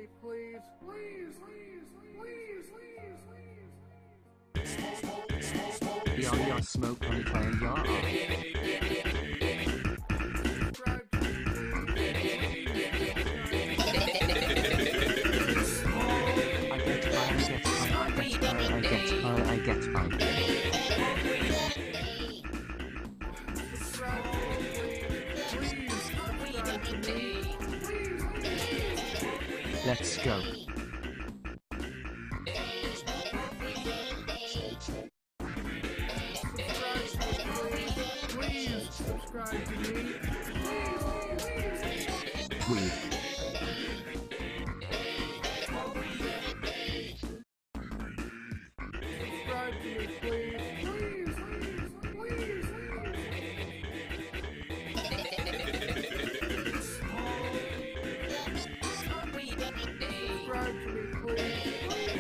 me, please. Please, please, please, please. Yeah, smoke on fire, yeah. I get high. Let's go. Please subscribe to me. Weed. Subscribe to me, please. Please, subscribe to me, please.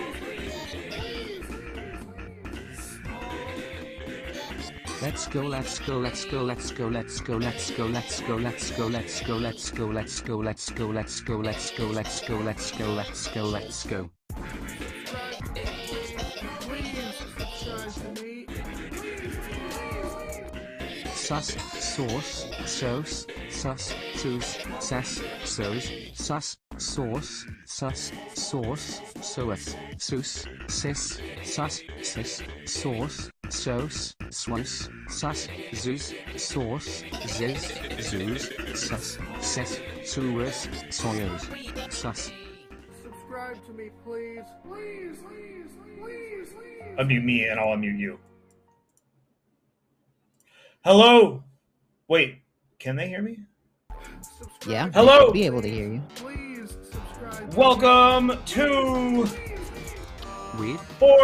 Let's go, let's go, let's go, let's go, let's go, let's go, let's go, let's go, let's go, let's go, let's go, let's go, let's go, let's go, let's go, let's go, let's go, let's go. Sus, sauce, sauce, sus, sus, ses, sos, sus, sauce, sus, sauce, soas, sus, sis, sus, sis, sauce, sauce, swus, sus, zus, sauce, ziz, zoos, sus, sis, suas, soyos, sus. Subscribe to me, please. Please, please, please, please. Unmute me and I'll unmute you. Hello. Wait, can they hear me? Yeah. Hello? I should be able to hear you. Please subscribe. Welcome to Weed.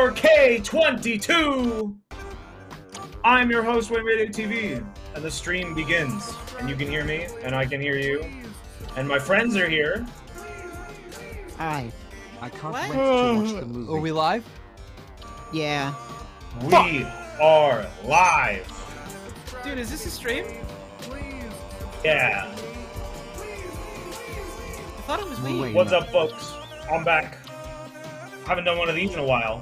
4K22. I'm your host, Wayne Radio TV, and the stream begins. And you can hear me, and I can hear you, and my friends are here. Hi. I can't wait to watch the movie. Are we live? Yeah. We are live. Dude, is this a stream? Yeah. I thought it was me. Wait. What's up, folks? I'm back. Haven't done one of these in a while.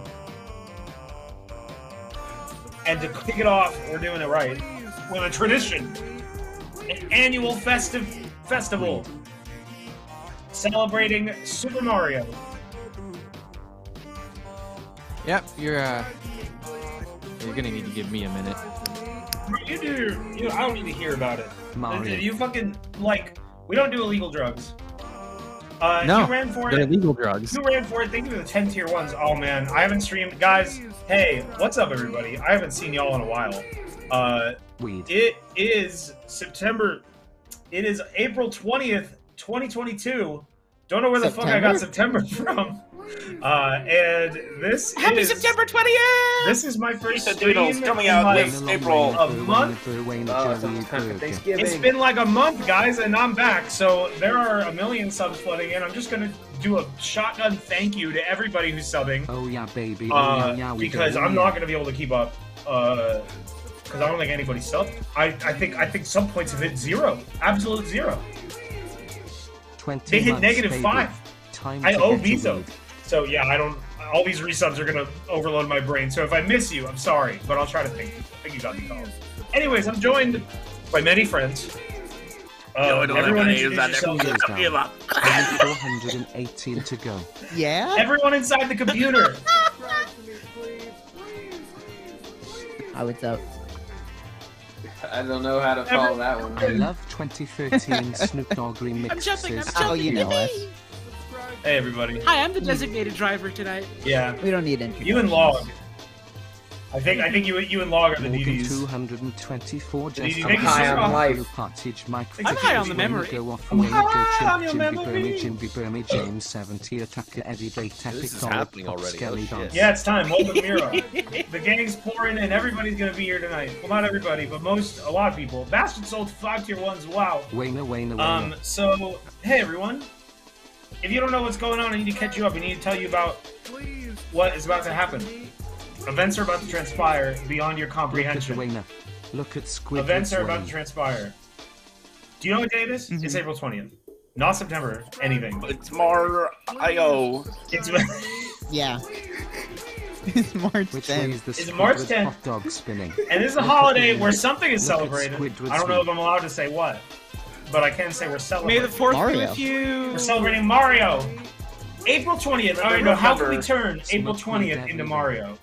And to kick it off, we're doing it right with a tradition. An annual festival celebrating Super Mario. Yep, you're gonna need to give me a minute. You do. I don't need to hear about it. Mario. You fucking like. We don't do illegal drugs. No, you ran for they're it. illegal drugs. You ran for it. Thank you for the 10 tier ones. Oh man, I haven't streamed. Guys, hey, what's up, everybody? I haven't seen y'all in a while. Weed. It is September. It is April 20th, 2022. Don't know where the fuck I got September from. And this Happy is September 20th! This is my first Pizza stream Doodles coming in out like this April. a month. Thanksgiving. It's been like a month, guys, and I'm back. So there are a million subs flooding in. I'm just gonna do a shotgun thank you to everybody who's subbing. Oh yeah, baby. Because I'm not gonna be able to keep up. Because I don't think anybody subbed. I think sub points have hit 0, absolute 0. 20 They hit months, negative baby. 5. Time I to owe get Visa. weed. So yeah, I don't. All these resubs are gonna overload my brain. So if I miss you, I'm sorry, but I'll try to thank you. I think you got the call. Anyways, I'm joined by many friends. Everyone introduce yourself. Years down. Only 418 to go. Yeah? Everyone inside the computer. Hi, what's up? I don't know how to follow that one. I love 2013 Snoop Dogg remixes. Oh, you know us. Hey everybody. Hi, I'm the designated driver tonight. Yeah. We don't need introductions. You and Log. I think you and Log are the Morgan DDs. 224 The DD. just Thank you, high sir. on life. I'm high on the memory. Go off I'm Wayne, high go on your Jimby memory. Burmy, Jimby Burmy, James 70, Attacker, Eddie Blake, Epic is Dollar, happening Pop, already. Skelly Oh, shit. Dance. Yeah, it's time. Welcome, Mira. The gang's pouring in. Everybody's gonna be here tonight. Well, not everybody, but a lot of people. Bastard sold 5 tier 1s. Wow. Wayne. So, hey everyone. If you don't know what's going on, I need to catch you up. I need to tell you about what is about to happen. Events are about to transpire beyond your comprehension. Look at Squid. Events are about to transpire. Do you know what day it is? It's April 20th. Not September. Anything. It's Mario. It's Yeah. It's March Which way 10th. is the It's March Squidward 10th. hot dog spinning? and this is a holiday where something is Look at celebrated. Squidward I don't know if sweet. I'm allowed to say what, but I can say we're May celebrating. the 4th be Mario. with you. We're celebrating Mario. April 20th. All right, no, how can we turn April Smoke weed 20th every into day. Mario?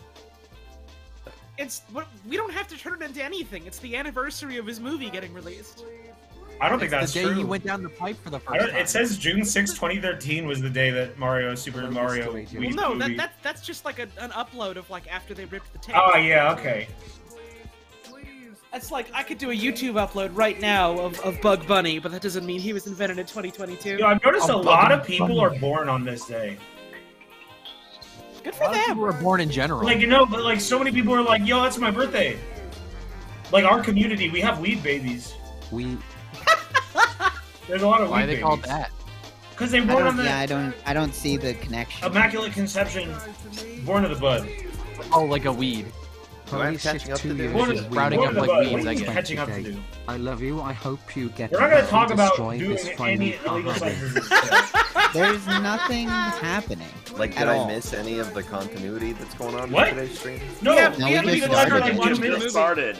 We don't have to turn it into anything. It's the anniversary of his movie getting released. I don't think that's the day true. you went down the pipe for the I first don't, time. it says June 6, 2013 was the day that Super Mario. Well, Well, Wii no, movie. that's just like an upload of like after they ripped the tape. Oh yeah, okay. That's like I could do a YouTube upload right now of Bug Bunny, but that doesn't mean he was invented in 2022. Yo, I've noticed Oh, a lot of Bug people Bunny. are born on this day. Good A for lot of people them. were born in general. Like but like so many people are like, yo, that's my birthday. Like our community, we have weed babies. We There's a lot of Why weed are they babies. called that? Because they I born on don't, the yeah, I don't see the connection. Immaculate Conception, born to the bud. Oh, like a weed. holy I'm shit, catching up to 2 do. years Born of to, weed sprouting born up to the like bud. weeds, What I are you guess. catching up to today. do? I love you. I hope you get. We're not gonna to talk about destroy doing this any finally illegal holiday. substances today. There's nothing happening. Like, at did I all. miss any of the continuity that's going on What? in today's stream? No, Yeah, No, we we haven't just even started. started Like, watching we the just movie. started.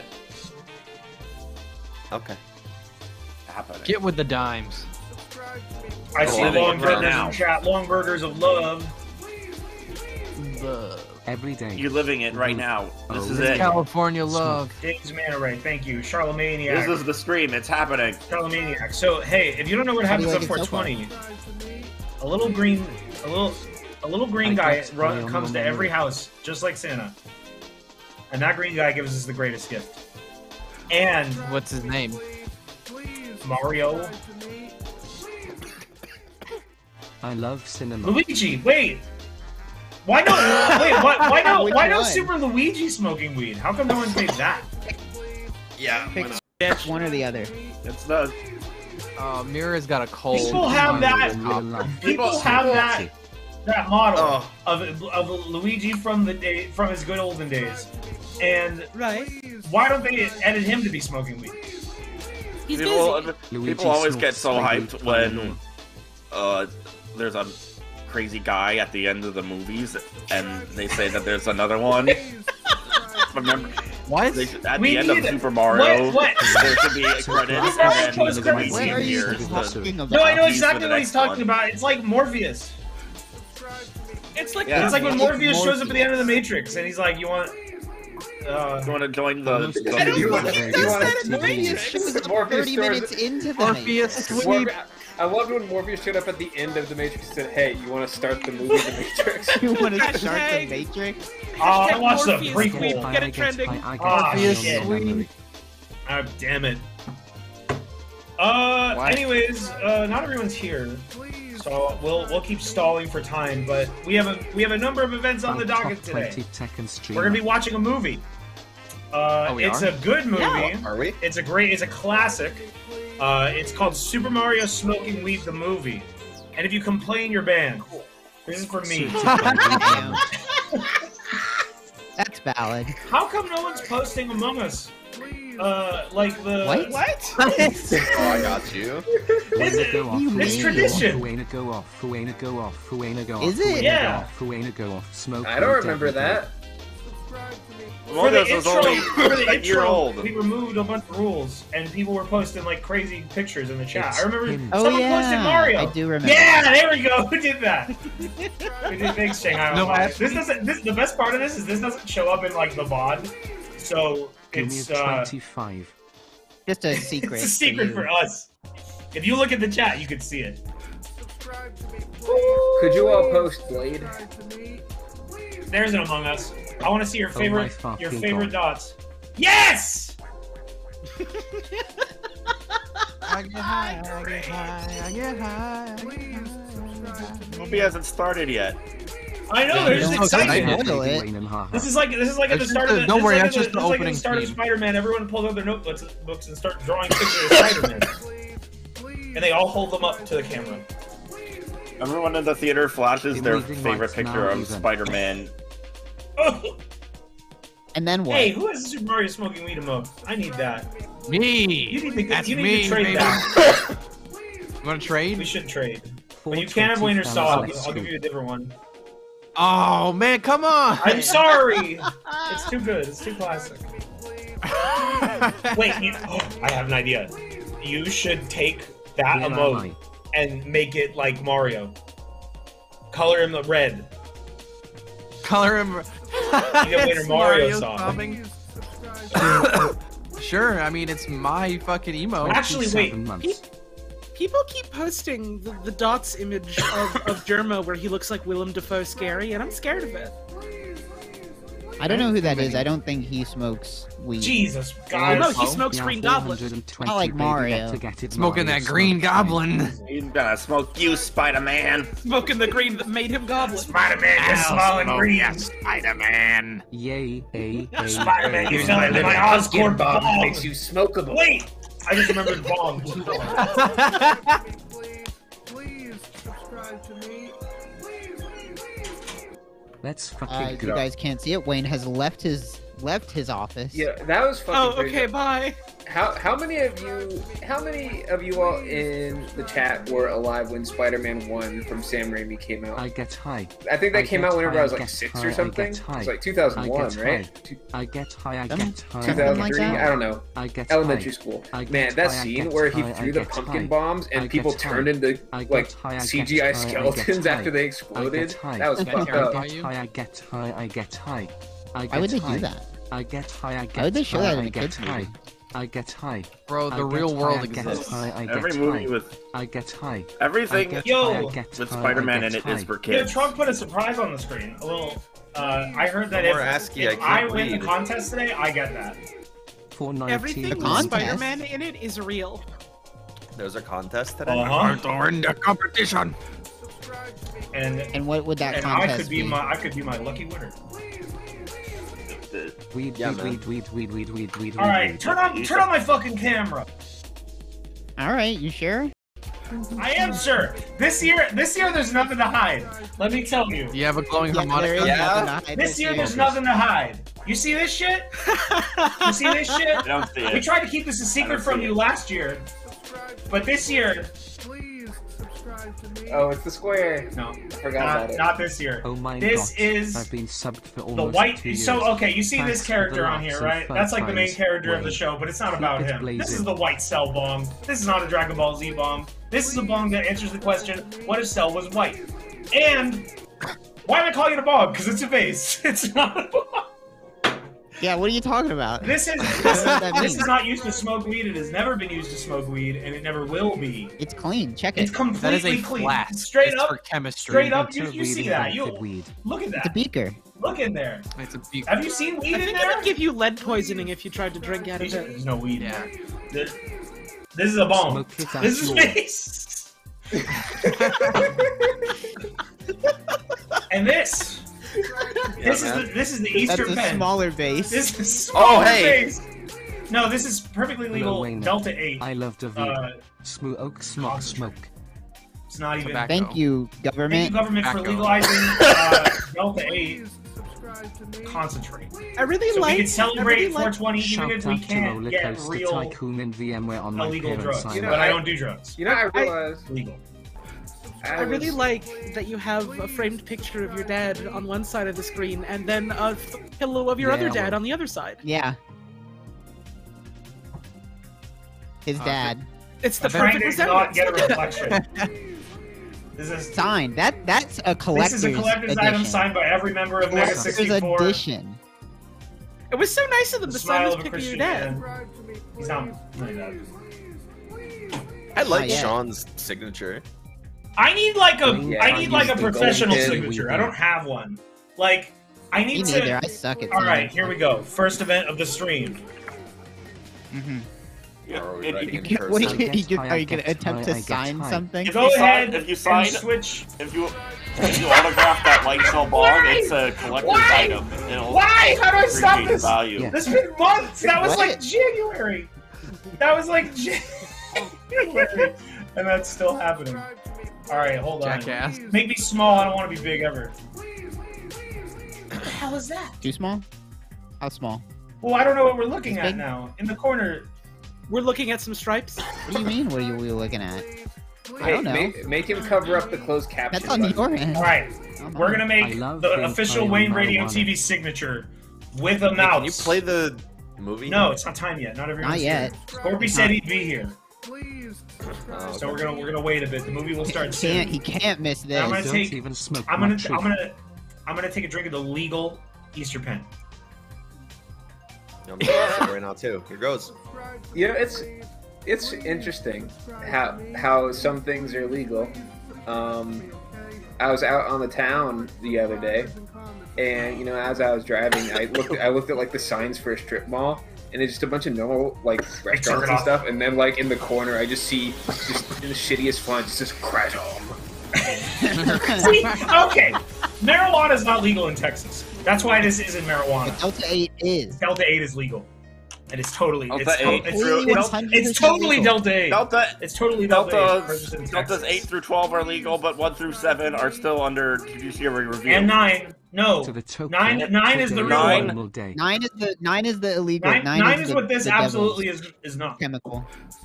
Okay. Happening. Get with the dimes. I see living long it right burgers now. in chat. Long burgers of love. Every day. You're living it right now. This Oh, is it's it. California love. James Manta Ray, thank you. This Charlemaniac. is the stream. It's happening. Charlemaniac. So hey, if you don't know what How do happens you on like it so far? 420, a little green I guy got Mario comes to Mario. every house, just like Santa. And that green guy gives us the greatest gift. And What's his name? Mario, I love cinema. Luigi. Wait, why no? Wait, why no one? Super Luigi smoking weed? How come no one paid that? Yeah. Pick Bitch. one or the other. It's the Mira's got a cold. People have that. In real life. People have that model Oh. of Luigi from his good olden days. And Right. why don't they edit him to be smoking weed? He's people. busy. Luigi People always get snorts so like hyped weed when there's a crazy guy at the end of the movies, and they say that there's another one. Remember, What? at We the end of need- Super Mario, What? there should be a credits, What? and What? then What? we What see are you here's talking the. about? No, I know He's exactly for the what he's next talking one. about. It's like Morpheus. It's like Yeah. It's like when It's Morpheus shows up at the end of the Matrix, and he's like, "You want?" You want to join Almost the? got don't you think on he a does very that in good Morpheus. TV. She was Morpheus 30 stars- minutes into the Morpheus Matrix. sweep. I loved when Morpheus showed up at the end of The Matrix and said, hey, you want to start the movie The Matrix? You want to start the Hashtag- Matrix? Oh, I Hashtag watched the Morpheus prequel. sweep. Get it I trending. get Ah, Mario shit. memory. Ah, damn it. Why? Anyways, not everyone's here, so we'll keep stalling for time. But we have a number of events on the Top docket today. 20 Tekken streamer. We're gonna be watching a movie. we It's are? a good movie. Are we? It's a classic. It's called Super Mario Smoking Weed the movie. And if you complain, you're banned. This is for me. Damn. That's valid. How come no one's posting Among Us? Like the What? What? Oh, I got you. Fuena go off, It's Fuena tradition. go off, Fuena go off, Fuena go off, Fuena go off. Is it? Fuena Yeah. Go off, Fuena go off. Smoke I don't weed remember every day. that. For the Among Us was intro, only for the a year intro, old. we removed a bunch of rules, and people were posting like crazy pictures in the chat. It's I remember him. Oh someone yeah, posted Mario. I do remember. Yeah, there we go. Who did that? We did thanks, Shanghai. No, Online. actually- The best part of this is this doesn't show up in like the VOD, so Give me it's a 25. Just a secret. it's a secret you. for us. If you look at the chat, you can see it. Could you all post Blade? There's an Among Us. I want to see your Oh favorite my fucking your favorite God. dots. Yes. I get high, I get high, I get high. The movie hasn't started yet. I know. There's Don't excitement. spoil it. This is like at the That's start just of the. don't worry, this that's is just the like at opening start of theme. Spider-Man. Everyone pulls out their notebooks and start drawing pictures of Spider-Man, and they all hold them up to the camera. Everyone in the theater flashes their Everything favorite lights picture now of even. Spider-Man. And then what? Hey, who has a Super Mario smoking weed emote? I need that. Me. You need to, That's you need me, to trade baby. that. Want to trade? We should trade. But you can't have Wiener Saw. I'll give you a different one. Oh man, come on! I'm sorry. It's too good. It's too classic. Wait, I have an idea. You should take that emote and make it like Mario. Color him red. Color him. You get Wiener Mario song. Sure, I mean it's my fucking emo. Actually, wait. People keep posting the Dots image of Germa where he looks like Willem Dafoe scary, and I'm scared of it. I don't know who that is. I don't think he smokes weed. Jesus, God. God. No, he smokes Green Goblin. Not like Mario. Smoking that Green Goblin. He's gonna smoke you, Spider-Man. Smoking the green that made him Goblin. Spider-Man is small and green. Spider-Man. Yay, Spider-Man, you're telling me my Oscorp bomb makes you smokeable. Wait! I just remembered bomb. Please subscribe to me. Let's fucking You guys can't see it. Wayne has left his office. Yeah, that was fucking. Oh, okay, bye. How many of you all in the chat were alive when Spider-Man 1 from Sam Raimi came out? I get high. I think that came out whenever I was like get 6 high, or something. I get high. It was like 2001, right? I get high, I get high. 2003, I don't know. I get Elementary high. school. I get Man, that high, I scene get where he high, I threw the get pumpkin high. bombs I and people get turned high. into I get like high, I get CGI high, I get skeletons high. after they I exploded. get high. That was Is that fucked terrifying? up. I get high, I get high, I get high. Why would they do that? I get high, I get Why would they show that in I a get kids high. movie? I get high. Bro, I the get real high, world I get exists. high, I get Every high. movie with I get high. everything I get Yo, high, I get with high, Spider-Man I in get it is high. for Yeah, kids. Trump put a surprise on the screen. A little. I heard that More if ASCII, I I can't win the read. contest today, I get that. Everything with contest? Spider-Man in it is real. There's a contest today. Uh-huh. In the competition. And what would that And I contest could be my lucky winner. Weed, Yeah, weed. All right, turn on my fucking camera. All right, you sure? I am sure. This year there's nothing to hide. Let me tell you. Do you have a glowing Yeah, there harmonica? is Yeah. nothing to hide This year year. there's nothing to hide. You see this shit? You see this shit? I don't see We it. tried to keep this a secret from you last year, but this year, Please subscribe to me. Oh, it's the square. no, I forgot about it. not this year. Oh my This god. is I've been subbed for the almost white. 2 years. So okay, you see Thanks this for character the on here, lots right? of That's like the main fun character of the times. show, but it's not Keep about it him. This blazing. is the white Cell bong. This is not a Dragon Ball Z bong. This is a bong that answers the question: what if Cell was white? And why am I calling it a bong? Because it's a vase. It's not a bong. Yeah, what are you talking about? This is that this mean? is not used to smoke weed. It has never been used to smoke weed, and it never will be. It's clean. Check It's it. That is completely a clean. flask. Straight It's up, for chemistry. straight up. Into You weed see that? invented You weed. look at It's a that. beaker. Look in there. It's a beak. Have you seen weed I in think it there? would give you lead poisoning if you tried to drink out of it. There's no weed. Yeah. There. This is a bomb. Smoke it out This is your- space. And this is the Easter That's a pen. smaller base. This is smaller hey. base. No, this is perfectly legal. Wayne. Delta 8. I love the weed. Concentrate. Smoke, smoke. It's not even. Tobacco. Thank you, Thank you, government. government, for Tobacco. legalizing Delta 8. Subscribe to me. Concentrate. I really So we like. can celebrate I really like 420 even Shout if we out to can't Roller get Coaster real Tycoon and VMware on my illegal parents' drugs. side. You know, But I don't do drugs. You know, I realized Legal. I really like that you have a framed picture of your dad on one side of the screen and then a pillow of your other Yeah, dad well. on the other side. Yeah. His dad. It's the Trying perfect to not resemblance. get a reflection. This is Signed. That's a collector's This is a collector's edition. item signed by every member of Mega Collector's 64. edition. It was so nice of them The to sign smile this of a picture of your Christian dad. man. Subscribe to me. He's not really that. I like Not yet. Sean's signature. I need like a Yeah, I need like a use the professional gold pin. signature. I don't have one. Like I Me need neither. to. I suck at All signing. right, here we go. First event of the stream. Mhm. Are we If writing you- in You- What cursive? are you, get high, are you I gonna get attempt high, to I get sign high. something? Go ahead if you and sign- switch. If you autograph that white cell ball, Why? it's a collector's Why? item. It'll Why? How do I stop appreciate this? value. Yeah. This has been months. That was What? like January. That was like January, and that's still happening. All right, hold on. Jackass. Make me small. I don't want to be big ever. What the hell is that? Too small? How small? Well, I don't know what we're looking It's at big. now. In the corner. We're looking at some stripes. What do you mean? What are we looking at? I don't know. Make him cover up the closed caption. That's on button. your end. All right, we're gonna make I love the being official playing Wayne Radio marijuana. TV signature with a Hey, mouse. can you play the movie? No, it's not time yet. Not everyone's Not yet. here. Scorpy said he'd be here, Oh, so okay. we're gonna wait a bit. The movie will start soon. He can't miss this. I'm gonna Don't take- even smoke I'm my gonna tree. I'm gonna take a drink of the legal Easter pen. I'm gonna right now too. Here goes. You know, it's interesting how some things are legal. I was out on the town the other day, and you know, as I was driving, I looked at like the signs for a strip mall, and it's just a bunch of normal like restaurants and stuff, and then like in the corner, I just see just the shittiest font, just Kratom. See? Okay, marijuana is not legal in Texas. That's why this isn't marijuana. Delta 8 is. Delta 8 is legal, and it's totally Delta 8 it's, is it's, 100% it's totally legal. Delta 8. Delta It's totally Delta 8. Deltas, Deltas 8 through 12 are legal, but 1 through 7 are still under judiciary review. And 9, no. To the Tokyo, 9 is the real Nine. one. Normal day. 9 is the illegal. 9 is the- what this the absolutely devil's is not. chemical.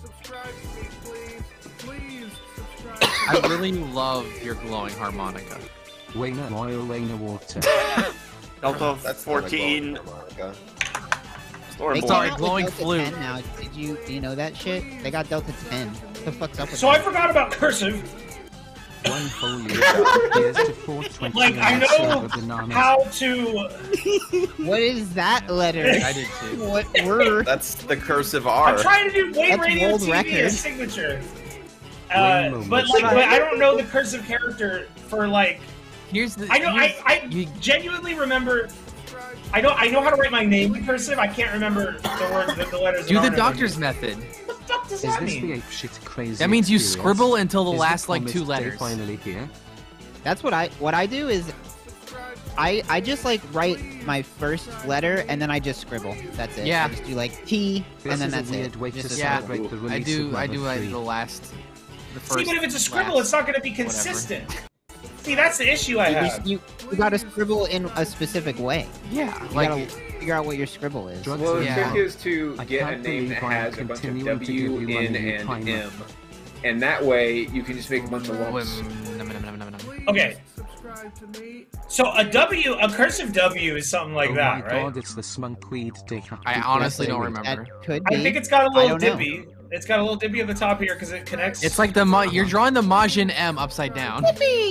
I really love your glowing harmonica. Wayne oil, Wayne water. Delta That's 14 not a harmonica. store They board. Sorry, came out glowing with Delta flute. 10 now. Do you know that shit? They got Delta 10. What the fuck's up with So I that? forgot about cursive. One whole year. Here's to 420 Like, I know silver bananas. how to. What is that letter? I did too. What word? That's the cursive I'm R. trying to do Wayne That's Radio world TV record. as signature. Wayne But Moments. I don't know the cursive character for like. Here's the. I know I you- genuinely remember. I know how to write my name in cursive. I can't remember the words, the letters. Do that the aren't in doctor's method. What the fuck does Is that this the mean? ape shit crazy? That means you experience? scribble until the Is last like promised 2 day letters. finally here? That's what I do is I just like write my first letter and then I just scribble. That's it. Yeah. I just do like T This and then is a that's weird it. way to Just a celebrate scribble. the I release do of like Mother 3. the last. The first. See, but if it's a scribble, last. it's not going to be consistent. See, that's the issue I have. You gotta scribble in a specific way. Yeah, You like gotta figure out what your scribble is. Drugs Well, the Yeah. trick is to I get a can't name that believe I am has a bunch of continuing to W, give you N, money and time. M, and that way you can just make a bunch of lumps. Okay. So a cursive W is something like oh that, my right? god, it's the smonkweed dick. I honestly Yes, don't wait. remember. That could be. I think it's got a I little don't know. dippy. It's got a little dippy at the top here because it connects. It's like you're drawing the Majin M upside down.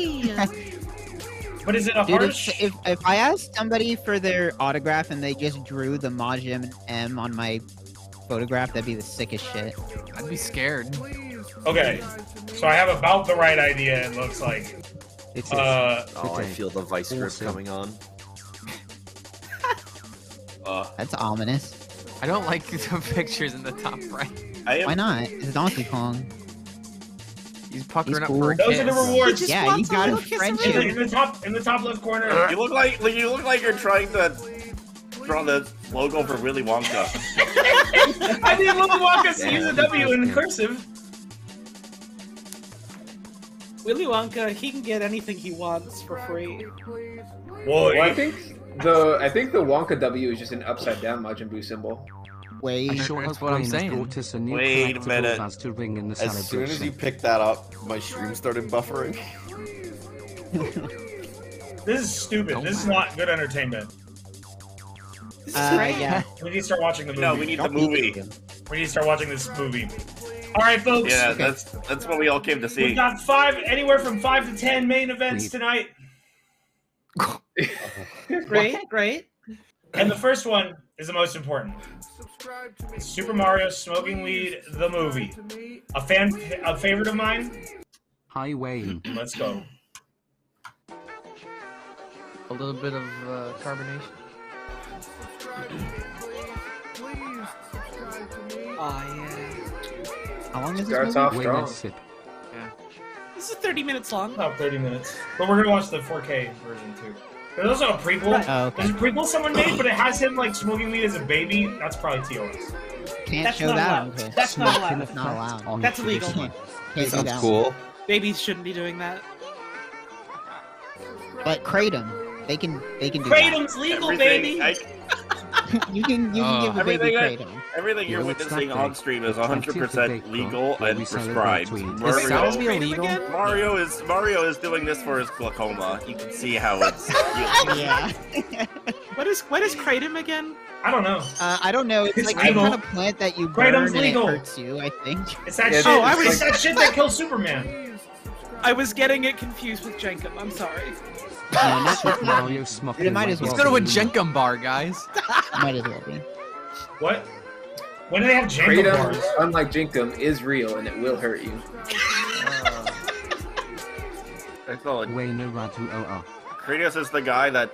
But is it a Dude, harsh? if I asked somebody for their autograph and they just drew the Majin M on my photograph, that'd be the sickest shit. I'd be scared. Okay. So I have about the right idea. It looks like. It is. Oh, I Today. feel the vice grip Also. coming on. That's ominous. I don't like the pictures in the top right. Why not? It's Donkey Kong. He's puckering He's up cool. for a Those kiss. are the rewards. Yeah, you got a In friendship. the top left corner. You look like you're trying to draw the logo for Willy Wonka. I need Willy Wonka to use a Yeah. W in cursive. Willy Wonka, he can get anything he wants for free. Whoa, Well, I think the Wonka W is just an upside down Majin Buu symbol. Wait. I sure That's hope what I'm Wayne has saying. brought us a new Wait a collectible minute. vase to ring in the As soon celebration. as you picked that up, my stream started buffering. this is stupid. This is not good entertainment. Yeah. We need to start watching the movie. No, we need the movie. We need to start watching this movie. All right, folks. Yeah, that's what we all came to We've see. got anywhere from 5 to 10 main events tonight. Great. And the first one is the most important. It's Super Mario Smoking Weed, the movie. A favorite of mine? Hi, Wayne. Let's go. A little bit of carbonation. Oh yeah. How long is this Starts movie? off Wayne, strong. let's sip. This is 30 minutes long. About 30 minutes. But we're gonna watch the 4K version too. There's also a prequel. Oh, okay. There's a prequel someone made, but it has him like smoking weed as a baby. That's probably TOS. Can't That's show not that allowed. on Twitch. That's not allowed. It's not allowed. On That's illegal. tradition. Can't do Sounds that. cool. Babies shouldn't be doing that. But Kratom, they can do Kratom's legal, Everything baby. You can give a baby kratom. Everything you're Yo, it's witnessing that on day. stream is The 20th of 100% April, legal where and we celebrate prescribed. tweens. Is sound illegal? Mario is doing this for his glaucoma. You can see how it's. Yeah. What is kratom again? I don't know. I don't know. It's It's like some legal. kind of plant that you burn Kratom's and legal. it hurts you, I think. It's that Yeah, shit. oh, I was- It's that shit that kills Superman. I was getting it confused with Jenkum. I'm sorry. No, not Super Mario smoking It might as like well Let's go to a Waluigi. Jenkum bar, guys. Might as well be. What? When do they have Jenga Kratom, bars? unlike Jinkum, is real and it will hurt you. Wayne Radu OR. Kratos is the guy that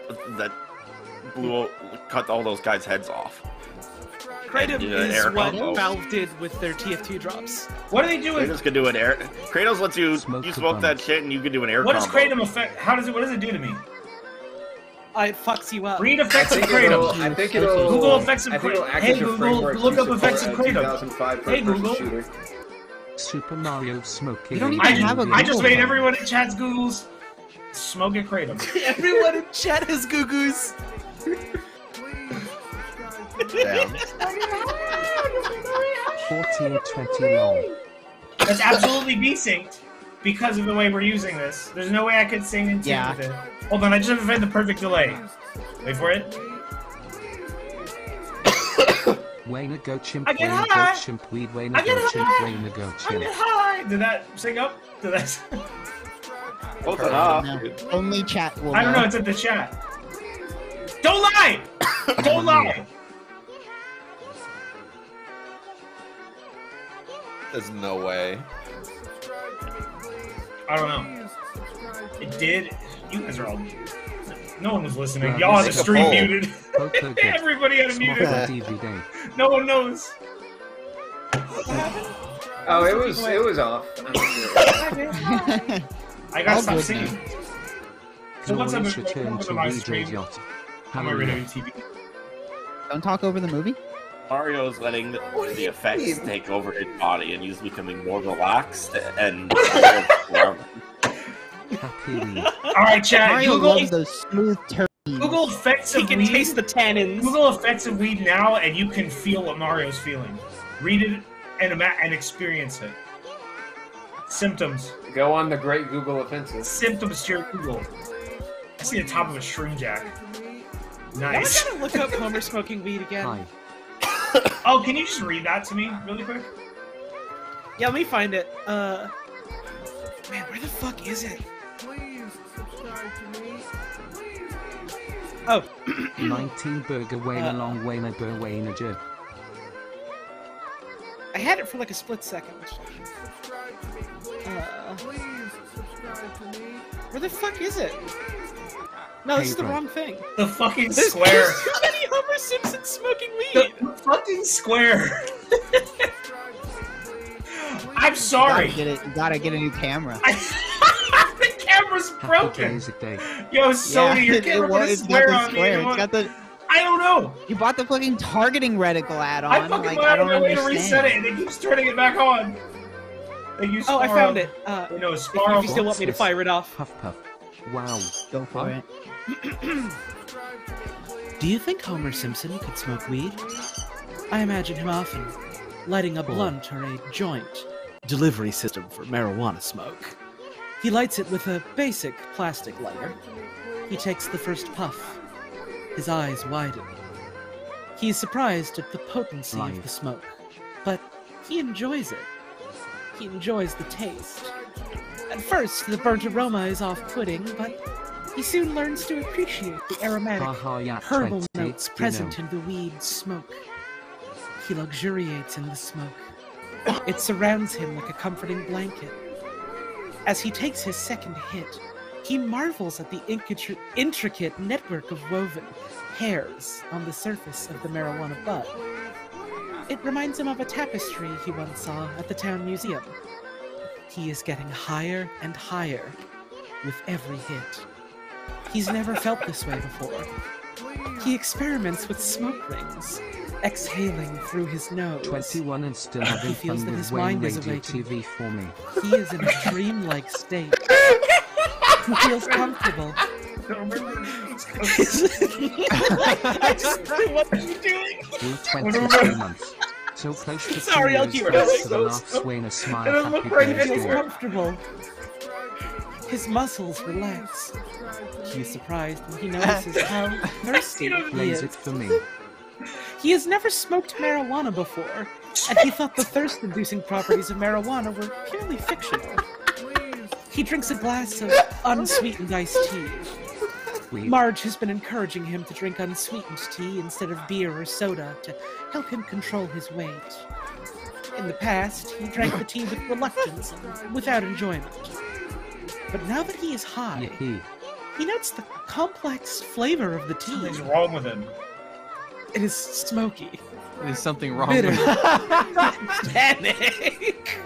cut all those guys' heads off. Kratom And, is air what combo. Valve did with their TF2 drops. What do they do with? Kratos can do an air. Kratos lets you Smoke you the smoke that bumps. shit and you can do an air What does combo. Kratom affect? How does it? What does it do to me? It fucks you up. Read effects of Kratom. I think it'll. Google effects of I think it'll Kratom. act Hey as a Google, framework look to up effects of support a Kratom. 2005 Hey first-person Google. shooter. Super Mario smoking. You don't a even have a Waluigi. I just made Google. everyone in chat's Googles smoke a Kratom. Everyone in chat has goo-goos. Damn. 1420 long. That's absolutely desynced because of the way we're using this. There's no way I could sing in tune Yeah. with it. Hold on, I just have to find the perfect delay. Wait for it. Wayne go chimp. I get Wayne high. go chimp. Weed. Wayne I get go chimp. high. Wayne go I chimp. get high. Did that sing up? Did that? Close enough. No. Only chat will I don't know. know. It's in the chat. Don't lie. Don't lie. There's no way. I don't know. It did. You guys are all. No one was listening. Yeah, Y'all had the make a stream poll. muted. Poker good. Everybody had it Smoke muted. a DVD. No one knows. Oh, it was off. I gotta All stop good singing. So what's up Glorious with return to my Reader's stream? Yacht. I'm already Hallelujah. doing TV. Don't talk over the movie. Mario's letting the effects take over his body and he's becoming more relaxed and Happy weed. All right, chat. Mario Google loves those smooth turns. Google effects He of can weed. taste the tannins. Google effects of weed now, and you can feel what Mario's feeling. Read it and experience it. Symptoms. Go on the great Google offensive. Symptoms to your Google. I see the top of a shroom jack. Now I Nice. gotta look up Homer smoking weed again. Hi. Oh, can you just read that to me really quick? Yeah, let me find it. Man, where the fuck is it? Oh, 19 burger Wayne long Wayne Burr Wayne Joe. I had it for like a split second. Where the fuck is it? No, this is the Hey, wrong thing. The fucking There's square. too many Homer Simpson smoking weed. The fucking square. I'm sorry. You gotta get a new camera. The camera's Happy broken. days a day. Yo, Sony, your it camera put a it's got square the on me. square. You know It's what? got the. I don't know. You bought the fucking targeting reticle add-on. I fucking like, went I out of don't my way to understand. reset it, and it keeps turning it back on. They use Oh, I Sparrow. found it. You know, If Sparrow. you still want me to fire it off. Puff puff. Wow. Go for Huh? it. Do you think Homer Simpson could smoke weed? I imagine him often, lighting a blunt or a joint. Delivery system for marijuana smoke. He lights it with a basic plastic lighter. He takes the first puff. His eyes widen. He is surprised at the potency of the smoke, but he enjoys it. He enjoys the taste. At first, the burnt aroma is off-putting, but he soon learns to appreciate the aromatic, Haha, yeah, herbal 20, notes you present know. in the weed's smoke. He luxuriates in the smoke. It surrounds him like a comforting blanket. As he takes his second hit, he marvels at the intricate network of woven hairs on the surface of the marijuana bud. It reminds him of a tapestry he once saw at the town museum. He is getting higher and higher with every hit. He's never felt this way before. He experiments with smoke rings, exhaling through his nose. 21 and still having He feels fun that with his Wayne mind is Radio awakened. TV for me. He is in a dreamlike state. He feels comfortable. I just what are you doing? You're 23 months. So close to Sorry, 2 I'll years keep past going. to the last Swain a It smile. doesn't look Happy right He birthday. feels anymore. comfortable. His muscles relax. He is surprised when he notices how thirsty he Blaze it is. for me. He has never smoked marijuana before, and he thought the thirst-inducing properties of marijuana were purely fictional. He drinks a glass of unsweetened iced tea. Weed. Marge has been encouraging him to drink unsweetened tea instead of beer or soda to help him control his weight. In the past, he drank the tea with reluctance and without enjoyment. But now that he is high, Yippee. he notes the complex flavor of the tea. Something's wrong with him. It is smoky, There's something wrong bitter, with tannic.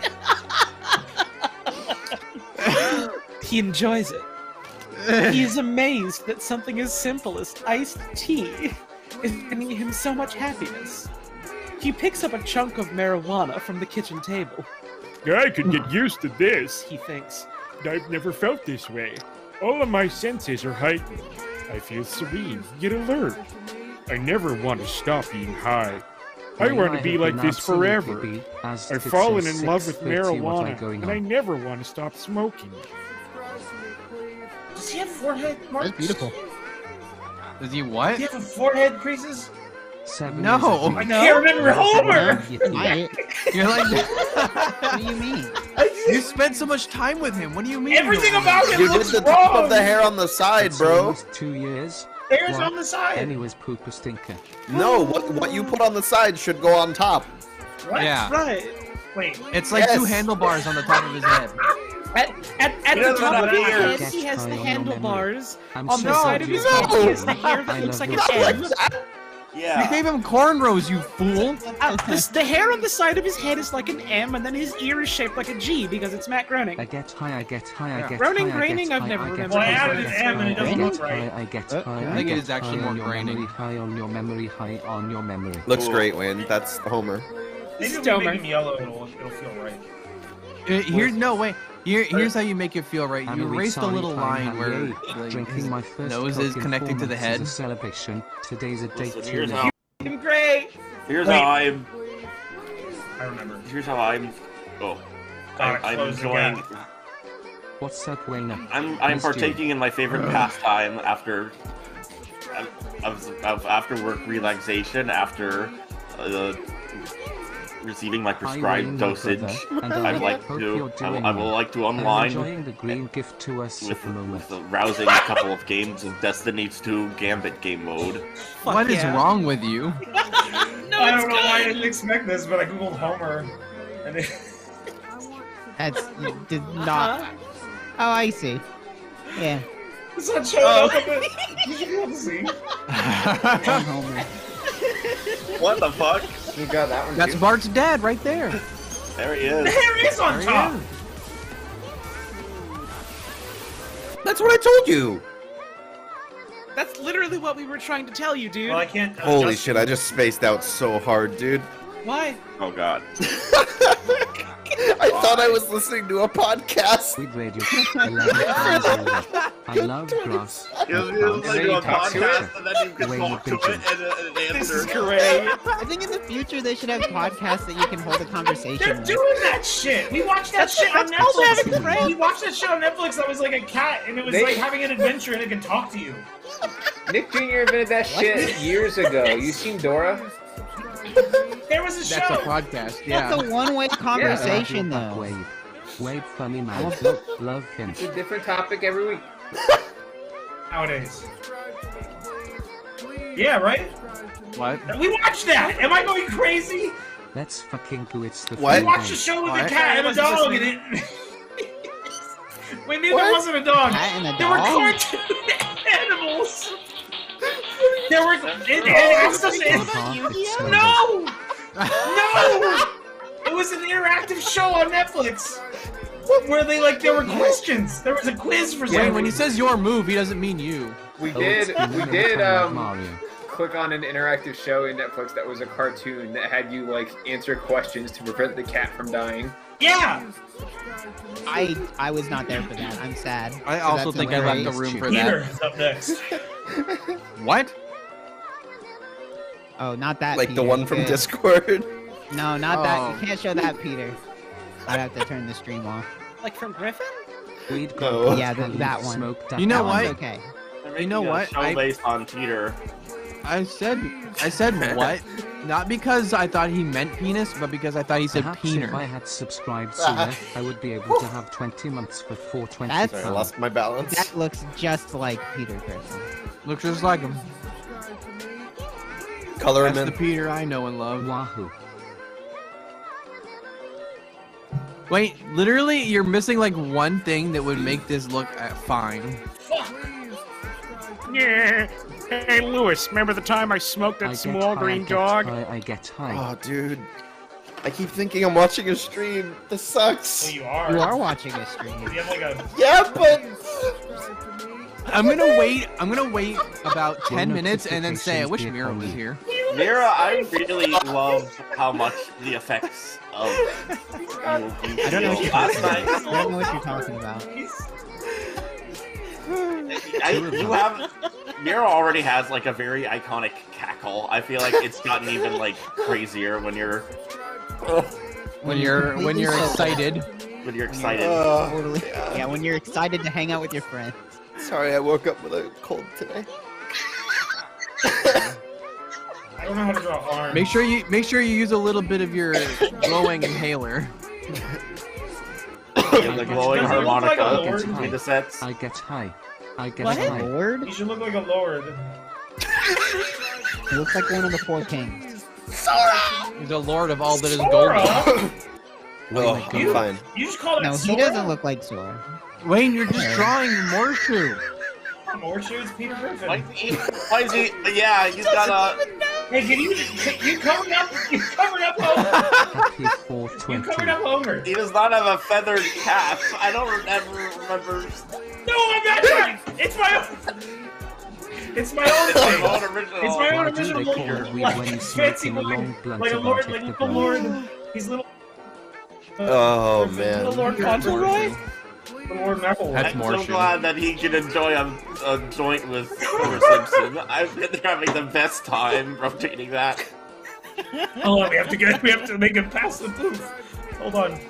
He enjoys it. He is amazed that something as simple as iced tea is bringing him so much happiness. He picks up a chunk of marijuana from the kitchen table. I could get used to this. He thinks, I've never felt this way. All of my senses are heightened. I feel serene, yet alert. I never want to stop being high. I Well, want to have be been like this absolutely forever. beat, as I've it fallen says in love with 6:30, what marijuana, going and I on? never want to stop smoking. Does he have forehead marks? That's beautiful. Does he what? Does he have a forehead creases? 7 No. years of I weed. can't remember Homer! Yippee. Might. You're like, What do you mean? you spent so much time with him. What do you mean? you Everything don't about remember? him You did looks the top wrong! of the hair on the side, It's bro. almost 2 years. Hair's What? on the side! And he was pooper stinker. No, what you put on the side should go on top. What? Yeah. right. Wait, It's like two Yes. handlebars on the top of his head. At He the doesn't top have of his ears. head, he has the Get high on your handlebars. I'm On so the side glad of you his have head, he has the that. hair that I looks love like your an face. M. You Yeah. gave him cornrows, you fool. The hair on the side of his head is like an M, and then his ear is shaped like a G because it's Matt Groening. I get high, I get high, I get Groening, high, I graining, get I've high, never I get remembered Well, I high, added I an get M and it high, doesn't I look get right. high, I get I high, think it get is actually high more on your graining. memory, high on your memory, high on your memory. Looks Cool. great, Wayne. That's Homer. maybe if we Stomer. make him yellow, it'll feel right. Here, no, wait. Here's how you make it feel right. I'm You a erase the sorry little fine, line where yay. like, Drinking his my first nose Coke is in connecting 4 to the months head. is a celebration. Today's a date Listen, too here's late. how. Great. Here's Wait. how I'm. I remember. Here's how I'm. Oh, Gotta I'm close the enjoying. gap. What's up, Wayne? I'm Missed you. partaking in my favorite pastime after after work relaxation after receiving my Hi, prescribed Wayne, my dosage. brother, and I'd like hope to. you're doing I would well. like to I'm unwind enjoying the green gift to us at with, the moment. with a rousing couple of games of Destiny 2 Gambit game mode. Fuck What is yeah. wrong with you? I don't know why I didn't expect this, but I googled Homer. And it, That's did not. Oh, I see. Yeah. it's not showing up on the. You should be able to see. I'm Homer. What the fuck? You got that one That's too? Bart's dad right there. There he The is. hair is on There he top. is. That's what I told you. That's literally what we were trying to tell you, dude. Well, I can't. Holy adjust- shit, I just spaced out so hard, dude. Why? Oh god. I thought I was listening to a podcast. Weed radio. 11 times over. I love grass. You then you talk to it? and then you can Wayne talk to it Pigeon. and This answer. is great. I think in the future they should have podcasts that you can hold a conversation They're with. doing that shit. We watched that shit on that's called having Netflix. friends. We watched that shit on Netflix that was like a cat, and it was They- like having an adventure, and it could talk to you. Nick Jr. invented that shit years ago. You seen Dora? There was a That's show. a podcast. That's Yeah. a one-way conversation, Fuck though. Wade. Wade, funny man. Love him. It's a different topic every week. Nowadays. Yeah, right? What? We watched that. Am I going crazy? Let's fucking do it. The What? We watched a show with a What? cat and a wasn't dog in listening. it. Wait, maybe there wasn't a dog. Cat and a There were dog? cartoon animals. There were. It's just, no! No! It was an interactive show on Netflix where there were questions. There was a quiz for Wayne, something. when he says your move, he doesn't mean you. We Oh, did. it's We another did. time of Mario. click on an interactive show in Netflix that was a cartoon that had you like answer questions to prevent the cat from dying? Yeah. I was not there for that. I'm sad. I also think I left the room for Peter that. is up next. What? Oh, not that. Like Peter. the one from Good. Discord. No, not that. Oh. You can't show that, Peter. I'd have to turn the stream off. Like from Griffin? We'd No. Yeah, that one. Smoked You know That one's what? Okay. They're You know making a what? Show based on Peter. I said what? Not because I thought he meant penis, but because I thought he said Perhaps if I peener. had subscribed sooner, I would be able to have 20 months for 420 That's- Sorry, I lost my balance. That looks just like Peter Griffin. Looks just like him. Color him That's in. the Peter I know and love. Wahoo. Wait, literally, you're missing like one thing that would make this look fine. Yeah. Hey, Lewis, remember the time I smoked that small green dog? I get high. Oh, dude. I keep thinking I'm watching a stream. This sucks. Well, you are. You are watching a stream. You have like a. Yeah, but I'm gonna wait about 10 minutes and then say I wish Mira was here. Mira, I really love how much the effects of I don't know what you're last talking about. night. I don't know what you're talking about. You have Mira already has like a very iconic cackle. I feel like it's gotten even like crazier when you're When you're excited. when you're excited. Totally. Yeah, when you're excited to hang out with your friends. sorry, I woke up with a cold today. I don't know how to draw arms. Make sure you use a little bit of your glowing inhaler. The glowing Does he look like a harmonica lord? between the sets. I get high. I get What? high. Lord? He should look like a lord. He looks like one of the four kings. He's a lord of all that is Sora? golden. Oh, I'm fine. You just called it No, he Sora? doesn't look like Sora. Wayne, you're just drawing Morshu. Morshu, it's Peter Griffin. Why is he? Yeah, he's got a. Hey, you covered up Homer. Happy You 420. covered up Homer. He does not have a feathered cap. I don't ever remember. No, I'm not trying. It's my own. It's my own thing. Own original. It's my own Why do original they call lord. it weed Like, when you fancy smoke in a lord, long blunt like a about lord, it, like the little blunt? lord. He's little. Oh, Little man. Lord Fauntleroy. Little Lord McElroy. That's I'm Morshu. so glad that he can enjoy a joint with Homer Simpson. I've been having the best time rotating that. Hold on, we have to make him pass the booth. Hold on.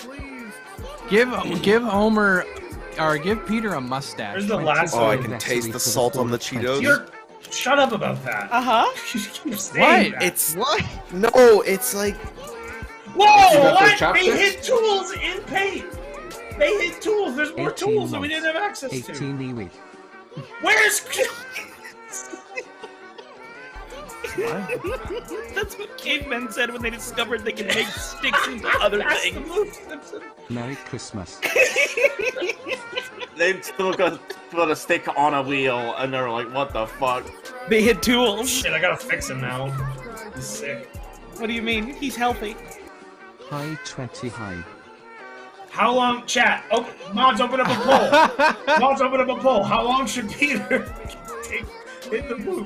Give Homer or give Peter a mustache. There's the last Oh, I one. can taste the salt on the Cheetos. You're shut up about that. Uh-huh. You keep saying that. It's What? no, it's like Whoa! got those What? They chopsticks? hit tools in paint. They hit tools. There's more 18 tools that we months. didn't have access to. 18 weed. Where's? That's what cavemen said when they discovered they could make sticks into other That's the things. move, Simpson. Merry Christmas. They put a stick on a wheel, and they're like, "What the fuck?" They hit tools. Shit, I gotta fix him now. He's sick. What do you mean? He's healthy. High 20 high. How long, chat? Oh, mods, open up a poll. Mods, open up a poll. How long should Peter hit the booth?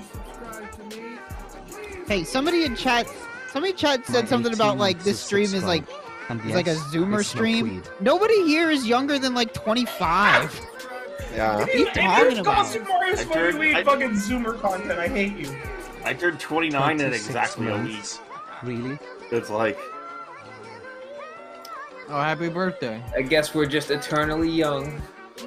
Hey, somebody in chat said My something 18 about like months this is stream is like subscribed. And it's like a yes, Zoomer I smoke stream. weed. Nobody here is younger than like 25. yeah. What are you talking about? Super Mario I Smoky turned- Weed I- fucking Zoomer content. I hate you. I turned 29 in 26 exactly a week. months. Really? It's like, Oh, happy birthday. I guess we're just eternally young.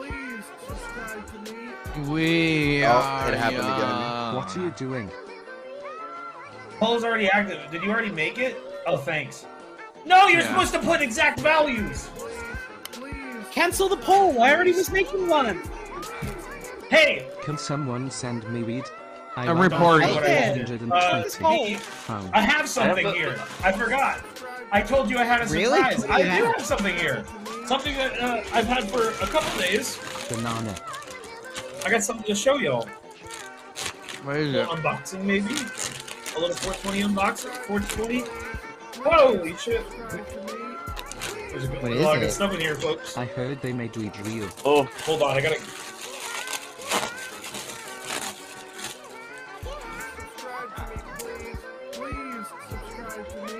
We Oh, are it happened again. young. What are you doing? Poll's already active. Did you already make it? Oh, thanks. No, you're Yeah. supposed to put exact values. Cancel the poll. I already was making one. Hey, Can someone send me weed? I A like report. I did. 120. Hey, Pound. I have something I have the- here. I forgot. I told you I had a Really? surprise. What do I you do have? have something here. Something that I've had for a couple days. Banana. I got something to show y'all. What is A it? little unboxing, maybe. A little 420 unboxing. 420. Holy shit. There's a What lot is of good it? stuff in here, folks. I heard they made weed real. oh, Hold on, I gotta.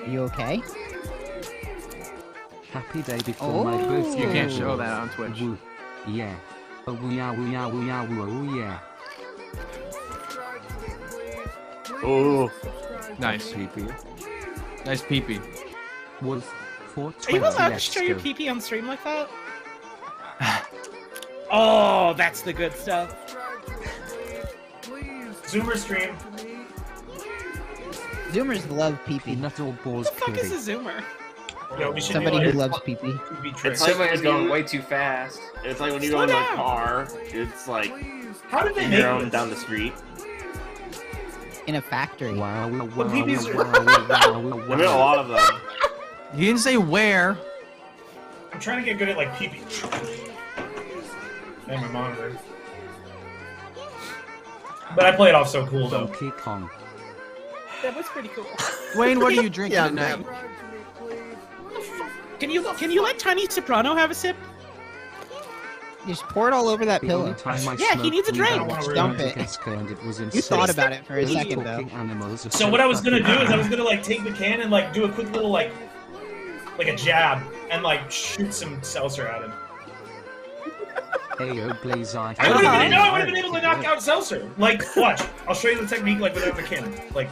You okay? Happy day before my birthday. You can't show that on Twitch. Woo. Yeah. Oh yeah, woo yeah, woo yeah, woo oh yeah. Oh, Nice. Pee-pee. Nice peepee. Wolf. Are 420. you allowed to let's show your go. PP on stream like that? Oh, that's the good stuff. Zoomer stream. Zoomers love pee-pee. Not all balls What the fuck curvy. is a zoomer? Yo, we should Somebody do who like loves pee-pee. TV It's tricks. like Somebody's when going you- way too fast. it's like when you Slow go in a down. car. It's like How did they make you're this? down the street. In a factory. Wow, wow, When wow, peepees wow, are- wow, wow, I mean, a lot of them. You didn't say where. I'm trying to get good at like pee-pee. And my monitor. But I play it off so cool though. Donkey Kong. That was pretty cool. Wayne, what are you drinking Yeah, tonight? Can you let Tiny Soprano have a sip? You just pour it all over that The only pillow. time I Yeah, he smoked needs a weed, drink. I watched Dump it. Madagascar and it was You insane. thought about it for a Those second, though. talking animals are So what I was gonna do fucking is I was gonna like take the can and like do a quick little like a jab and like shoot some seltzer at him. Hey, oh, Blaze Eye. I would have been able to knock out seltzer. Like, watch. I'll show you the technique like without the can. Like,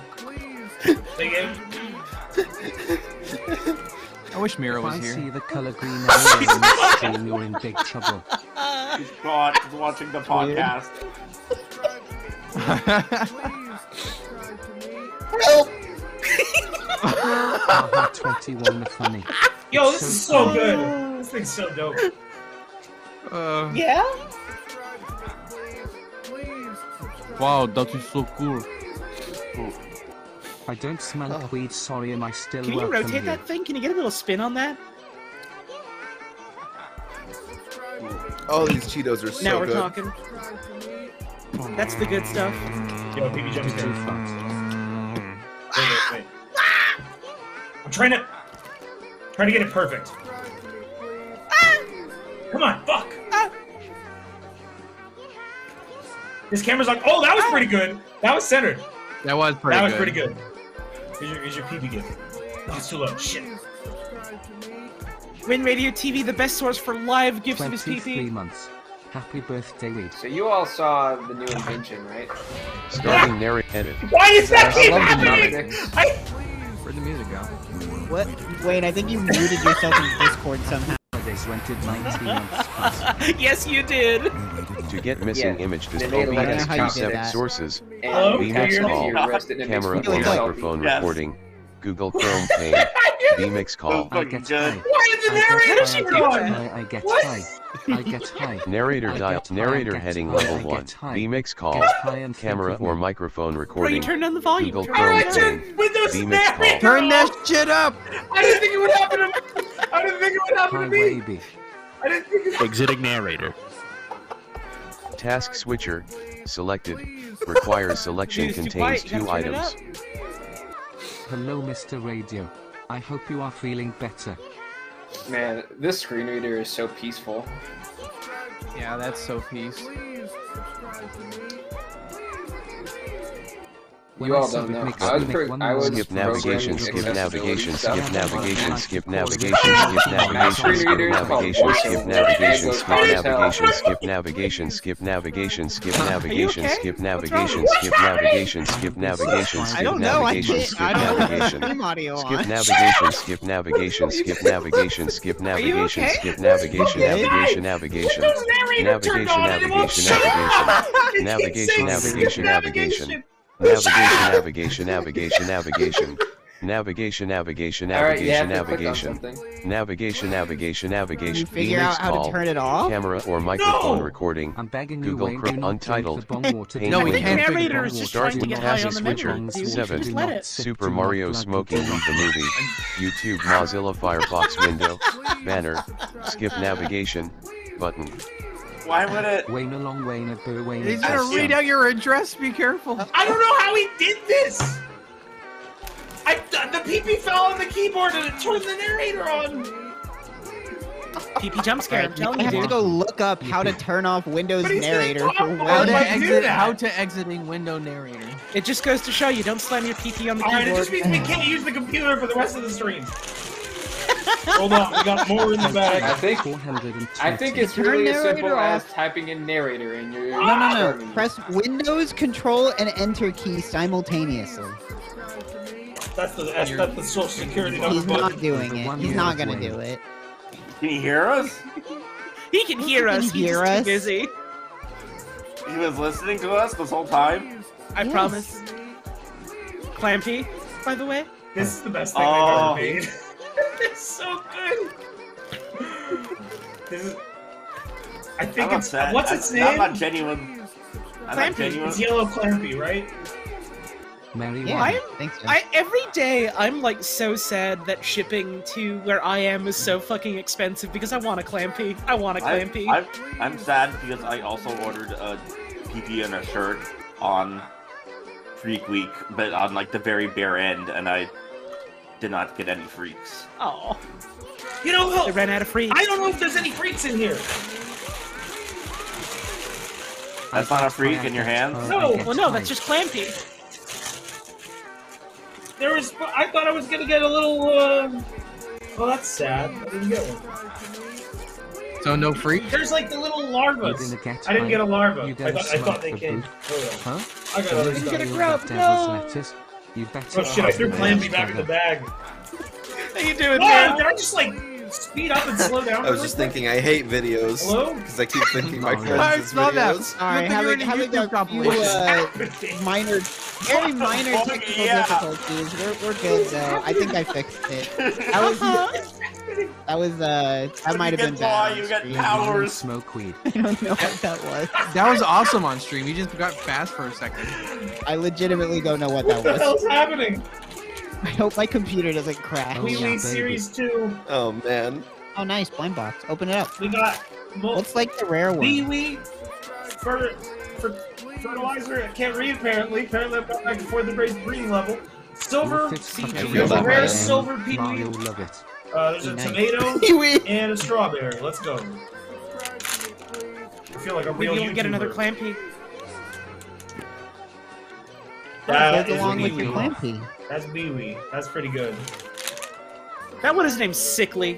I wish Mira If was I here. see the color green on the screen, you're in big trouble. He's caught watching the podcast. Help! Haha, 21 the funny. yo, this is so good. This thing's so dope. Yeah? Wow, that is so cool. I don't smell weed, sorry, am I still Can you welcome rotate here? that thing? Can you get a little spin on that? Oh, these Cheetos are so Now we're good. talking. That's the good stuff. Yo, PB jump Too scare. fast. Wait. I'm trying to get it perfect. Come on, fuck. This camera's like, oh, that was pretty good. That was centered. That was pretty That was good. pretty good. Here's your PB gift. Oh, it's too low. Shit. Win Radio TV, the best source for live gifts of his 23 PP. months. Happy birthday, weed. So you all saw the new invention, right? Starting narrate edit. Why does that keep love the happening? Where'd the music go? What? Wait, I think you muted yourself in Discord somehow. Holidays rented 19 months past. Yes, you did. To get missing Yeah. image They made a lot of OBS how you did 7 that. sources, Hello? And you VMix capture call, your wrist and it makes camera people or selfie. microphone Yes. recording, Google Chrome pane, VMix call. I get high. Why did the narrator she I get What? high. I get high. Narrator I dial. get high, Narrator I heading get high, level I 1. get high. VMix call, Get high and camera think of or me. microphone Bro, you recording, turned down the volume. Google Turn it Chrome down. pane, Windows VMix narrator call. Turn that shit up! I didn't think it would happen to me. I didn't think it would happen Hi, to me. baby. I didn't think it Exiting narrator. Task switcher, selected, requires selection Dude, it's too contains quiet. You 2 gotta turn it items. Hello, Mr. Radio. I hope you are feeling better. Man, this screen reader is so peaceful. Yeah, that's so peace. When You I all saw don't it know. mix I was up pro- one I was more Skip navigation, skip programming navigation, accessibility skip stuff. navigation, skip navigation, skip navigation, Screen skip reader is called navigation, voice skip over. navigation, It skip goes navigation, skip navigation, skip Are you navigation, okay? skip What's wrong? navigation, skip navigation, skip navigation, I skip don't know. navigation, skip I don't have navigation. stream audio Skip on. navigation, skip navigation, skip navigation, skip navigation, okay? skip navigation, Okay. navigation, navigation, Windows narrator turned on and it won't shut up. It keeps navigation, saying navigation, skip navigation, navigation, navigation, navigation, navigation, navigation, Alright, you navigation, have to click on navigation, something. navigation, navigation, Can you navigation, figure VMix out how to call, turn it off? camera or microphone No! recording, I'm begging you, Google Wayne, Chrome do not Untitled, drink the bong water. Paint No, we Window. can't The figure narrator it is just Start trying to with get high on Task the memory. switcher, Dude, 7. just let it. Super Mario smoking weed the movie, YouTube Mozilla Firefox window, banner, skip navigation, button. Why would it? Wayne along, Wayne a boo, Wayne He's a gonna boo. read out your address, be careful. I don't know how he did this. The PP fell on the keyboard and it turned the narrator on. PP jump scare, I'm telling I you, have to dude. go look up how to turn off Windows But he's gonna narrator talk for about Windows. How to exiting window narrator. It just goes to show you, don't slam your PP on the Alright, it keyboard. just means we can't use the computer for the rest of the stream. Hold on, we got more in the bag. I think it's Turn really as narrator simple as off. typing in narrator in your. No. Press Windows, Control, and Enter key simultaneously. That's the social security number. He's button. not doing it. He's not gonna do it. Can you hear us? He can hear us. He's hear just us. too busy. He was listening to us this whole time? I promise. Clampy, by the way. This is the best thing they've ever made. It's so good. This is. I think I'm it's upset. what's its name? I'm not genuine. I'm not Clampy. genuine. It's Yellow Clampy, right? Every day I'm like so sad that shipping to where I am is so fucking expensive because I want a Clampy. I want a Clampy. I'm sad because I also ordered a PP and a shirt on Freak Week, but on like the very bare end, and I did not get any freaks. Oh. You know what? They ran out of freaks. I don't know if there's any freaks in here. That's not a freak in your hands? No, well no, that's just Clampy. There was. I thought I was gonna get a little. Oh, that's sad. I didn't get one. So no freak? There's like the little larvas. I didn't get a larva. I thought they came. Huh? I got other stuff. Get a grub. No. You better Oh shit! I threw Clampy back in the bag. How you doing, Whoa, man? did I just like speed up and slow down? I was just thinking, I hate videos. Hello? Because I keep thinking my Alright, friends' slow down. videos. Alright, having a few minor, very minor technical difficulties. We're good though. I think I fixed it. That might have been bad. You got powers. Smoke weed. I don't know what that was. That was awesome on stream. You just got fast for a second. I legitimately don't know what that What the hell's was. happening? I hope my computer doesn't crash. Wee Wee Series 2. Oh man. Oh, nice blind box. Open it up. We got. What's like the rare one? Wee Wee for fertilizer. I can't read apparently. Apparently I've got back before the breeding level. Silver. There's a rare silver Pee Wee. You'll love it. There's a tomato and a strawberry. Let's go. I feel like a real Maybe YouTuber. you'll get another Clampy. That Goes is along Wee with your Wee. Clampy. That's Wee Wee. That's pretty good. That one is named Sickly.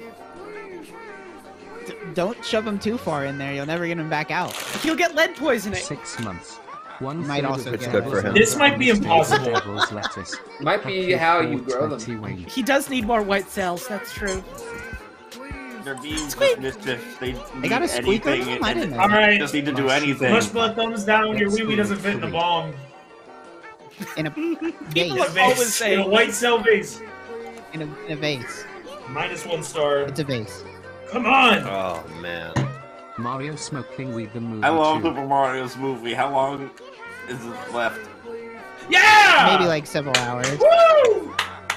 Don't shove him too far in there. You'll never get him back out. He'll get lead poisoning. 6 months. One Might third also of get the good for him. This might be impossible. devil's lettuce. Might be how you grow them. He does need more white cells, that's true. They're being Squeak. mischief. They got a need squeak on anything. them? I didn't know. Alright. Just need to do anything. Push the thumbs down when your Wee Wee doesn't fit in the bomb. In a People vase. In a are always vase. In a saying white cell vase. In a vase. -1 star. It's a vase. Come on! Oh man. Mario smoking weed the movie. I love too. Super Mario's movie. How long is it left? Yeah! Maybe like several hours. Woo!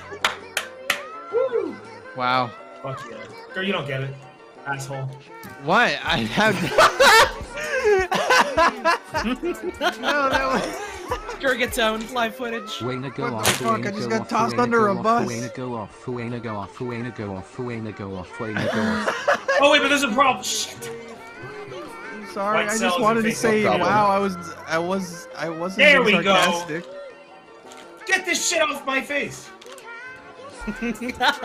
Woo! Wow. Fuck yeah. Girl, you don't get it. Asshole. What? I have. No, that was. Gur gets owned live footage. Fuena go What the off. fuck? Fuena I just go got off, tossed Fuena under go a off, bus. Fuena go off. Fuena go off. Fuena go off. Fuena go off. Fuena go off. Oh wait, but there's a problem. Shit. Sorry, White I cells just wanted and to say, Facebook wow, I wasn't There being we go. sarcastic. Get this shit off my face. Get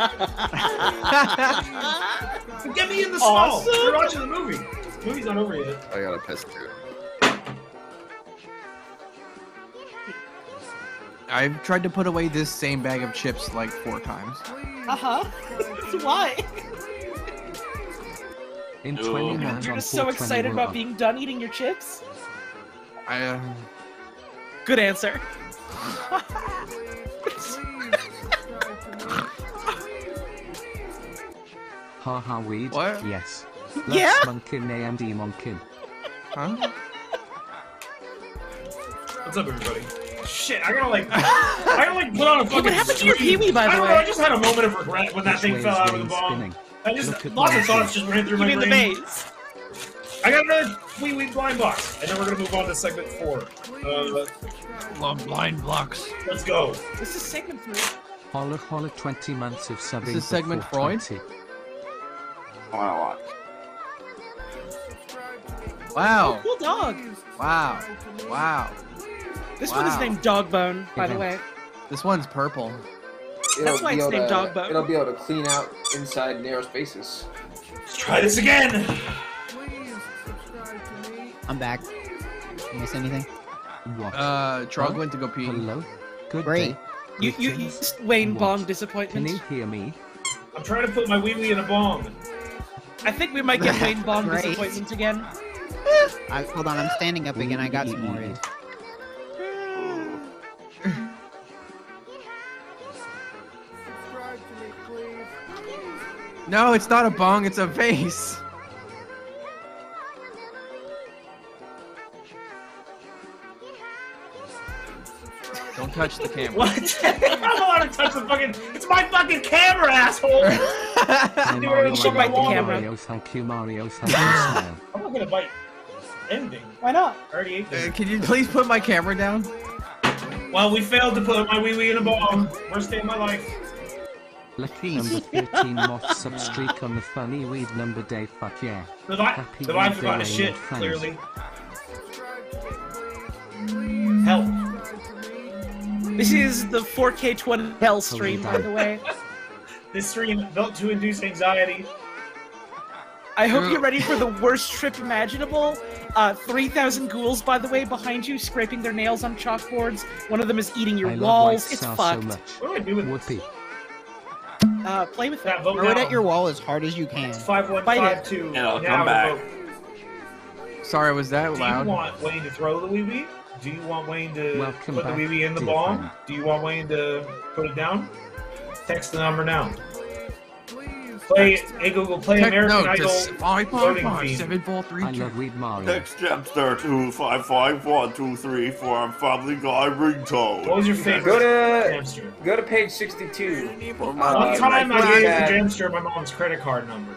me in the stall. Awesome. We're watching the movie. The movie's not over yet. I gotta piss too. I've tried to put away this same bag of chips like 4 times. Uh-huh. Why? In Ooh. 20 minutes You're on just so 420 excited we're about up. being done eating your chips? I Good answer. Haha weed. What? Yes. Yeah? Monkin AMD Monkin. huh? What's up, everybody? Shit, I gotta like put on a fucking. what happened to your screen. Pee-wee, by the I don't way? know. I just had a moment of regret when that Which thing way fell is out of the Wayne bomb. spinning? I just Look at lots of my thoughts just ran through You my mean the brain. maze? I got another Wee Wee blind box, and then we're gonna move on to segment 4. Love blind blocks. Let's go. This is segment 3. Holla holla 20 months of subbing. is segment before Freud? 20. I want to watch. Wow. Oh, cool dog. Wow. Wow. This one is named Dogbone, by the way. This one's purple. That's why it's named Dogbone. It'll be able to clean out inside narrow spaces. Let's try this again. I'm back. Miss anything? What? Trog went to go pee. Hello? Good Great. day. You Wayne What? Bong Can disappointment. you hear me? I'm trying to put my wee-wee in a bong. I think we might get Wayne Bong Great. disappointment again. Hold on, I'm standing up again. I got some more. No, it's not a bong, it's a vase. Don't touch the camera. What? I don't want to touch the fucking. It's my fucking camera, asshole. Hi, Do whatever the fuck I want. Mario, thank you, Mario, thank you, smile. I'm not gonna bite anything. Why not? I already ate this. Can you please put my camera down? Well, we failed to put my wee-wee in a bong. Worst day of my life. Lucky number 13 moth sub-streak on the funny weed number day, fuck yeah. The Happy vibe's birthday, about to shit, friends. clearly. Help. This is the 4K 20 hell stream, by the way. This stream built to induce anxiety. I hope you're ready for the worst trip imaginable. 3,000 ghouls, by the way, behind you, scraping their nails on chalkboards. One of them is eating your I love walls. white It's sauce fucked. so much. What do I do with Whoopee. Play with that? that. Vote Throw it now. at your wall as hard as you can. 5152. Yeah, I'll Now come back. vote. Sorry, was that Do loud? you want Wayne to throw the wee-wee? Do you want Wayne to Welcome put the back, wee-wee in the dear bong? friend. Do you want Wayne to put it down? Text the number now. Play, hey Google, play American Idol voting feed. 743. I love weed, Mario. Next Jamster 2551234. I'm Family Guy ringtone. What was your favorite Go to Jamster? go to page 62. One time I gave the Jamster my mom's credit card number.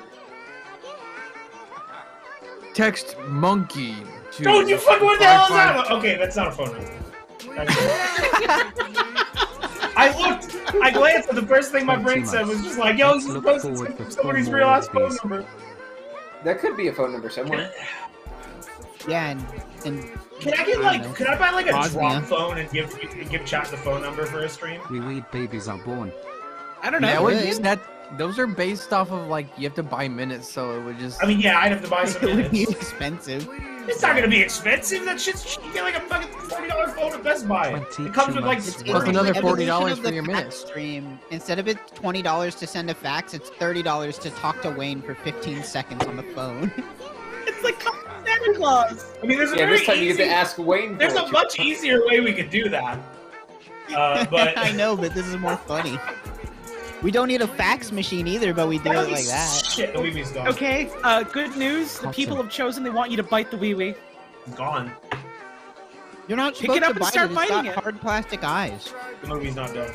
Text monkey to. Don't you fucking what the hell is that? Okay, that's not a phone number. I looked, I glanced, and the first thing my brain said was just like, yo, this is supposed to be somebody's real ass phone number. That could be a phone number somewhere. Yeah, and Can I get I like, don't know. could I buy like a Bosnia. drop phone and give chat the phone number for a stream? We weed babies are born. I don't know. That would Good. those are based off of like you have to buy minutes, so it would just. I mean, yeah, I'd have to buy some it would be minutes. expensive. It's not gonna be expensive. That shit's you get like a fucking $40 phone at Best Buy. It comes with like Plus another the $40 evolution of for the your fax minutes. Stream. Instead of it $20 to send a fax, it's $30 to talk to Wayne for 15 seconds on the phone. It's like Santa Claus. I mean, there's a Yeah, very this time you get to easy- ask Wayne. There's for a it. much easier way we could do that. But I know, but this is more funny. We don't need a fax machine either, but we do it like that. Shit, the wee-wee's gone. Okay, good news. The people have chosen they want you to bite the wee-wee. It's gone. You're not Pick supposed it up to and bite start it. It's got biting it. hard plastic eyes. The movie's not done.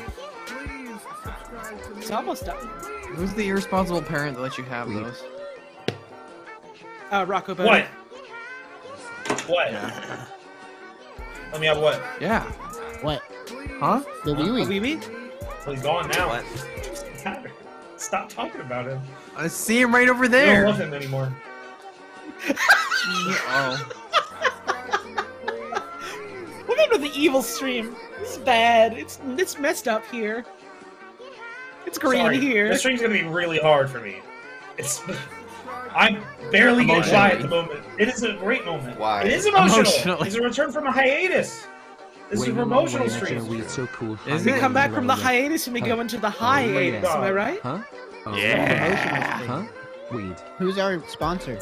It's almost done. Who's the irresponsible parent that lets you have those? Rocco Boat. What? What? Let me have what? Yeah. What? Huh? The wee-wee. A wee-wee? Well, he's gone now. Stop talking about him. I see him right over I don't there. love him anymore. Oh. Remember the evil stream? It's bad. It's messed up here. It's green Sorry, here. This stream's gonna be really hard for me. It's. I'm barely getting by at the moment. It is a great moment. Why? It is emotional. Emotionally. It's a return from a hiatus. This is an emotional stream. Weed so cool. Is We it? come back from the hiatus and we go into the hiatus. God. Am I right? Huh? Oh, Yeah. Huh? Weed. Who's our sponsor?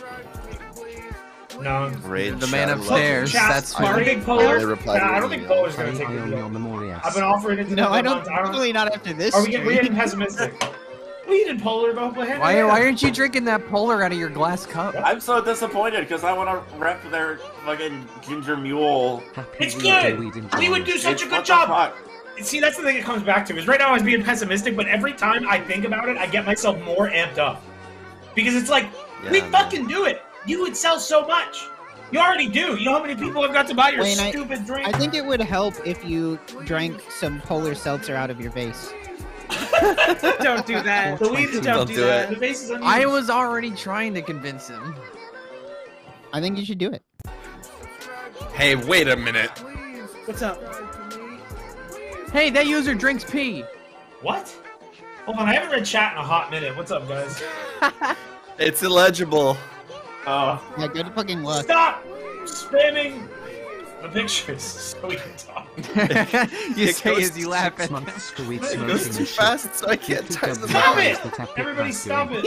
No. Raid The man chat upstairs. Chat, That's I don't smart. think Polar. I replied to Nah, I your don't think email. Polar's gonna take the Ion deal. Memorias. I've been offering it to No, them I for don't. months. I don't. Definitely not after this. Are we getting stream. pessimistic? We did Polar go ahead. Why aren't you drinking that polar out of your glass cup? I'm so disappointed because I want to rep their fucking ginger mule. Happy It's weed, good. weed We would do enjoyers. such a good What the job. fuck? See, that's the thing it comes back to. Is right now I was being pessimistic, but every time I think about it, I get myself more amped up. Because it's like, we Yeah, man. fucking do it. You would sell so much. You already do. You know how many people have got to buy your Wayne, stupid drink? I think it would help if you drank some polar seltzer out of your vase. Don't do that. The weeds Don't do that. The face is unused. I was already trying to convince him. I think you should do it. Hey, wait a minute. What's up? Hey, that user drinks pee. What? Hold on, I haven't read chat in a hot minute. What's up, guys? It's illegible. Yeah, go to fucking look. Stop spamming the pictures so we can talk. You say as you laugh at them. It goes too fast, so I can't type them Stop out. it! Everybody stop it!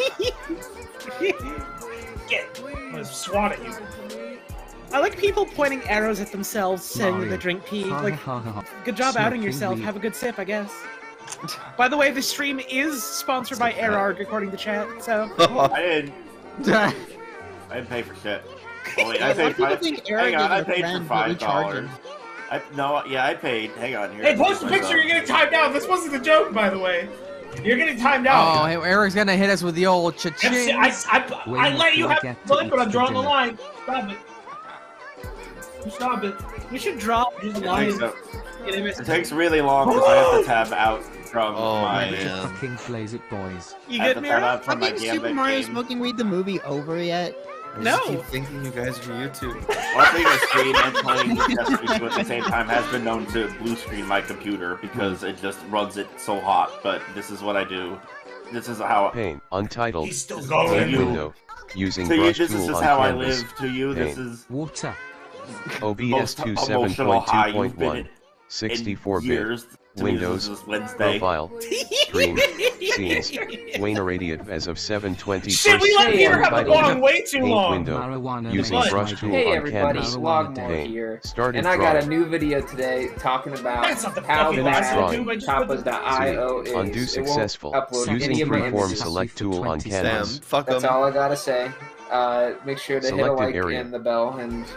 Get! I'm gonna swat at you. I like people pointing arrows at themselves, saying that they drink pee. Like, good job outing yourself. Have a good sip, I guess. By the way, the stream is sponsored by Erard, according to chat. So I didn't pay for shit. Oh, wait, I paid hang on, I paid for $5. I paid. Hang on here. Hey, post a picture. You're getting timed out. This wasn't a joke, by the way. You're getting timed out. Oh, hey, Eric's gonna hit us with the old cha-ching. I let you have fun, but I'm drawing the line. Stop it. Stop it. You should draw the line. It takes really long because I have to tab out from my. Fucking blaze it, boys. You good, Mira? I think Super Mario Smoking Weed the movie over yet? I keep thinking you guys are YouTube. Watching a screen and playing the test video at the same time has been known to blue screen my computer because it just runs it so hot. But this is what I do. This is how. Paint Untitled. He's still going. Paint window. Using To you, brush this is tool just on how I canvas. live. To you, this Paint. is water. OBS emotional high you've been 27.2.1. 64-bit. years. To me, Windows. this is Wednesday. Profile. Stream. Scenes. Wayne irradiate as of 7/20. Shit, we let Peter have the long way too Paint long. window. Using brush tool Hey on everybody, canvas. Logmore Paint. here, Started and I got a drawing. new video today talking about That's not the how fucking bad last YouTube I just put the- Tapas.io is. Undo It won't successful. upload Using any of my freeform images. select tool on canvas. Fuck That's 'em. all I gotta say. Make sure to hit a Selected like area. and the bell and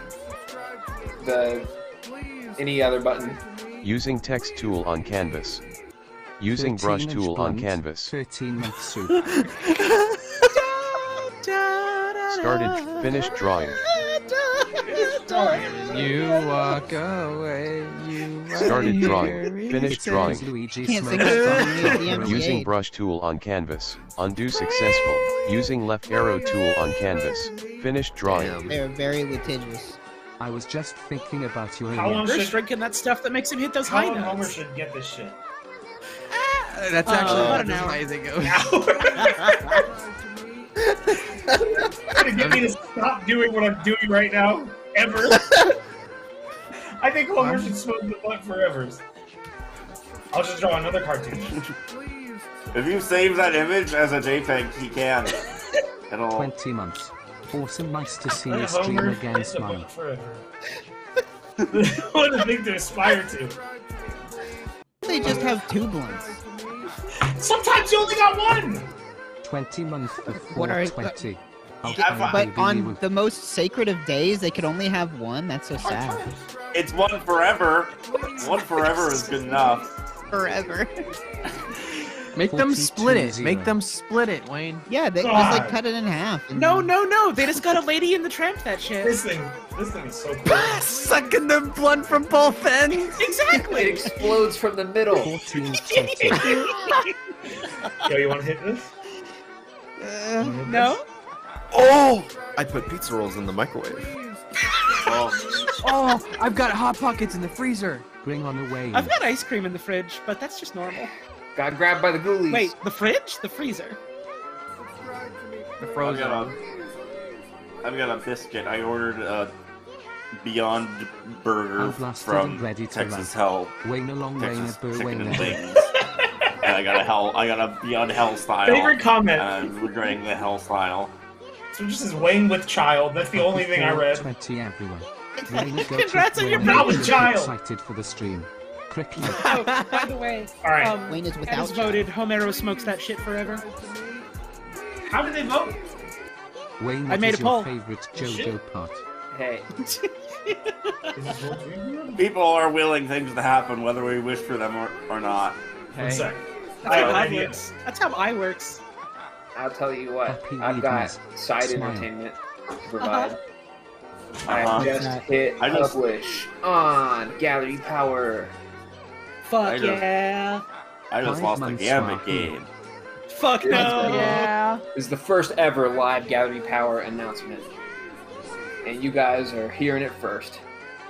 any other button. Using text tool on canvas. Using brush 13-inch tool on blonde, canvas. 13-month soup. Started. Finished drawing. You walk away. You Started drawing. Finished drawing. Luigi Can't sing smokes that some song. weed. Using brush tool on canvas. Undo successful. Using left arrow tool on canvas. Finished drawing. They're very litigious. I was just thinking about you. How long You're should drinking that stuff that makes him hit those how high long Homer notes. should get this shit? That's actually about what an this hour. amazing goes. Gonna get me to stop doing what I'm doing right now, ever. I think Homer should smoke the butt forever. I'll just draw another cartoon. If you save that image as a JPEG, he can. It'll. 20 months. Awesome, nice to see Let you stream Homer again, hit the smile. butt forever. What a thing to aspire to. They just have two blunts. Sometimes you only got one. 20 months What are- before 20. I'll Yeah, come But baby, on you. the most sacred of days, they could only have one. That's so sad. It's one forever. One forever is good enough. Forever. Make them split it. 42-0. Make them split it, Wayne. Yeah, they just God. like cut it in half. and- No, no, no. They just got a Lady in the Tramp that shit. This thing is so cool. Sucking the blood from both ends. It Exactly. explodes from the middle. 14, 20. Yo, you want to hit this? No? Oh! I put pizza rolls in the microwave. Oh, I've got Hot Pockets in the freezer. Bring on a Wayne. I've got ice cream in the fridge, but that's just normal. Got grabbed by the ghoulies. Wait, the fridge? The freezer? The I've frozen. got a biscuit. I ordered a Beyond Burger Outlasted from and ready to Texas run. Hell. Wayne along Wayne Texas a boo Chicken Wayne and a- Wings. And I got a Beyond Hell style. Favorite comment. And we're drinking the Hell style. So it just says Wayne with child. That's the only thing I read. 20 everyone. Wayne, go Congrats to on your Wayne. Not with I'm child. Excited for the stream. Quickly. Oh, by the way, All right. Wayne is Ed without has voted Homero smokes that shit forever. How did they vote? Wayne, I what made is a your poll. favorite Shit. JoJo part? Hey, People are willing things to happen whether we wish for them or not. One sec. That's I have how an I idea. works. That's how I works. I'll tell you what. Happy I've got weekends. side Smile. entertainment to provide. I Uh-huh. just hit I just- publish on Gallery Power. Fuck I know. yeah. I just 5 lost a months Gambit off. game. Fuck no. Let's go. Yeah. This is the first ever live Gallery Power announcement. and you guys are hearing it first.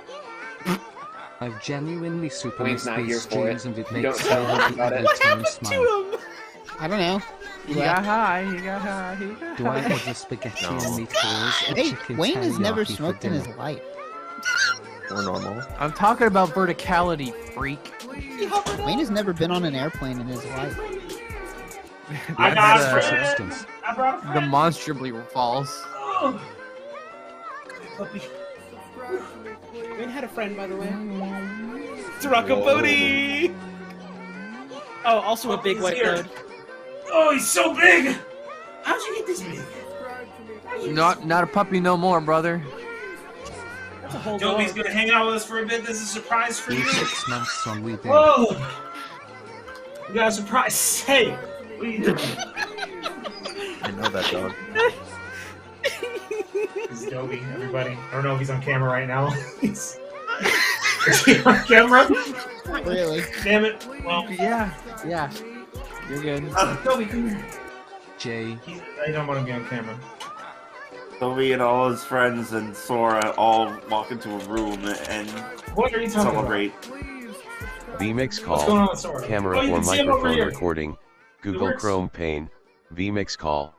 I've genuinely super Wayne's missed not here these for streams it. and it You makes don't tell me him about it. every time smile. I don't know. He got high. He got high. He got Do I high. order spaghetti and meatballs and Hey, chicken Wayne has never teriyaki for smoked in his dinner? life. Or normal. I'm talking about verticality, freak. Wayne has never been on an airplane in his life. I got That's, a friend. substance. I brought a friend. Demonstrably false. Oh. Puppy. Wayne had a friend, by the way. It's Rockabody! Oh, also a big He's white here. bird. Oh, he's so big! How'd you get this big? Not a puppy no more, brother. That's a whole Dobie's dog. gonna hang out with us for a bit. This is a surprise for you. 6 months on we did. Whoa! We got a surprise. Hey! What are you doing? I know that dog. This is Dobie, everybody. I don't know if he's on camera right now. Is he on camera? Really? Damn it. Well, Yeah. You're good. Dobie, come here. Jay, I don't want to be on camera. Toby and all his friends and Sora all walk into a room and What are you talking Celebrate. vMix What's going on call. with Sora? Camera Oh, you or can see him over microphone here. recording. Google works. Chrome pane. vMix call.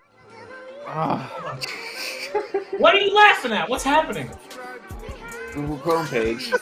What are you laughing at? What's happening? Google Chrome page.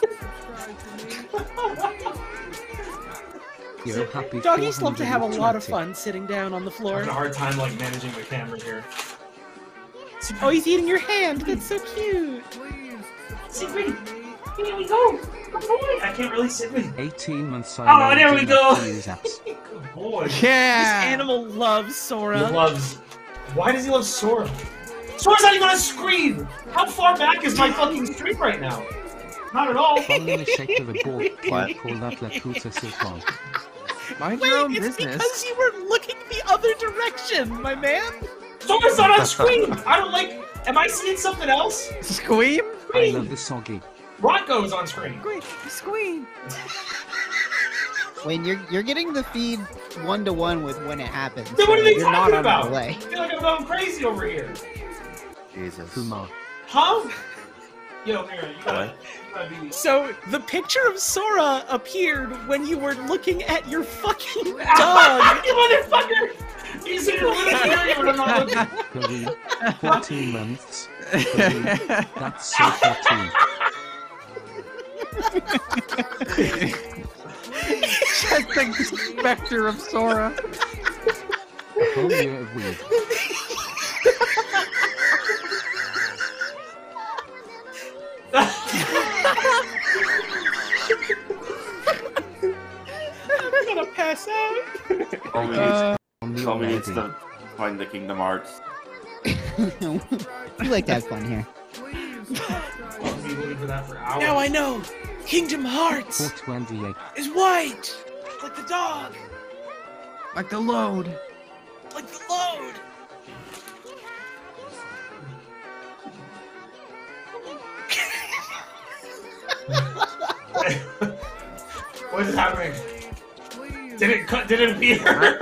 you're happy. Doggies love to have a lot of 420. fun sitting down on the I'm floor. having a hard time like managing the camera here. Oh, he's eating your hand. That's so cute. See, wait. Here we go. Good boy. I can't really sit with you. 18 months. Oh, there we go. Use apps. Good boy. This Yeah. animal loves He Sora. loves. Why does he love Sora? Sora's not even on a screen. How far back is my fucking screen right now? Not at all. Following the shape of a ball, you call that La Puta Silpon. Mind Wait, your own it's business. because you were looking the other direction, my man. Sora's not on screen. I don't like. Am I seeing something else? Squeam? I love the soggy. Rocco's on screen. Squeam. Wayne, you're getting the feed 1-to-1 with when it happens. Then what are they You're not talking on about? delay. I feel like I'm going crazy over here. Jesus. Kumar. Huh? Yo, Mira, you gotta be. So the picture of Sora appeared when you were looking at your fucking You dog. motherfucker! You said you're looking at me, but I'm not looking. Kareem, 14 months. Kareem, that's so 14. Just the specter of Sora. A whole year of weed. I'm gonna pass out. Tommy needs to find the Kingdom Hearts. We like to have fun here. I'll be looking for that for hours. Now I know. Kingdom Hearts 428. is white, like the dog, Like the load. like the load. What is happening? Did it cut? Did it appear?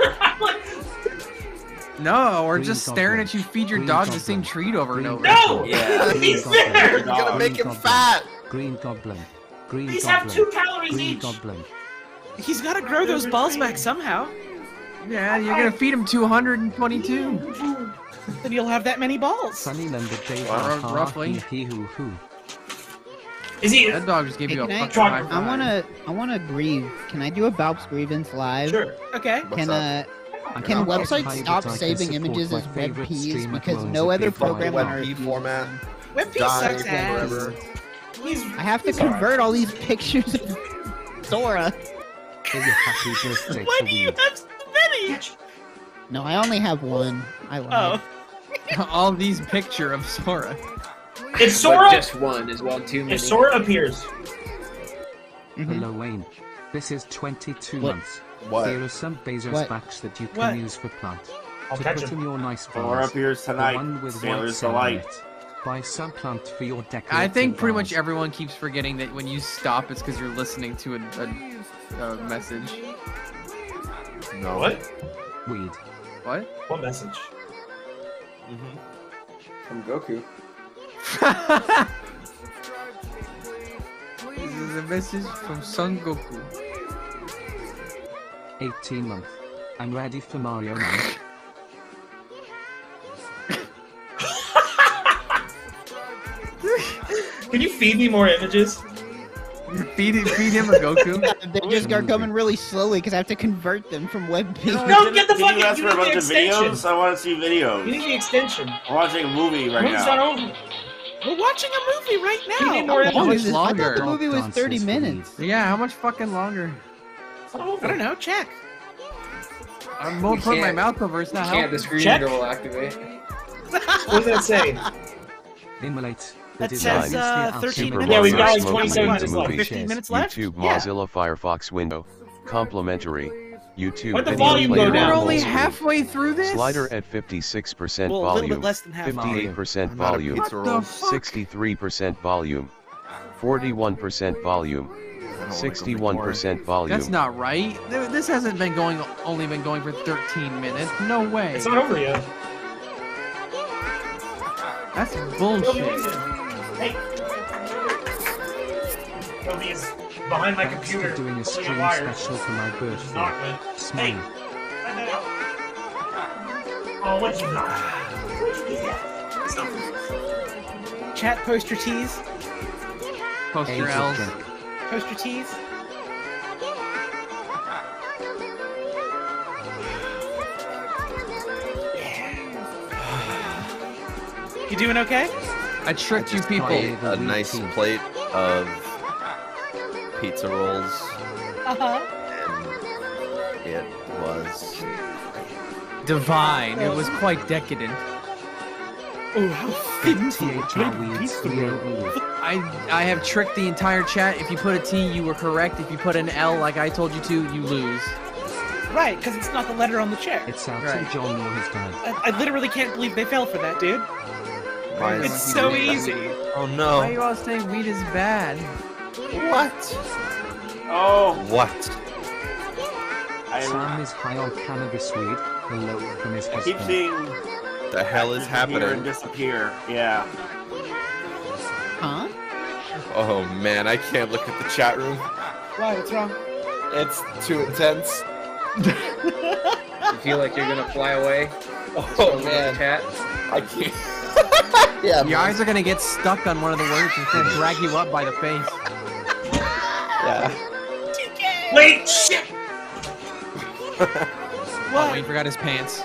No, we're Green just Goblin. staring at you feed your Green dog the Goblin. same treat over and Green over. No! Yeah. He's Green Goblin. there! You're gonna Green make him Goblin. fat! Green Goblin. Green These Goblin. have 2 calories Green each. Goblin. He's got to grow those balls back somehow. Yeah, you're gonna feed him 222. Then you'll have that many balls. Sunny Lender Day. Well, ha, roughly. He who who. Is he? That dog just gave Hey, you a can fucking high I five. I wanna grieve. Can I do a Balps grievance live? Sure. Okay. What's Can up? can Okay. websites Hi, stop but I can saving support images my as favorite WebPs streamer because clones no if other they program follow on Earth WebP uses format. them? WebP Die sucks ass. forever. He's. I have to convert all these pictures of Sora. Say your happy birthday Why to do you weed. have so many? No, I only have one. I lied. Oh. All these picture of Sora. If Sora. But just one is one too many. If Sora appears. Hello Wayne. This is 22 What? months. What? Here are some Bezos What? packs that you can What? use for plant. I'll to catch put him. in your nice Sora bars. appears The tonight. one with Sailor's white cell on Delight. it. Buy some plant for your decorative I think pretty much vase. everyone keeps forgetting that when you stop, it's because you're listening to a message. No. What? Weed. What? What message? From Goku. This is a message from Son Goku. 18 month. I'm ready for Mario Man. Can you feed me more images? Feed him a Goku. They just are coming really slowly because I have to convert them from WebP. No, get the fucking. You ask for a bunch of videos? I want to see videos. You need the extension. I'm watching a movie right Movie's now. not over. We're watching a movie right now. You need more How much images. I thought longer? the movie was 30 minutes. Yeah, how much fucking longer? I don't know. Check. I'm more putting my mouth over. It's not Can't the helping. screen reader will activate? What does that say? Immolate. That says 13 Super minutes. Yeah, we've got like Mario 27 Smoking minutes left. Movie. 15 minutes left? YouTube Yeah. Mozilla Firefox window. Complimentary. YouTube Let the video volume player go down. We're full only screen. halfway through this? Slider at 56% Well, a little volume. bit less than half. 58% I'm out of volume. pizza What the rolls. fuck? 63% volume. 41% volume. 61% volume. That's not right. This hasn't been going only been going for 13 minutes. No way. It's not over yet. That's bullshit. Hey. Toby's behind my computer. Doing a pulling stream wires. special for my Not birthday. good. Smile. Hey, let that out. Oh, what you got? Chat poster tees. Post your Age of L's. drink. Poster tees. You doing okay? I tricked you people. A nice plate of pizza rolls, Uh-huh. and it was Divine. It was quite decadent. Oh, how I have tricked the entire chat. If you put a T, you were correct. If you put an L, like I told you to, you lose. Right, because it's not the letter on the chair. It's out Right. to John or his dad. I literally can't believe they fell for that, dude. Why It's so easy. Oh Why no! are you all saying weed is bad? What? Oh, What? Sam is high on cannabis weed, hello from his I keep husband. seeing The hell is appear and happening? disappear. Yeah. Huh? Oh man, I can't look at the chat room. Why? What's wrong? It's too intense. You feel like you're gonna fly away? Oh man, Chat? I can't. Yeah, Your eyes are gonna get stuck on one of the words and then drag you up by the face. yeah. Wait, shit! Oh, he forgot his pants.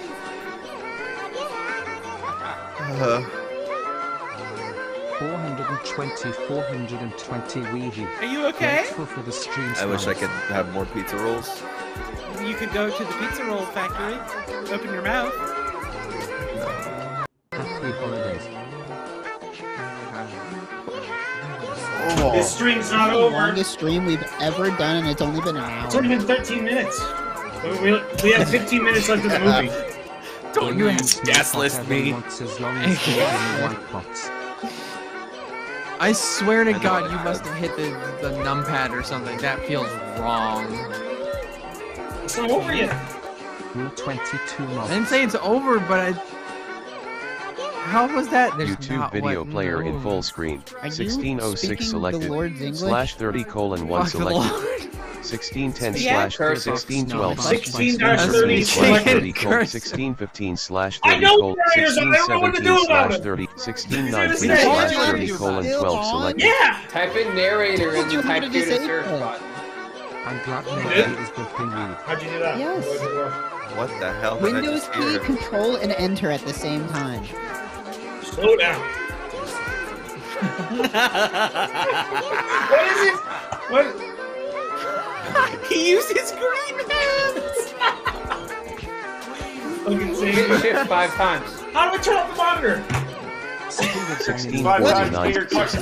420 weehee. Are you okay? Grateful for the stream I wish I smiles. could have more pizza rolls. You could go to the pizza roll factory, open your mouth. Happy holidays. This stream's not The over. longest stream we've ever done, and it's only been an It's only hour. been 13 minutes. We have 15 minutes left of the movie. Don't you gas list me. Wants as long as they can white box. I swear to I know God, what you I must have hit the numpad or something. That feels wrong. It's not over yet. Rule 22 I months. didn't say it's over, but I. How was that? There's YouTube not video what- player in no. full screen. Are you 1606 speaking selected. the Lord's English? /30:1 Fuck the selected. Lord. 1610 Yeah. / 1612 16-30 /30:30 Curse. 1615 /30 I know the writers, I don't know what to do about it. 1617 It's /30 still 1619 on. selected. Yeah! Type in narrator and You then type wanted through to the say search that. button. I'm glad did? nobody is bumping weed. How'd you do that? Yes. What the hell did I Windows just key, hear? Control, and Enter at the same time. Slow down. What is it? What? He used his green hands! Fucking Hit save. shift 5 times. How do I turn off the monitor? 1649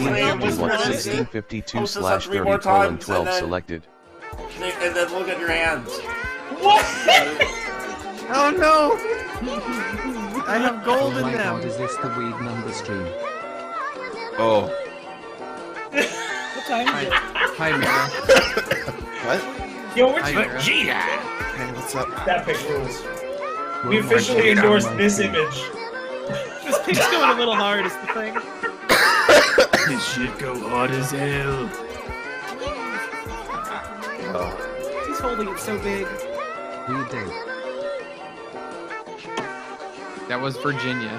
1652 Post this up 3 more /30:12 times, and then- selected. And then look at your hands. What? Oh no! I have gold Oh in my them. god, is this the weed number stream? Oh. What time is it? Hi, Mira. What? Yo, we're Hi, Mira. Vegeta. Hey, what's up? That pic rules. Well, We my officially God, endorsed my this God. image. This pig's going a little hard is the thing. This shit go hard as hell. He's holding it so big. We do. That was Virginia.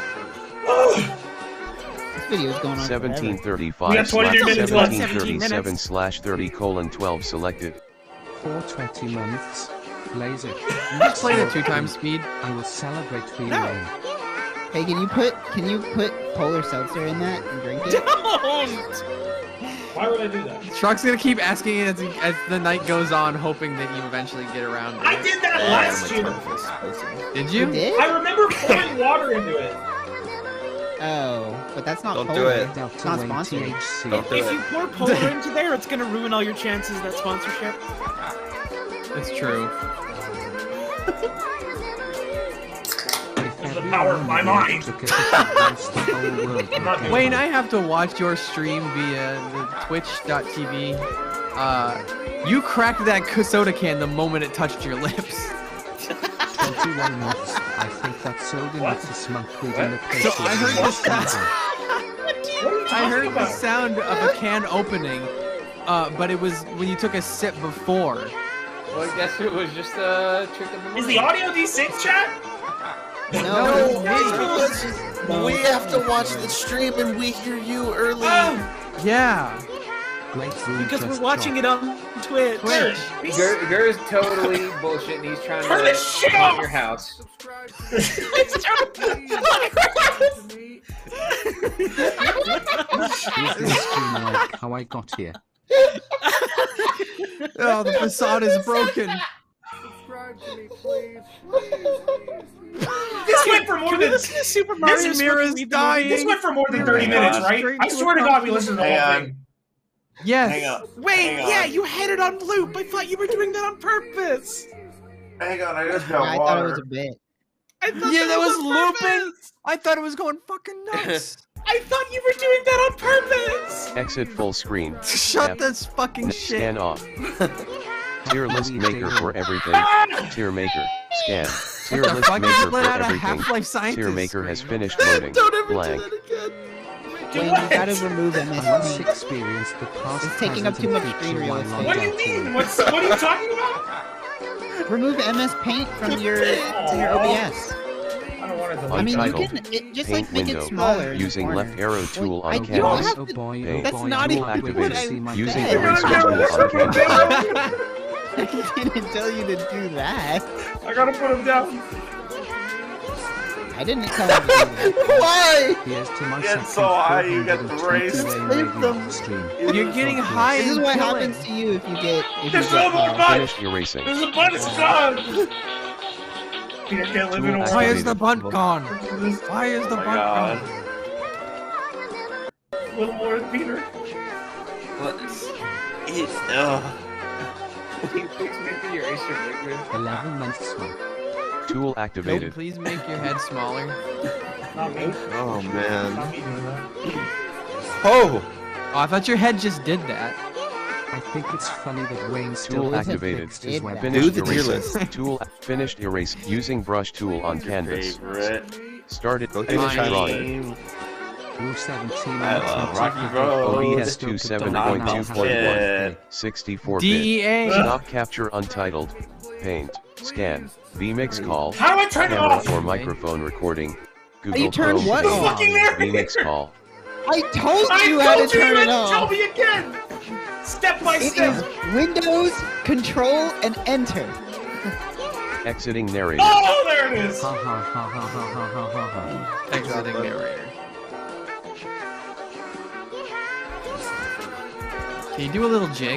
This video is going on 1735 We have 23 minutes left. 1737/30:12 selected. 420 months. Blaze it. You just played at 2 times speed. I will celebrate for you. Hey, can you put polar seltzer in that and drink it? Don't! Why would I do that? Truck's gonna keep asking it as the night goes on, hoping that you eventually get around to it. I did that last year. Did you? You did? I remember pouring water into it. Oh, but that's not Don't polar. do it. It's not sponsored. Don't do If you it. pour polar into there, it's gonna ruin all your chances at sponsorship. It's true. The power of my mind. Wayne, I have to watch your stream via the twitch.tv. You cracked that soda can the moment it touched your lips. 21 months. I think that's so enough to smoke weed in the place. So I heard the sound. I heard the sound of a can opening, but it was when you took a sip before. Well, I guess it was just a trick of the mind. Is the audio D6 chat? No, we have to watch the stream and we hear you early. Yeah. Because we're watching it on Twitch. Gur's totally bullshitting. He's trying Turn to this shit haunt off! your house. Here's the stream like how I got here. Oh, the facade is broken. Subscribe to me, please. This went for more than Super Mario this Mira's dying. This went for more than 30 minutes, right? I swear to God, we listened to the whole thing. Yes. Hang on. Wait, Hang yeah, on. you had it on loop. I thought you were doing that on purpose. Hang on, I just Yeah, got I water. thought it was a bit. I thought Yeah, that was on looping. purpose. I thought it was going fucking nuts. I thought you were doing that on purpose. Exit full screen. Shut F. this fucking shit. Scan off. Tier list maker for everything. Tier maker. Scan. Tier What the list fuck? maker Just for let out a everything. Half-Life Scientist Tier maker has scream. finished loading. Don't ever Blank. do that again. Wayne, you gotta remove I MS once Paint. experienced the past, It's taking up present, too and much screen future real while estate. logged What do you out to mean? it. What are you talking about? Remove MS Paint from your OBS. I don't want it to I mean, you Untitled. can just Paint like make window. it smaller. in the Using corner. left arrow tool I on don't canvas. have Oh to- boy, Paint. That's oh boy, not you even activated. what I See my Using face. eraser tool on canvas. I didn't tell you to do that. I gotta put him down. I didn't tell you to do that. Why? Here's to my Get so high, you get the race. stream. You're getting high This is and what killing. happens to you if you get. There's no more butt! Finished erasing. There's a butt, it's gone! Peter can't live in a Why world. is the bunt gone? Why is the Oh my bunt God. gone? A little more, Peter. What is it? 11 months one. Tool Nope, activated. please make your head smaller. Not me. Oh Not man. me doing that. Oh. Oh, I thought your head just did that. I think it's funny that Wayne still Tool hasn't activated. fixed his weapon. Finished Do the tier erasing. Tool finished erase using brush tool on canvas. Favorite. Started Go through the finish drawing. Game. Rule 17. I love Rocky Road. OBS 27.2.1. 64 bit. DEA. Stop capture untitled. Paint. Scan. vMix call. How do I turn it Camera off? for microphone recording. Google you turn Chrome what Paint. off? Fucking there. vMix call. I told I you how to told you turn it to tell off. me again! Step by It step! is Windows, Control, and Enter. Exiting narrator. Oh, there it is! Ha ha ha ha ha ha ha ha ha. Exiting narrator. Can you do a little jig?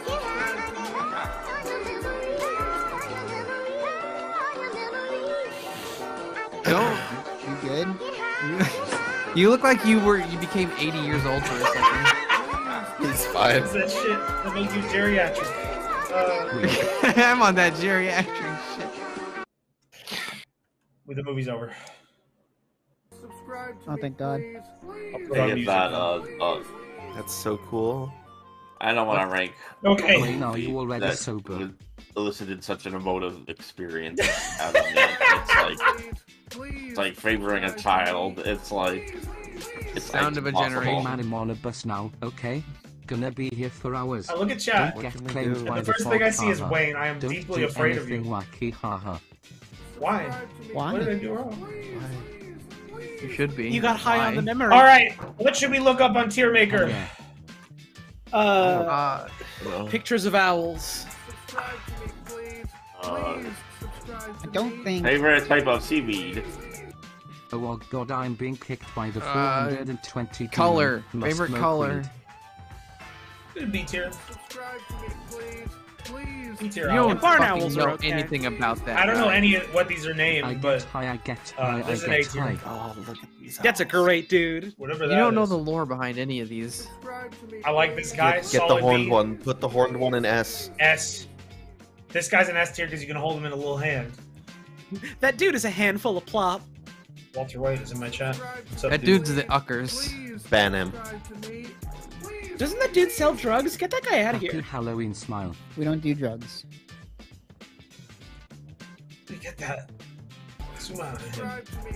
Don't. You good? You look like you became 80 years old for a second. He's fine. It's that shit that makes you geriatric. I'm on that geriatric shit. The movie's over. Oh, thank God. Hey, that, That's so cool. I don't want to rank. Okay. Wait, no, you already that sober. elicited such an emotive experience out of me. It's like favoring a child. It's like Sound of a impossible. Hey man, I'm on a bus now, okay? Gonna be here for hours. I look at chat. Don't get claimed by The first thing I see is haha. Wayne. I am Don't deeply do afraid of anything you. wacky, haha. Why? Why? What did I do wrong? You should be. You got high on the memory. All right, what should we look up on Tier Maker? Pictures of owls. I don't think. Favorite type of seaweed. Oh god, I'm being kicked by the 420 color. Must Favorite smoke color. Good B tier. B tier. You don't owl. barn fucking owls know are okay. anything about that. I don't know guy. any of what these are I named, get but high, I get high, I this is an get A tier. high. Oh, look at these. That's a great dude. Whatever You that don't know is. the lore behind any of these. I like this guy. Get the solid horned B. one. Put the horned one in S. S. This guy's an S tier because you can hold him in a little hand. That dude is a handful of plop. Walter White is in my chat. What's up, That dude? dude's the uckers. Ban him. Doesn't that dude sell drugs? Get that guy out of Happy here. Halloween smile. We don't do drugs. We get that. Zoom out of him.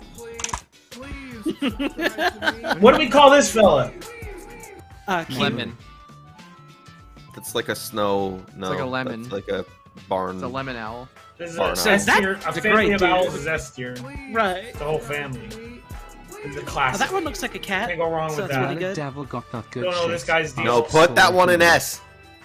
What do we call this fella? Cute. Lemon. That's like a snow. No, like a lemon. That's like a barn. It's a lemon owl. This is Barn a owl. S tier. That's A a family great of dude. owls is S tier. Right. The whole family. It's a Oh, classic. that one looks like a cat. Can't go wrong so with that's that. really The good. devil got that good Don't know shit. this guy's deal. No, put that one in S.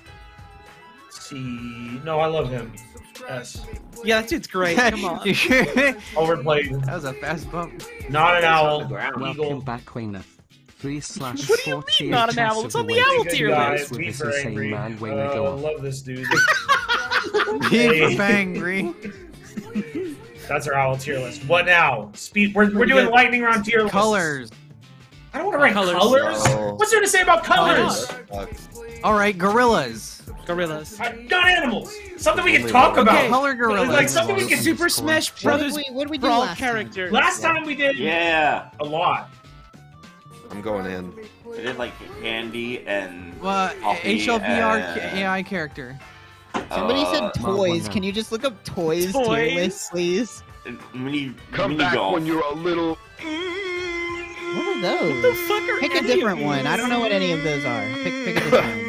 See, no, I love him. S. Yeah, that dude's great. Come on. That Overplayed. was a fast bump. Not an owl. Welcome Eagle. back, Quainer. 3/4 What do you mean, not an owl? It's on the owl tier Guys, with B this for insane angry. man when they go off. Love this dude. Be angry. That's our owl tier list. What now? Speed. We're doing lightning round tier lists. Colors. I don't want to write Colors. colors. Oh. What's there to say about colors? All right, gorillas. Gorillas. Not animals. Something we can talk about. Okay. Color gorillas. Like something we can. Super Smash Brothers What did we do Brawl last time? character. Last time we did Yeah. a lot. I'm going in. I did like candy and. Well, coffee HLVR and- AI character. Somebody said toys. Mama. Can you just look up toys tier Toys? list, please? Mini when golf. you're a little. What are those? What the fuck are Pick a any different of one. I don't know what any of those are. Pick a different one.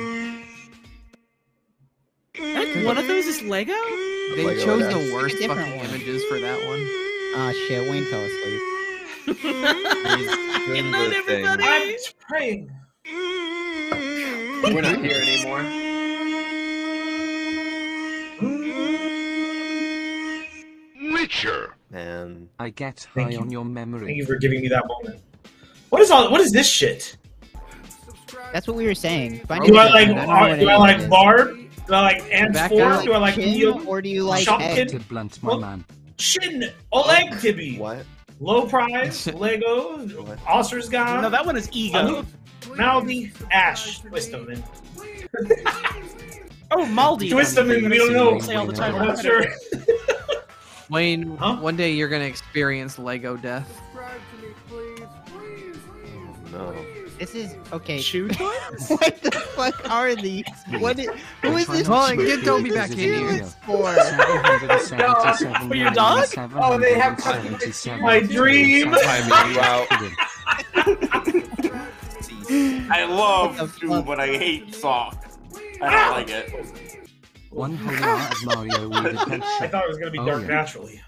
these? One of those is Lego? They Lego chose Dash. the worst Different fucking one. images for that one. Ah, shit. Wayne fell asleep. Doing night, the thing. everybody. I'm praying. We're not here anymore. Witcher. Man. I get Thank high you. on your Thank memory. you for giving me that moment. What is all? What is this shit? That's what we were saying. Find Do a I different like? one. I don't know Do I what any like of it Barb? Do I like Ant Back Four? out. Do I like Chin, Neil? or do you like Shop egg? Kid? To blunt my Well- man. Shin Oleg Tibby. What? Low prize. Lego. What? Oscar's gone. No, that one is Ego. Maldi. Ash. Twist them in. Oh, Maldi. Twist them in. We don't know. Say all the time. I'm not sure. Wayne, Huh? one day you're gonna experience Lego death. No. This is okay. Chew toys? What the fuck are these? What? Who is this? Well, get Toby back in here. For? For your dog? Oh, they have my dream. Wow. I love What the Tube, fuck? but I hate Sock. I don't like it. One whole lot of Mario with a I headshot. thought it was gonna be Oh, Dark yeah. Naturally.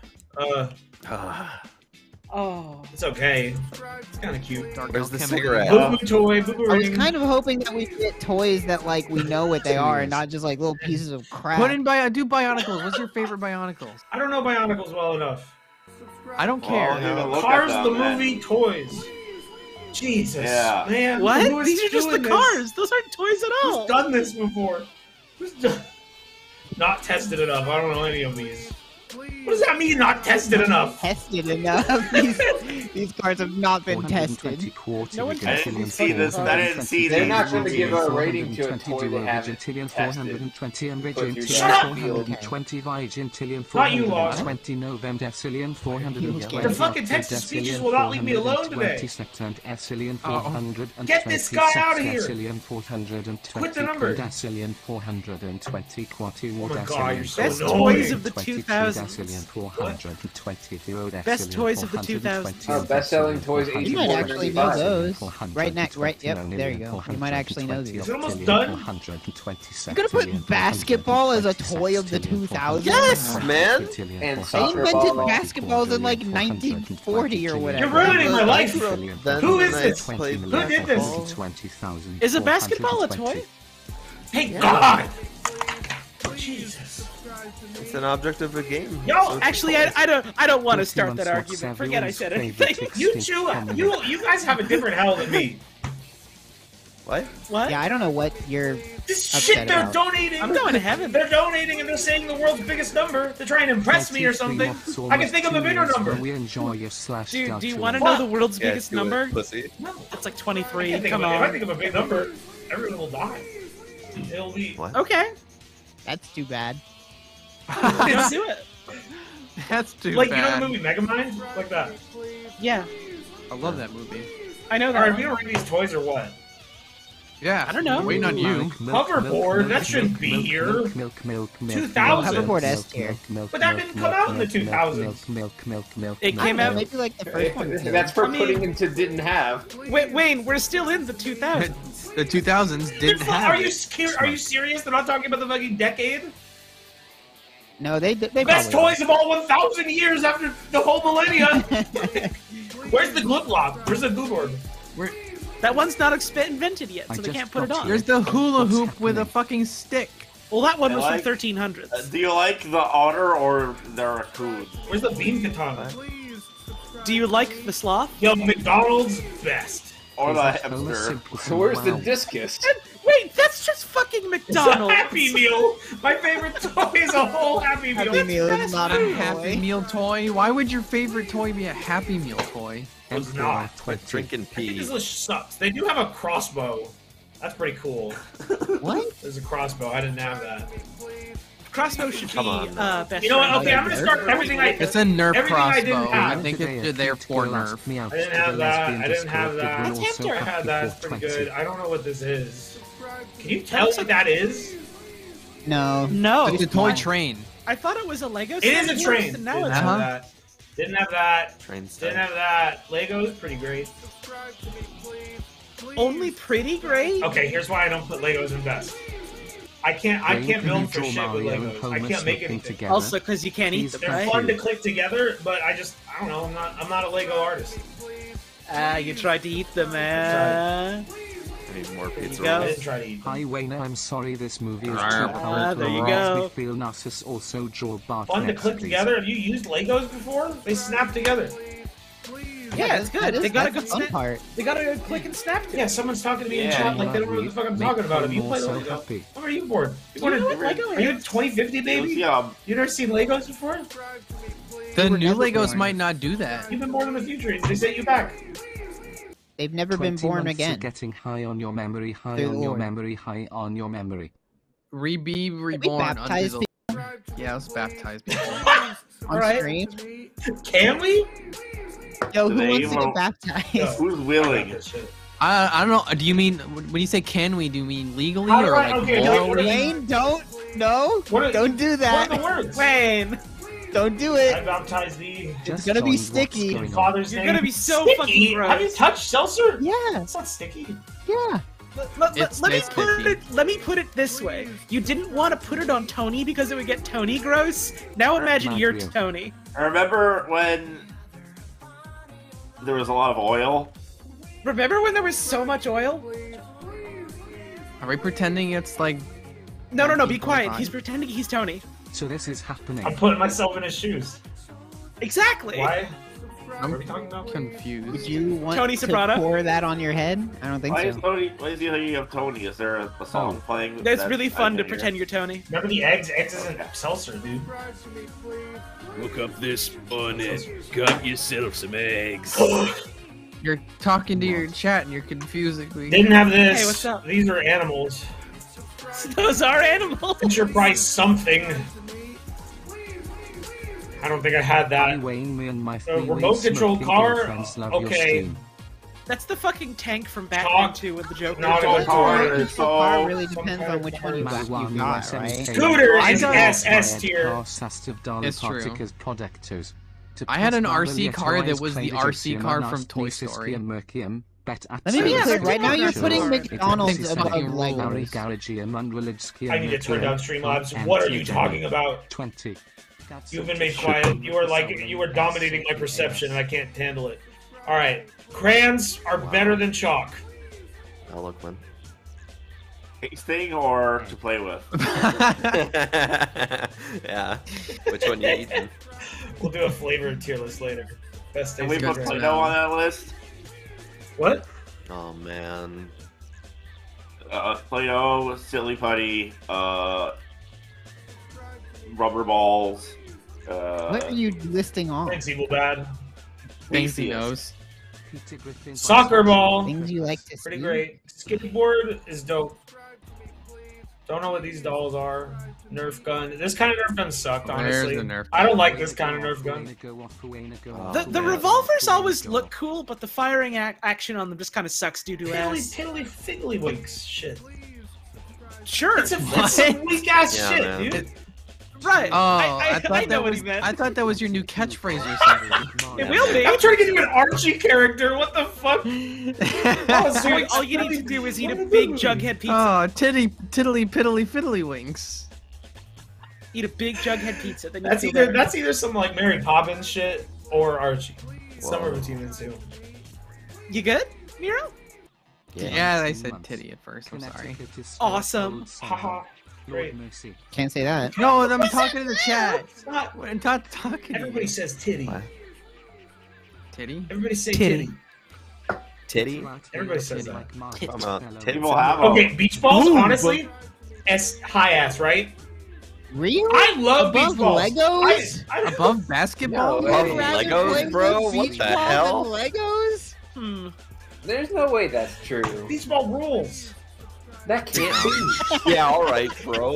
Oh. It's okay. It's kind of cute. Dark Where's the alchemy. cigarette? Boo Boo toy. Boo Boo I was ring. kind of hoping that we get toys that like we know what they are and not just like little pieces of crap. Put in do Bionicles. What's your favorite Bionicles? I don't know Bionicles well enough. I don't Oh, care. I didn't look Cars at the them, man. movie toys. Jesus, Yeah. man. Who What? is These are just the doing this? cars. Those aren't toys at all. Who's done this before? Who's done? Not tested enough. I don't know any of these. What does that mean? Not tested enough? tested enough. These cards have not been tested. No one I didn't see this. I didn't see They're these. not going to give a rating to a toy they haven't tested. 420 and Regentillion Shut up! 420 Vigentillion Not you, Laura. 420 November Decillion 420 The fucking text to speeches will not leave me alone today. Second Decillion 420 Get this guy out of here! Decillion 420 Quit the number. Decillion 420 Quati Oh my God, you're so Best annoying. toys of the 2000s. Best toys of the 2000s. Best-selling toys. You might actually know those. 420, Right next, right. Yep, there you go. You might actually know these. Is it almost done? You're gonna put basketball as a toy of the 2000s? Yes, man. And They soccer invented ball. basketballs in like 1940 or whatever. You're ruining my life. Then Who is when I this? played Who did this? basketball- Is a basketball a toy? Hey, God! Jesus. It's an object of a game. Yo, So it's Actually, a toy. I don't want to start that argument. Forget I said anything. You guys have a different hell than me. What? What? Yeah, I don't know what you're This upset shit they're about. donating. I'm going to heaven. They're donating and they're saying the world's biggest number to try and impress me or something. I can think of a bigger number. We enjoy your slash Do you dot want to to know the world's Yeah, biggest do it, number? pussy. No. It's like I 23. can't think Come of a, if I on. think of a big number, everyone will die. It'll be. What? Okay. That's too bad. Let's do it. That's too Like, you bad. know the movie Megamind? Like that. Yeah. I love that movie. I know Alright, that. we don't read these toys or what? Yeah, I don't know. Waiting on you. Hoverboard, that shouldn't be here. 2000. Hoverboard S tier. But that didn't come out in the 2000s. It I came don't know, out. maybe like the first one. did. That's for I mean- putting into didn't have. Wait, Wayne, we're still in the 2000s. The 2000s didn't have Are you it. scared? Are you serious? They're not talking about the fucking decade? No, they Best probably toys of all 1,000 years after the whole millennia. Where's the glue block? Where's the glue board? That one's not invented yet, so they can't put it on. There's the hula hoop with a fucking stick. Well, that one I was like- from 1300s. Do you like the otter or the raccoon? Where's the beam katana? Do you like the sloth? Yo, McDonald's best. Or the hamster? So where's the discus? Wait, that's just fucking It's a McDonald's. Happy Meal. My favorite toy is a whole Happy Meal. Happy Meal is not A a Happy toy. Meal toy? Why would your favorite toy be a Happy Meal toy? It's not. Like drinking I think pee. this list sucks. They do have a crossbow. That's pretty cool. What? There's a crossbow. I didn't have that. Crossbow should Come be on. best. You know what? friend. Okay, I'm gonna start everything I. It's a Nerf Everything I didn't crossbow. have. I think it's there for Nerf. I didn't have that. I didn't have that. I had that. It's pretty good. I don't know what this is. Can you tell what that is? No. No. It's a toy train. I thought it was a Lego. It is set a train. and Now Didn't it's have Uh-huh. that. Didn't have that. Train Didn't set. have that. Legos, pretty great. only pretty great. Okay, here's why I don't put Legos in best. I can't build for shit with Legos. I can't make anything. Also, because you can't eat them, They're right? fun to click together, but I don't know. I'm not a Lego artist. You tried to eat them, man. I need more pizza go. I rolls. didn't try to eat them. Hi Wayne, I'm sorry this movie is too Ah, powerful. there you Makes go. me feel nauseous. Also, draw Bart Fun to next, click please. together. Have you used Legos before? They snap together. Yeah, it's good. They got a good fun snap. part. They got a good click and snap to it. Yeah, someone's talking to me in Yeah, chat like they don't know what the fuck I'm talking about. Have you played so Lego? happy. When are you born? Do you know what Lego Are you is? 2050, baby? Yeah, You never seen Legos before? The were new never Legos born. might not do that. You've been born in the future. They sent you back. They've never been 20 born months of again. Getting high on your memory, high Good on your lord. memory, high on your memory. Be reborn under baptize the... Yeah, let's baptize people. On Alright. stream. Can we? Yo, who They wants to will- get baptized? No. who's willing? I don't know. Do you mean when you say can we? Do you mean legally How do or I- like okay, no, what morally? are you- Wayne, don't. No. What are- Don't do What that. are the words? Wayne, Don't do I it. baptized thee It's gonna be joined, what's sticky. going in on? Father's You're name. gonna be so Sticky? fucking gross. Have you touched seltzer? Yeah. It's not sticky. Yeah. let me It's put sticky. it. Let me put it this way: you didn't want to put it on Tony because it would get Tony gross. Now imagine you're Mario. Tony. I remember when there was a lot of oil. Remember when there was so much oil? Are we pretending it's like? No, be quiet. 1945? He's pretending he's Tony. So this is happening. I'm putting myself in his shoes. Exactly. Why? What I'm are we talking about? confused. Would you want Tony to Soprano? pour that on your head? I don't think Why is so. Tony? Why is he thinking of Tony? Is there a song playing? It's that really I fun to can hear? pretend you're Tony. Remember the eggs? Eggs isn't seltzer, dude. Look up this bun and got yourself some eggs. You're talking to your chat and you're confusing me. Didn't have this. Hey, what's up? These are animals. Those are animals. Fisher Price something. I don't think I had Hi that. Wayne, me and my A three remote control car? friends love your Okay. stream. That's the fucking tank from Batman 2 with the Joker. Not all cars. Car really depends on which one you got, right? Scooter is SS tier. It's true. I had an RC car that was the RC car from Toy Story. Let me be clear. Right now, you're putting McDonald's above Legos. I need to turn down Streamlabs. What are you talking about? 20. You've been made quiet. You are dominating my perception, and I can't handle it. All right, crayons are better than chalk. Eloquent. Tasting or to play with? Yeah. Which one you eating? We'll do a flavor tier list later. Best Can we put Play-Doh on that list? What? Oh man. Play-Doh, silly putty, rubber balls. What are you listing off? Thanks, Evil Bad. Things he knows. Soccer ball. Things you like to Pretty see. great. Skateboard is dope. Don't know what these dolls are. Nerf gun. This kind of Nerf guns suck, honestly. There's the Nerf I don't like this kind of Nerf gun. The revolvers always look cool, but the firing action on them just kind of sucks doo-doo ass. Piddly fiddlywinks shit. Sure. It's some weak ass Yeah, shit, man. dude. Right. I I know what he meant. thought that was your new catchphrase or something. It will be. I'm trying to get you an Archie character. What the fuck? All you need to do is eat a big Jughead pizza. Oh, tiddly piddly fiddly winks. Eat a big Jughead pizza. Then you That's feel either better. some like Mary Poppins shit or Archie. Somewhere between the two. You good, Miro? Yeah, I said titty at first. I'm sorry. Awesome. Haha. Great. Can't say that. No, I'm talking to the chat. Not, I'm not talking. everybody says titty. Titty. Everybody say titty. Titty? Everybody says that. People have them. Okay, beach balls, honestly, high ass, right? Really? I love Above beach balls. Legos? Above basketball? No way. Legos, bro? What the hell? Legos? There's no way that's true. Beach ball rules. That can't be. Yeah, alright, bro.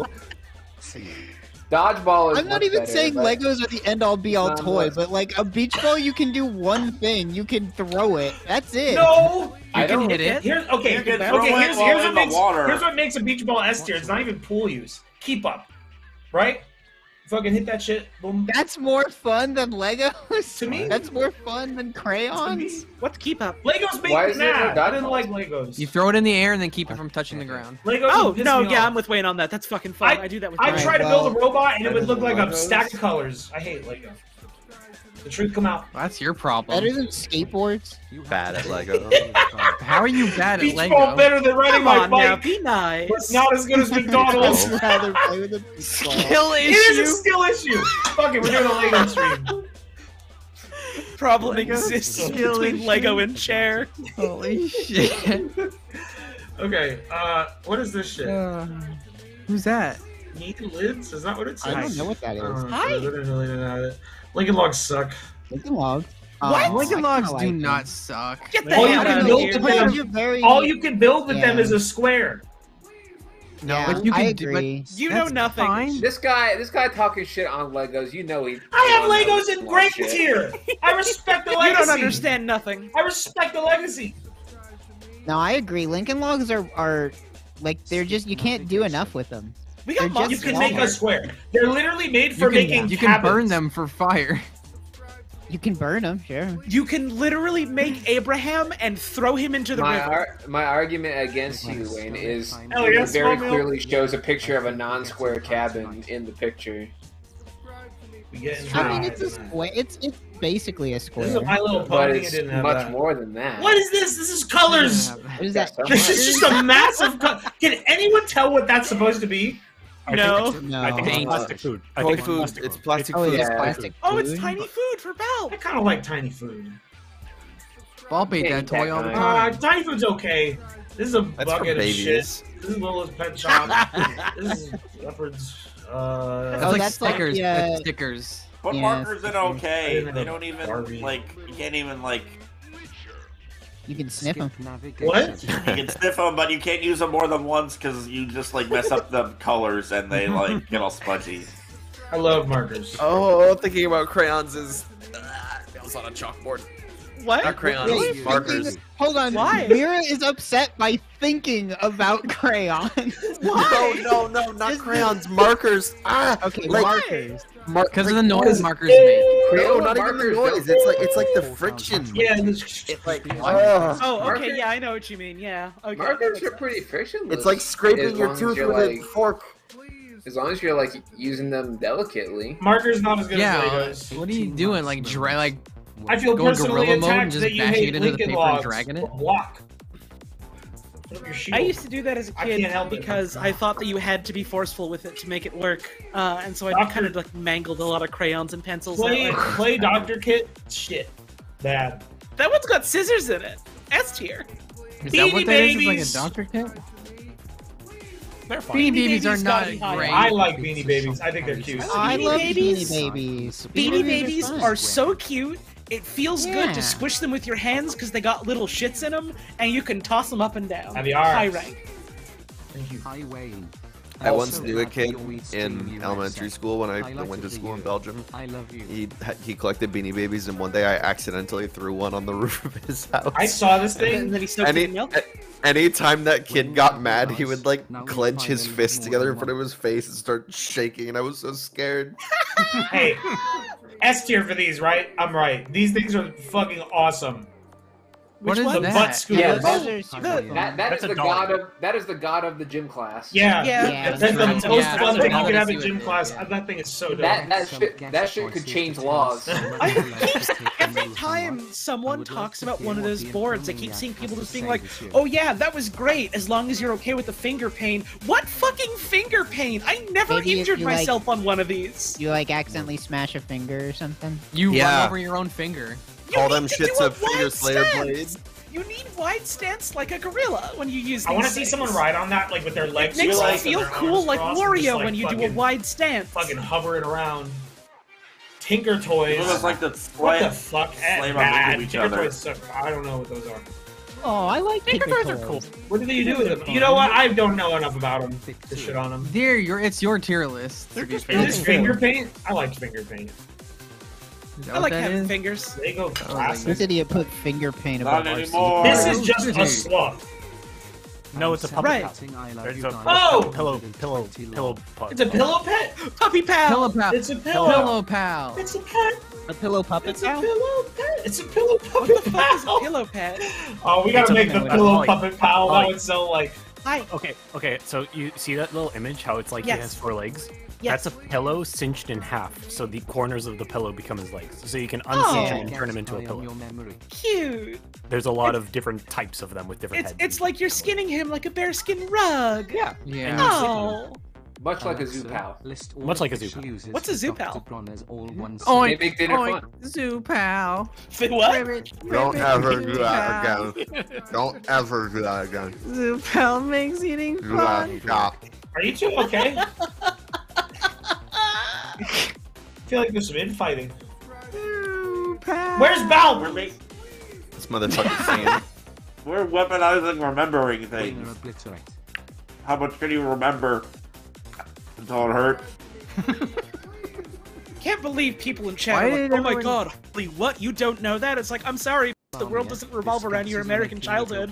Dodgeball is I'm not much even better, saying but Legos are the end-all be-all Not toy, much. but like a beach ball, you can do one thing. You can throw it. That's it. No. You can hit it. Here's You can throw it here's while what in the makes water. here's what makes a beach ball S tier. It's not even pool use. Keep up, right? Fucking hit that shit. Boom. That's more fun than Legos. To me? That's more fun than crayons. What's keep up? Legos make Why me is there no mad. I didn't dodgeball? like Legos. You throw it in the air and then keep it from touching the ground. Legos Oh would piss no, me yeah, off. I'm with Wayne on that. That's fucking fun. I do that with. I mine. tried to build a robot and it would look like a Legos? stack of colors. I hate Lego. The truth come out. That's your problem. Better than skateboards. Bad at Lego. How are you bad at Beach Lego? ball better than riding Come my on now, bike. be nice. But not as good as McDonald's. I'd rather play with a beach ball. Skill It is a issue. skill issue. Fuck it, we're doing a Lego stream. Problem Lego exists skill between issue. Lego and chair. Holy shit. Okay, what is this shit? Who's that? Need lids? Is that what it says? I don't know what that is. Hi. Lincoln Logs suck. Lincoln Logs. What? Lincoln I Logs kinda do like not them. suck. Get the All you hell can out build of with here. them- You're very- All you can build with them Yeah. is a square. No, Yeah, but you can I do. agree. You know That's nothing. fine. This guy talking shit on Legos. You know he. I have Legos in Legos great shit. tier. I respect the You legacy. don't understand nothing. I respect the legacy. No, I agree. Lincoln Logs are like they're just you can't do enough with them. We got They're You just can make a Walmart. square. They're literally made You for can, making you can burn cabins. them for fire. You can burn them, sure. You can literally make Abraham and throw him into the river. My argument against you, Wayne, is Hell it yes, very Romeo. clearly shows a picture of a non-square cabin in the picture. We get into I mean, that. it's a square. It's basically a square. This is My Little But Pony. It it's didn't have much that. more than that. What is this? This is colors. What is that? This is just a massive. Can anyone tell what that's supposed to be? No. No. I think it's Paint. plastic food. I Toy think it's food. plastic It's food. plastic Oh, food. it's Yeah. plastic. Oh, it's food? tiny food for Belle. I kind of like tiny food. Ball bait Yeah, that toy all the that time. Tiny food's okay. This is a That's for bucket of shit. babies. This is Lola's Pet Shop. This is Leopard's. That's Oh, like that's like, stickers. yeah. That's stickers. Put Yeah, markers in I okay. didn't They have don't even Barbie. like. You can't even like. You can sniff them. What? You can sniff them, but you can't use them more than once because you just like mess up the colors and they like get all smudgy. I love markers. Oh, thinking about crayons is nails on a chalkboard. What? Not crayons, Wait, markers. Hold on. Why? Mira is upset by thinking about crayons. Why? No, not crayons, markers. Ah, Okay, like, markers. Because of the noise markers make. No, not even the noise. It's like the friction. Yeah, It's like Oh, okay, yeah, I know what you mean. Yeah. Okay. Markers are pretty frictionless. it's like scraping as your long as tooth you're, with a like- fork. As long as you're like using them delicately. Marker's not as good as Yeah. Legos. What are you doing? Like I feel going personally gorilla mode and attacked just that you bashing hate it into the Lincoln paper Logs. and dragging it? Block. Put up your shield. I used to do that as a I kid can't help it. because I thought that you had to be forceful with it to make it work, and so I kind of like mangled a lot of crayons and pencils. Play Dr. Kit. Shit. Bad. That one's got scissors in it. S tier. Is that what that is? It's Babies. like a Dr. Kit? They're fun. Beanie Babies are not gotta be high. great. I like Beanie Babies. I think they're cute. I love Babies. Beanie Babies. Beanie Babies fun. are so cute. It feels good Yeah. to squish them with your hands because they got little shits in them, and you can toss them up and down. And they are. High rank. I once knew a kid in elementary school when I went to school in Belgium. I love you. He collected Beanie Babies, and one day I accidentally threw one on the roof of his house. I saw this And thing. then he soaked it in milk. Anytime that kid got mad, he would like clench his fist together in front of his face and start shaking, and I was so scared. Hey, S tier for these, right? I'm right. These things are fucking awesome. What is The that? butt scooters. Yeah, Those are super fun. That is the god of the gym class. Yeah, Yeah. that's the that's most yeah, fun that's thing you what can I have see in what gym it is, class. yeah. That thing is so dope. That shit could change laws. Every time someone talks about one of those boards, I keep seeing people just being like, "Oh yeah, that was great, as long as you're okay with the finger pain." What fucking finger pain? I never Maybe if injured you, like- myself on one of these. You like accidentally smash a finger or something? You Yeah. run over your own finger. You Call need them to do shits a a finger wide slayer stance. blade. You need wide stance like a gorilla when you use these I want to see things. someone ride on that, like with their It legs makes you relaxed and feel their cool arms like crossed and just, Wario like, when you do a fucking- wide stance. Fucking hovering around. Tinker Toys. It was like the What the slay- fuck? slam Bad. into each Tinker other. Toys suck. I don't know what those are. Oh, I like Tinker Toys are cool. What do you do with them? You know what? I don't know enough about them to shit on them. Dear, it's your tier list. To be fair. Is this finger paint? I like finger paint. Is that I what like that having is? fingers. Lego This classic. idiot put finger paint Not above anymore. This is just a sloth. No, it's a puppet Right. pal. There's a Oh! pillow pup. It's a pillow pet. Puppy pal. Pillow pal. It's a pillow. Pillow pal. It's a pet. A pillow puppet It's a pal? pillow pet. It's a pillow What puppet the fuck is a pal. pillow pet? Oh, we gotta It's a make the pillow pillow pal. puppet pal. That Like- would so like. Hi. Okay, so you see that little image, how it's like Yes. he has 4 legs? Yes. That's a pillow cinched in half, so the corners of the pillow become his legs. So you can uncinch Oh. him and turn him into a pillow. Cute. There's a lot of different types of them with different heads. It's like you're skinning him like a bearskin rug. Yeah. Yeah. Oh. Much like a zoo pal. Much like a zoo pal. What's a zoo pal? Oink, Make dinner oink, fun. zoo pal. What? Ribbit, Don't ribbit, ever zoo do that pal. again. Don't ever do that again. Zoo pal makes eating Do that. fun. Stop. Are you two okay? I feel like there's some infighting. Zoo pal. Where's Bal? This motherfucker's saying. We're weaponizing remembering things. How much can you remember until it hurts? Can't believe people in chat Why are like, did oh my everyone- god, holy what? You don't know that? It's like, I'm sorry, the world doesn't revolve around your American childhood.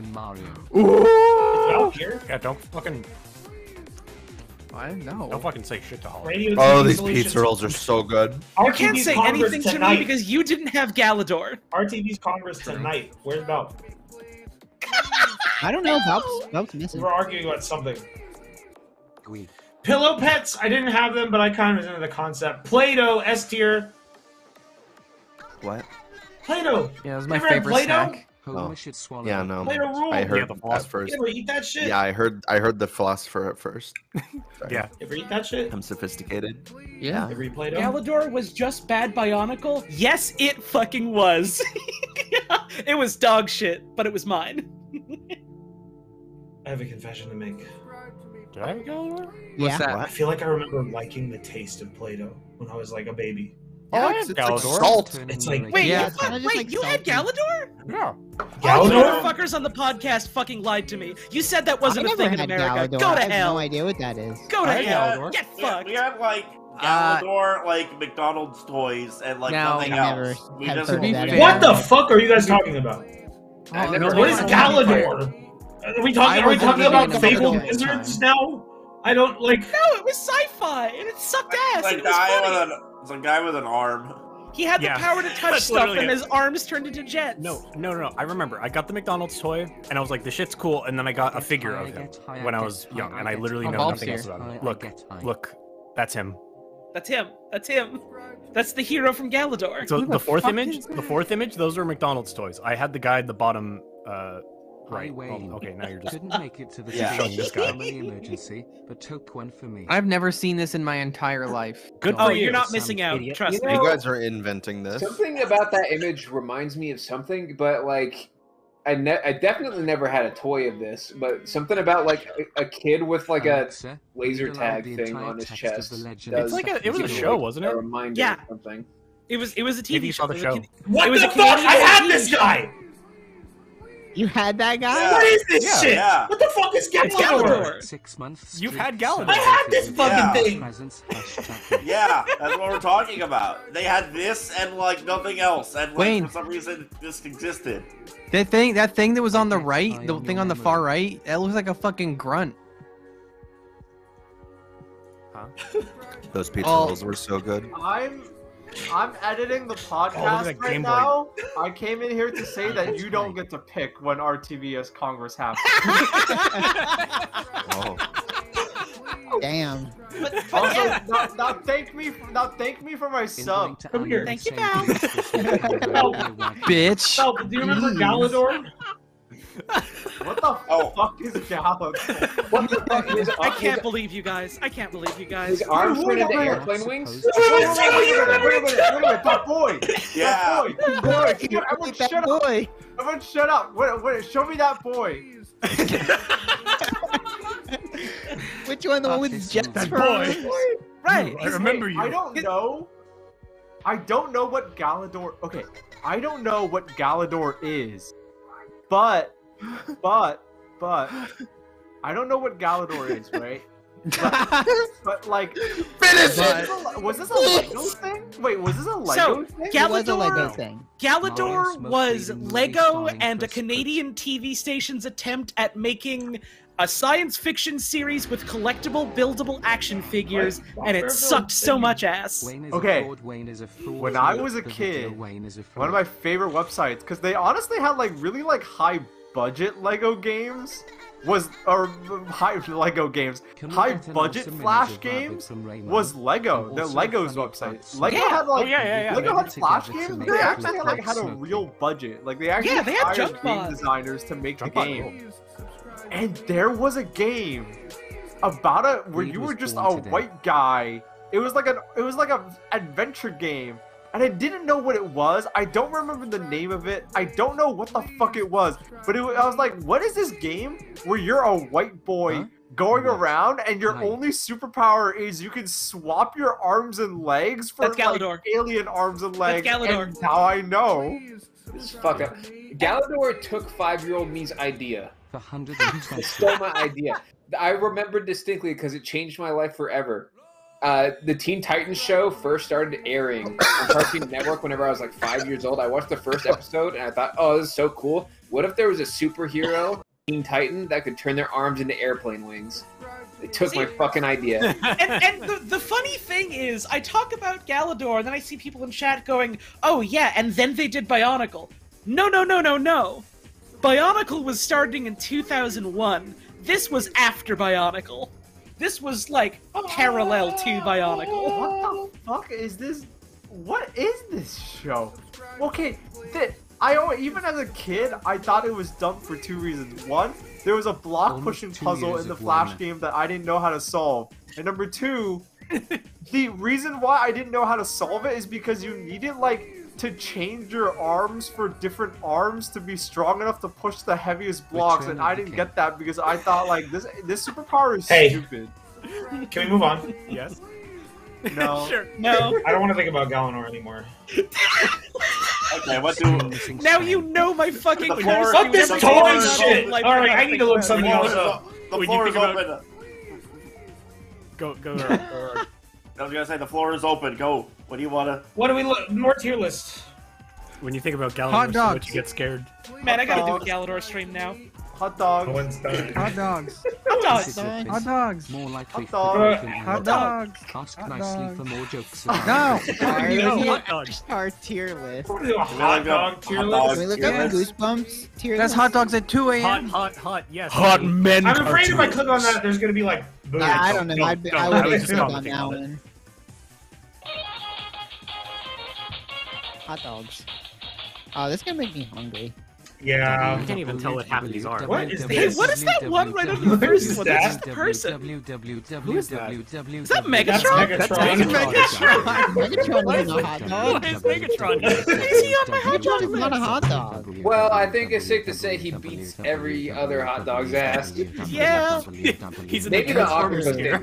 Bal here? Yeah, don't fucking No. don't fucking say shit to Holly. Radio Oh, TV these Solutions. pizza rolls are so good. You RTV's can't say Congress anything to tonight. me because you didn't have Galador. RTV's Congress tonight. Where's Bal? I don't know. Valve's We missing. were arguing about something. Pillow pets. I didn't have them, but I kind of was into the concept. Play-Doh, S tier. What? Play-Doh. Yeah, that was my Ever had favorite Play-Doh? snack. Oh. Yeah, no. Play-Doh rule. I Yeah, heard the that first. You ever eat that shit? Yeah, I heard the philosopher at first. Sorry. Yeah. Ever eat that shit? I'm sophisticated. Yeah. Ever eat Play-Doh? Galador was just bad bionicle? Yes, it fucking was. It was dog shit, but it was mine. I have a confession to make. Did I have Galador? What's that? I feel like I remember liking the taste of Play-Doh when I was like a baby. Oh, Yeah, it's like Galador. salt. It's like Wait, Yeah, you, it's kinda just like you had salty. Galador? Yeah. All you Galador? motherfuckers on the podcast fucking lied to me. You said that I wasn't a never thing in had America. Galador. Go I to have hell. no idea what that is. Go to I had hell. Galador. Get Yeah, fucked. we had like Galador like McDonald's toys and like Now- nothing I've never else. We have just heard of that. What the fuck are you guys talking about? I've never What is heard of Galador? Are we talking about Galador fabled at the wizards now? I don't like. No, it was sci-fi, and it sucked ass. It's and a it was funny. it's a guy with an arm. He had Yeah. the power to touch That's stuff, literally and it. his arms turned into jets. No. I remember. I got the McDonald's toy, and I was like, "This shit's cool." And then I got a figure of him when I was young, and I literally Oh, know Bob's nothing else here. about him. Look, that's him. That's him. That's him. That's the hero from Galador. So Who the the fourth fuck image, is that? the fourth image, those were McDonald's toys. I had the guy at the bottom, right. Wayne. Oh, okay, now you're just Couldn't make it to the Yeah. showing this guy. family emergency, but took one for me. I've never seen this in my entire life. Good Oh, for you're you. not missing out. idiot. Trust You me. know- You guys are inventing this. Something about that image reminds me of something, but like, I definitely never had a toy of this, but something about like a kid with like a Alexa, laser read aloud tag the thing entire on his text of chest. the legend. does It's like it was a give me, show, like, wasn't a it? reminder Yeah. or something. It was a Maybe TV you show. saw the It was a show. kid- What it was the a fuck? I Canadian had TV this show. guy. You had that guy? Yeah. What is this Yeah. shit? Yeah. What the fuck is Galador? Galador. 6 months. You've streak had Galador. I had this fucking Yeah. thing. Presents, hashtag. Yeah, that's what we're talking about. They had this and like nothing else, and like Wayne. for some reason this existed. That thing that was on the right, the thing on the far right, that looks like a fucking grunt. Those pizza Oh. rolls were so good. I'm editing the podcast that right Game Boy. now. I came in here to say that you don't get to pick when RTVS Congress happens. Oh. Damn. Also, now thank me for my sub. Come here. Thank you, pal. Bitch. Sal, do you remember Galador? What the fuck is Galador? What the fuck? I can't believe you guys. I can't believe you guys. His arms turned into airplane wings? Wait a minute, that boy! Yeah. That boy! Everyone That shut up! boy. Everyone shut up! Wait, show me that boy! Which one? The one with his jets That for boy. arms? Right. I remember you. I don't know what Galador. Okay, I don't know what Galador is, but I don't know what Galador is, right? But like, was this a Lego thing? Wait, was this a Lego So, thing? It was a Lego Galador, thing. Galador Most was leading movie Lego starring and a Chris Canadian TV station's attempt at making a science fiction series with collectible, buildable action figures, and it sucked so much ass. Wayne is Okay, a fraud, Wayne is a fool. when I was a The kid, video, Wayne is a one of fraud. my favorite websites, because they honestly had like really like high budget Lego games, high budget Flash games was Lego. The Legos website. Lego Yeah. had like Oh, yeah. Lego had Flash Together to games, but make they it actually look like like had a smoking. real budget. Like they actually Yeah, they had hired jump game pods. designers to make the Jump pod, game. And there was a game about where He you was were just born a today. white guy. It was like an adventure game. And I didn't know what it was. I don't remember the name of it. I don't know what the fuck it was. But I was like, what is this game where you're a white boy going around and your only superpower is you can swap your arms and legs for That's Galador. like alien arms and legs? Galador. And now I know. This is fucked up. Galador took 5-year-old me's idea. For 120. Stole my idea. I remember distinctly because it changed my life forever. The Teen Titans show first started airing on Cartoon Network whenever I was like 5 years old. I watched the first episode and I thought, oh, this is so cool. What if there was a superhero, Teen Titan, that could turn their arms into airplane wings? They took my fucking idea. And the funny thing is, I talk about Galador, and then I see people in chat going, oh yeah, and then they did Bionicle. No. Bionicle was starting in 2001. This was after Bionicle. This was like parallel to Bionicle. What the fuck is this? What is this show? Okay, even as a kid, I thought it was dumb for two reasons. One, there was a block pushing Almost 2 puzzle years in the of Flash Wayne. game that I didn't know how to solve. And number two, the reason why I didn't know how to solve it is because you needed like to change your arms for different arms to be strong enough to push the heaviest blocks, and I didn't get that because I thought like this superpower is stupid. Can we move on? Yes. No. Sure. No. I don't want to think about Galanor anymore. Okay, what do? Now you know my fucking The floor- Fuck this every toy time I shit! go live Alright, for I need to look something else up. The When you floor is think about- open. Go. I was gonna say the floor is open. Go. What do you wanna? What do we look? More tier list. When you think about Hot Galador so dogs. much, you get scared. Man, I gotta do a Galador stream now. Hot dogs. Hot dogs. Hot dogs. Hot dogs. More likely Hot for dog. broken Hot heart. dogs. Ask Hot nicely dogs. for more jokes. No. Alright, No, we hot get dogs. our tier list. What do we do? A hot dog tier list? Can we look tier at list? Goosebumps tier That's list? hot dogs at 2 a.m. Hot, yes. Hot men. I'm afraid if I click on that, there's gonna be like. Boom. I don't know. Don't- I don't. would I was have just clicked on commenting that on it. one. Hot dogs. Oh, this is gonna make me hungry. Yeah. I can't even tell what half of these are. What is Hey, this? what is that one right on the What first is one? that? That's the person. Who is that? Is that That's Megatron? Megatron. Megatron isn't a hot dog. Why is Megatron here? Is he on my hot Megatron dog is not a list? hot dog. Well, I think it's safe to say he beats every other hot dog's ass. Yeah. He's in Maybe the the Transformers octopus here.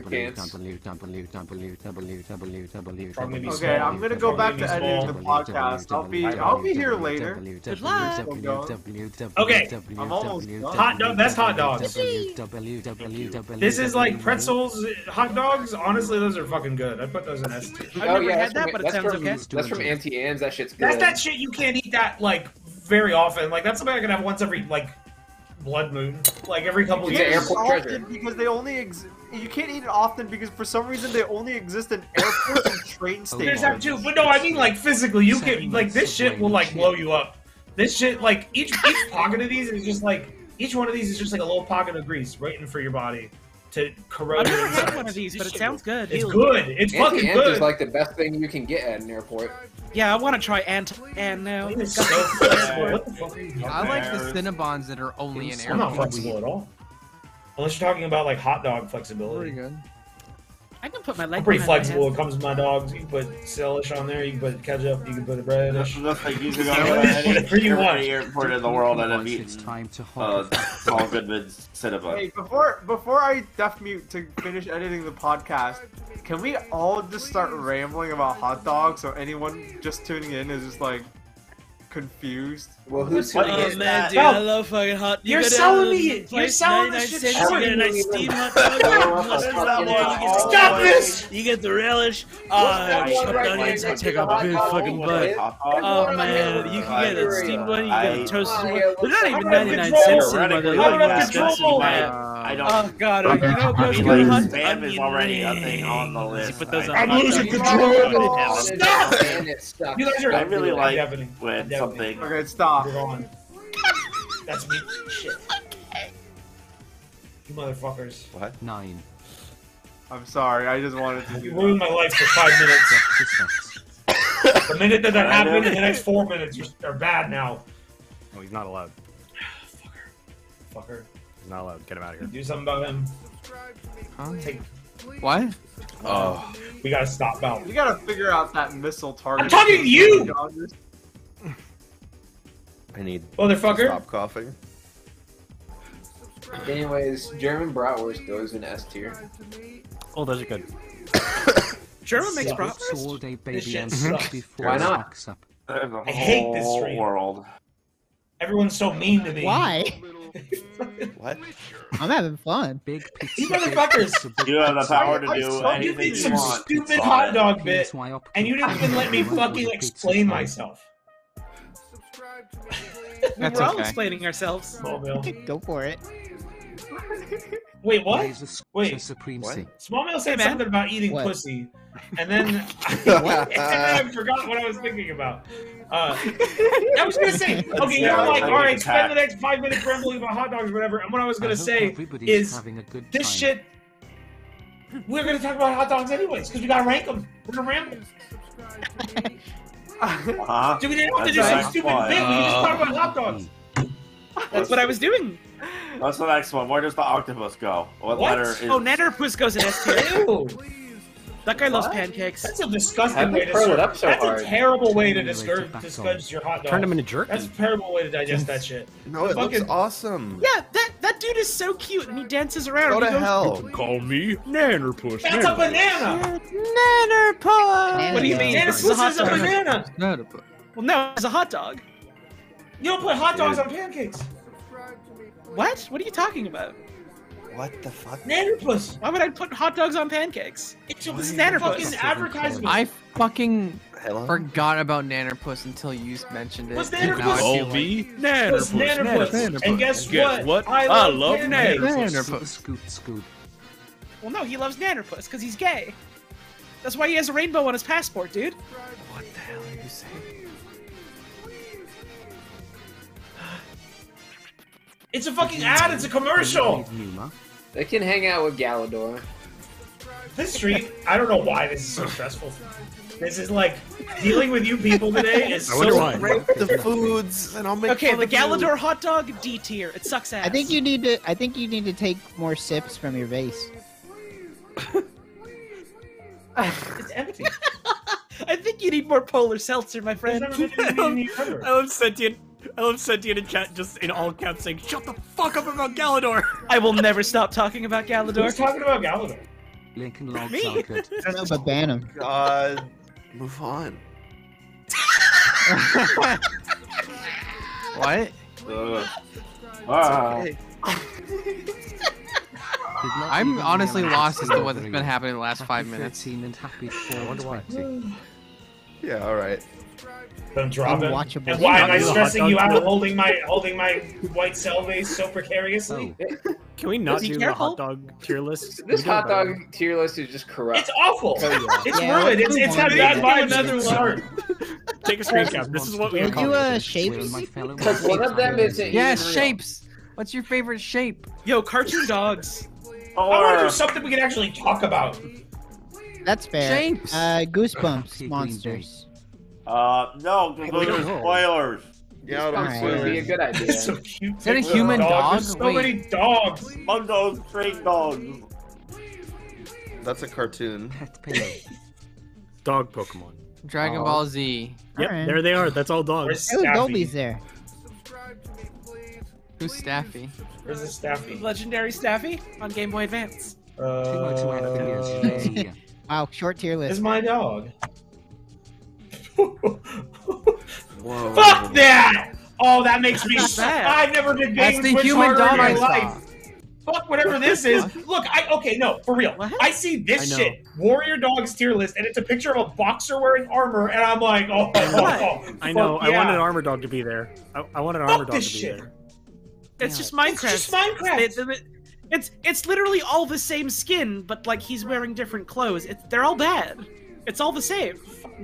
didn't can't. Probably be Okay, small. I'm gonna go back to Probably editing the small. podcast. I'll be here later. Good luck. Okay. I'm almost done. Hot dog. That's hot dogs. This is like pretzels, hot dogs. Honestly, those are fucking good. I put those in S tier. I've never had that, but it that's sounds from, okay. That's from Auntie Anne's. That shit's good. That's that shit you can't eat that like very often. Like that's something I can have once every like blood moon, like every couple It's an years. airport Often treasure. because they only you can't eat it often because for some reason they only exist in airports and train There's that stations. too, but no, I mean like physically, you can like this shit will like blow you up. This shit like each pocket of these is just like each one of these is just like a little pocket of grease waiting for your body to corrode. I've never your had insides. one of these, but This it shit sounds will- good. It's good. It's Auntie fucking Anne's good. is like the best thing you can get at an airport. Yeah, I want to try Ant now. It's so flexible. What the fuck are you talking I like the about? Cinnabons that are only in I'm not airports. flexible at all. Unless you're talking about like hot dog flexibility. Pretty good. I can put my leg I'm pretty behind my flexible. hands. It comes with my dogs. You can put Celish on there. You can put ketchup. You can put a breadish. That's like you can go to Whatever you want. every airport in the world and have eaten time to Paul Goodman's Cinnabon. Hey, before I deaf mute to finish editing the podcast, can we all just start rambling about hot dogs so anyone just tuning in is just like confused? Well, who's What gonna is get that? dude, I love fucking hot. You're go down selling to me- the you're place, selling 99 this shit cents, short. You get a nice steamed hot dog. Stop this! You get the relish. that Chop one right onions. there? I take a Hot big dog fucking with bite. it? Oh man, you can get a steamed one. You can get a toasted one. Yeah, They're not I even don't have 99 control. cents You're anymore. They're running a little out more of control. expensive, man. I don't. Oh god, you know I goes mean, good like, hot spam is already a thing on the list. You put those on I'm hot losing dogs. control. Stop! And it sucks. You guys are I really I'm like deafening. when I'm deafening. something. Okay, stop. You're on. That's me. Shit. You motherfuckers. What? 9. I'm sorry, I just wanted to You do ruined my life for 5 minutes. The minute that happened, in the next 4 minutes are bad now. Oh, he's not allowed. Fucker. He's not allowed. Get him out of here. Do something about him. Huh? Take. What? Oh. We gotta stop Val. We gotta figure out that missile target. I'm talking to you! I need Motherfucker. to stop coughing. Anyways, German bratwurst goes in S tier. Oh, those are good. German makes Sucks. bratwurst. All day This baby shit and sucks. before Why not? stacks up. There's a I hate this whole stream. world. Everyone's so mean to me. Why? What? I'm having fun. Big pizza. You motherfuckers. You have the power to I do saw You anything did you some want. stupid Fine. hot dog bit, Why up- and you didn't even let me fucking explain myself. That's We're all okay. explaining ourselves. Small Bill. Go for it. Wait, what? Laser sculpture Wait. supremacy. Small Bill said Hey, man. something about eating What? pussy, and then I forgot what I was thinking about. I was gonna say, okay, you're like, all right, spend the next 5 minutes rambling about hot dogs or whatever. And what I was gonna I hope say everybody's is, having a good this time. shit. We're gonna talk about hot dogs anyways, because we gotta rank them. We're gonna ramble. Huh? Do we didn't have to do That's some the stupid next bit? We one. can just talk about hot dogs. That's what I was doing. What's the next one? Where does the octopus go? What What? letter is? Oh, Nannerpuss goes in S tier. Ew. That guy loves What? pancakes. That's a disgusting How'd way they to curl it serve. up so That's hard? a terrible way to Anyway, discuss your hot dog. Turned him into jerky. That's a terrible way to digest that shit. No, it looks Fucking- awesome. Yeah, that dude is so cute, and he dances around. Go He to goes, hell. Call me Nannerpuss. That's a banana. Nannerpuss. What do you Yeah. mean? Banana This is a pussy hot is a dog. banana. Well, no, it's a hot dog. You don't put hot dogs on pancakes. What? What are you talking about? What the fuck? Nannerpuss. Why would I put hot dogs on pancakes? It's This is a Nannerpuss. fucking advertisement. I fucking Hello? forgot about Nannerpuss until you mentioned it. What's and now Nannerpuss? I feel Olvie, Nannerpuss. Nannerpuss. And guess what? I love pancakes. Nannerpuss. Scoot, scoot. Well, no, he loves Nannerpuss because he's gay. That's why he has a rainbow on his passport, dude. What the hell are you saying? It's a fucking ad. It's a commercial. They can hang out with Galador. This stream, I don't know why this is so stressful. This is like dealing with you people today is I wonder so why. Break the foods, and I'll make Okay, fun the of you. Galador hot dog, D tier. It sucks ass. I think you need to take more sips from your vase. It's empty. I think you need more polar seltzer, my friend. I love sentient in chat just in all caps saying, "Shut the fuck up about Galador." I will never stop talking about Galador. Who's talking about Galador? Lincoln Logs Me? are good. No, but ban him. God, move on. What? I'm honestly lost as to what's been happening in the last 5 minutes. And happy 420. Yeah, all right. Don't drop it. Unwatchable. And why am I Hot dog stressing you out killer. holding my white cell vase so precariously? Can we not Was he do the careful? hot dog tier list? This We do it hot better. dog tier list is just corrupt. It's awful. It's Yeah, ruined. let's It's move had on. bad We need to vibes do from the another start. Take a screen cap. This is what we We'll do accomplished. shapes. Because one of them isn't Yes, even real. shapes. What's your favorite shape? Yo, cartoon dogs. I want to do something we can actually talk about. That's fair. Shapes. Goosebumps monsters. No, because those are spoilers. Yeah, Alright. Would be a good idea. It's so cute. Is that a There's human dog? There's so Wait. many dogs. Mungo's string dogs. That's a cartoon. Pet Pig. Dog Pokemon. Dragon Ball Z. Yep, Alright. there they are. That's all dogs. Where's Oh, Staffy? Dolby's there. Who's Staffy? Where's the Staffy? Legendary Staffy on Game Boy Advance. Wow, short tier Is list. my dog. Whoa. Fuck that! Oh, that makes me Not sad. bad. I've never been That's game the Twitch human harder in dog my I saw. life. Fuck whatever this is. Look, no, for real. What? I see this I know. shit, Warrior Dogs tier list, and it's a picture of a boxer wearing armor, and I'm like, oh, I know. fuck I wanted an yeah. armor dog to be there. I wanted an Fuck armor dog this to be shit. there. It's just Minecraft. It's just Minecraft. It's literally all the same skin, but like he's wearing different clothes. They're all bad. It's all the same.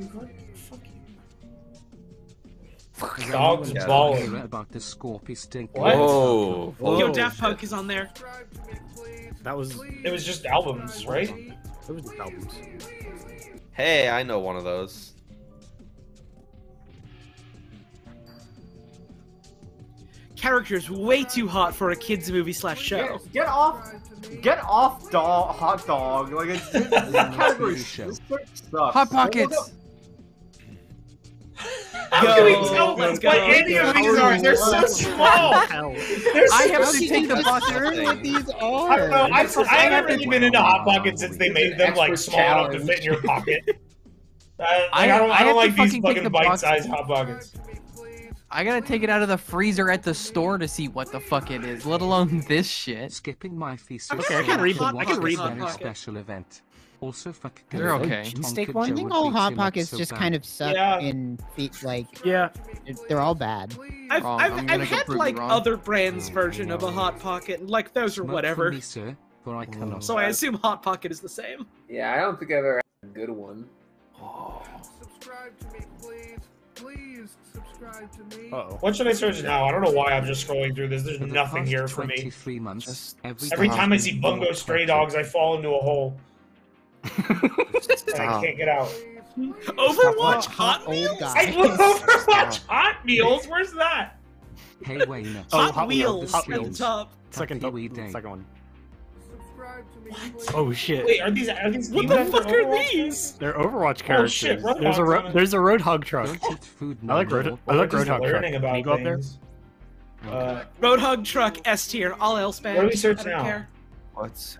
Dogs Yeah. balling. About the Scorpy stink. What? Whoa. Yo, Whoa, Daft shit. Punk is on there. That was. It was just albums, right? It was just albums. Hey, I know one of those. Characters way too hot for a kids movie / show. Get off hot dog. Like it's this category. This sucks. Hot Pockets. How can we tell let's what go. any of these are? They're so small. Hell. They're so I have to small. take the box. Discern what these are. I don't know. I haven't really been into Hot Pockets since they made them like Expert small enough to challenge. fit in your pocket. I I have don't to like these fucking take fucking the box. bite-sized Hot Pockets. I gotta take it out of the freezer at the store to see what the fuck it is, let alone this shit. Skipping my thesis. Okay, I can read so that. I can watch read this that. very special event. Also, fuck. They're okay. Steak one? I think all Hot Pockets just kind of suck Yeah. in like Yeah. they're all bad. I've, Wrong. I've, I'm I've gonna had prove you like wrong. other brands' version of a Hot Pocket, and like those are whatever. Me, sir, for I cannot. So I assume Hot Pocket is the same. Yeah, I don't think I've ever had a good one. Subscribe to me, please. Please subscribe to me. Uh-oh. What should I search now? I don't know why I'm just scrolling through this. There's For the nothing past here for me. 23 months, Every time I see Bungo Stray Dogs, I fall into a hole. And I can't get out. Overwatch Hot Old Wheels? guy. I love Overwatch Hot Meals. Where's that? Hey, Wayne. Hot Wheels Hot at the Wheels. top. Second Day. one. Subscribe to me, What? please. Oh shit. Wait, are these What themed the after fuck are Overwatch? these? They're Overwatch characters. shit, Roadhog's there's a on it. there's a Roadhog truck. Don't eat food I like no Road more. I like We're just Roadhog truck. learning Can about you go up there? things. Roadhog Truck S tier, all else bad. What do we search I don't now? care. What's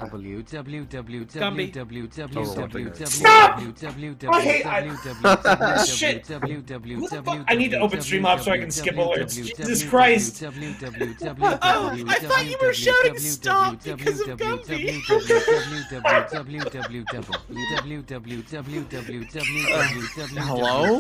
Shit! I need to open StreamHop so I can skip alerts. Jesus Christ! Oh, I thought you were shouting stop because of Gumby. Hello?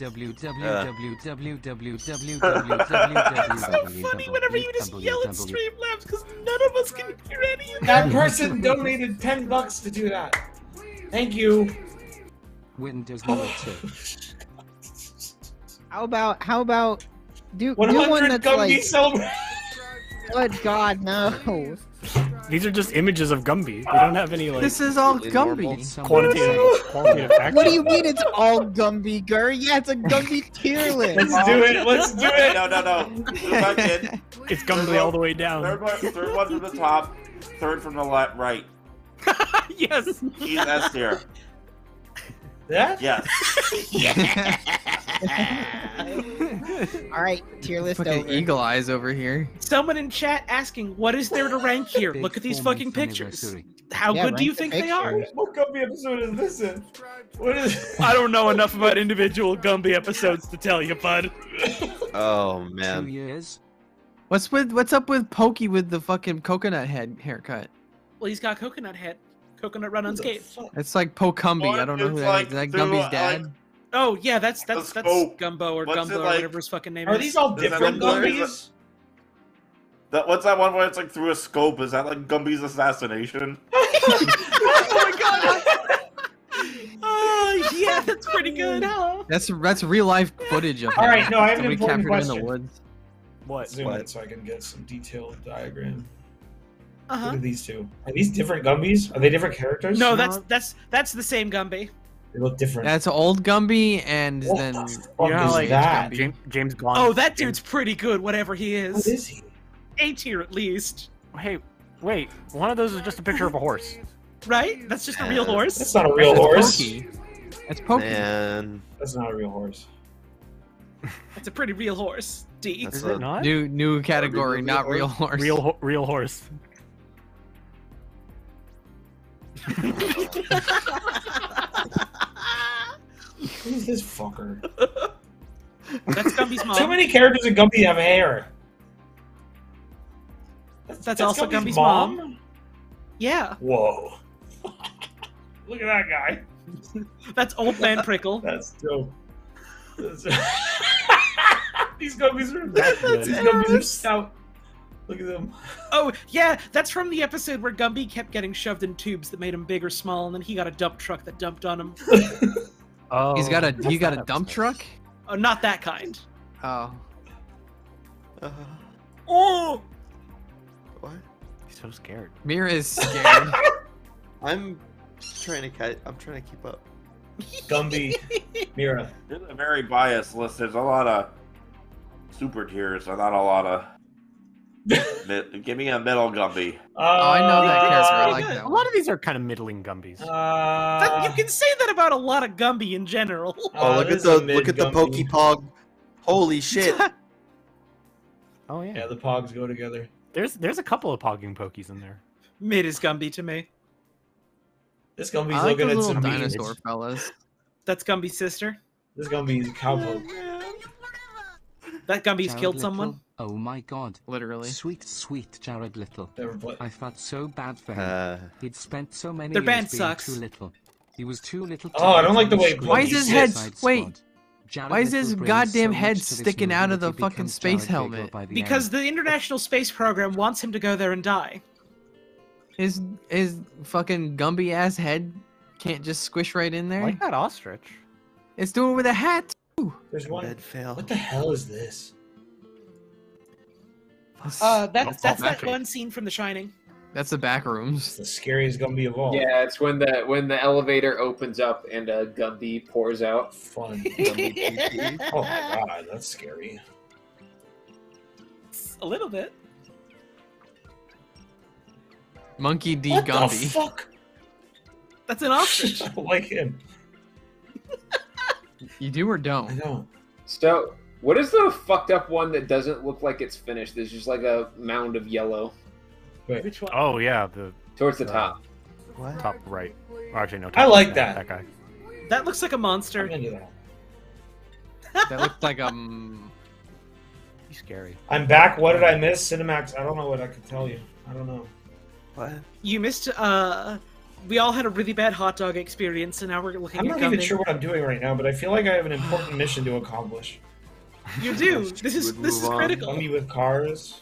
It's so funny whenever you just yell at Streamlabs because none of us can hear any of That person donated $10 to do that. Thank you. Windows Monitor. How about do 100 one that's Gumby like celebrate. Good God, no. These are just images of Gumby. We don't have any like. This is all Gumby. Quantitative facts. What do you mean it's all Gumby, Gur? Yeah, it's a Gumby tier list. Let's do it. Let's do it. No. Zoom back in. It's Gumby all the way down. Third one from the top. Third from the left, right. Yes. He's S tier. That? Yes. All right, tier list Fucking over. eagle eyes over here. Someone in chat asking, what is there to rank here? Look at these fucking pictures. How good do you think they are? What Gumby episode is this in? What is? I don't know enough about individual Gumby episodes to tell you, bud. Oh 2 man. years. What's up with Pokey with the fucking coconut head haircut? Well, he's got coconut head. Coconut run unscathed. It's like Pocumby. I don't know who that is. Is that Gumby's dad? Oh yeah, that's scope. Gumbo or What's Gumbo it or like? whatever his fucking name Are is. these all different Gumbies? What's that one where it's like through a scope? Is that like Gumby's assassination? Oh my god! Oh yeah, that's pretty good. Huh? That's real life footage of him. All right, no, I have an Somebody important captured him in question. the woods. What? Zoom in so I can get some detailed diagram. Uh-huh. Look at these two. Are these different Gumbies? Are they different characters? No, that's the same Gumby. They look different. That's old Gumby, and What then the fuck You know how, is like that? James Bond. Oh, that dude's pretty good, whatever he is. What is he? A tier at least. Hey, wait. One of those is just a picture of a horse. Right? That's just a real horse. That's not a real horse. Pokey. That's Pokey. Man. That's not a real horse. It's a pretty real horse. D. Is it not? New category, not real horse. Real horse. Who's this fucker? That's Gumby's mom. Too many characters in Gumby have hair. That's also Gumby's mom. Yeah. Whoa. Look at that guy. That's old man Prickle. That's dope. These Gumbies are good. These Gumbies are stout. Look at them. Oh, yeah, that's from the episode where Gumby kept getting shoved in tubes that made him big or small, and then he got a dump truck that dumped on him. Oh. He got a dump truck? Oh, not that kind. Oh. Oh! What? He's so scared. Mira is scared. I'm trying to keep up. Gumby, Mira. There's a very biased list. There's a lot of super tiers, so not a lot of. Give me a middle Gumby. I know that character. I like A that lot one. of these are kind of middling Gumbies. You can say that about a lot of Gumby in general. Oh, look at this is a the mid-Gumby. Pokepog. Holy shit. Oh yeah. Yeah, the Pogs go together. There's a couple of pogging pokies in there. Mid is Gumby to me. This Gumby's I like looking those at little some dinosaur memes. fellas. That's Gumby's sister. This Gumby's a cowpoke. That Gumby's Jared killed Little? someone. Oh my god. Literally. Sweet, sweet Jared Little. Never played. I felt so bad for him. He'd spent so many Their years band being sucks. too little. He was too little. to Oh, I don't get like on the way screen Why is in his the head? Suicide Wait. Squad. Jared Why is Little his brings goddamn so head much to this sticking out movie of the that he fucking becomes space Jared Bigelow helmet? by the Because end. the International Space Program wants him to go there and die. His fucking Gumby ass head can't just squish right in there. Like that ostrich. It's doing it with a hat too. There's one. Bed fail. What the hell is this? That's that magic. one scene from The Shining. That's the back It's rooms. the scariest Gumby of all. Yeah, it's when the elevator opens up and a Gumby pours out. Fun. Gumby PP. Oh my god, that's scary. A little bit. Monkey D. What the Gumby. fuck? That's an ostrich. I don't like him. You do or I don't? don't. So, what is the fucked up one that doesn't look like it's finished? There's just like a mound of yellow. Wait. Which one? Oh yeah, the Towards the top. What? Top right. Or actually, no. I Top like right, that. That guy. That looks like a monster. I'm into that. That looked like He's scary. I'm back. What did I miss? Cinemax. I don't know what I could tell you. I don't know. What? You missed. We all had a really bad hot dog experience, and now we're looking I'm at not even Gumby. sure what I'm doing right now, but I feel like I have an important mission to accomplish. You do. This is critical. Gumby with cars.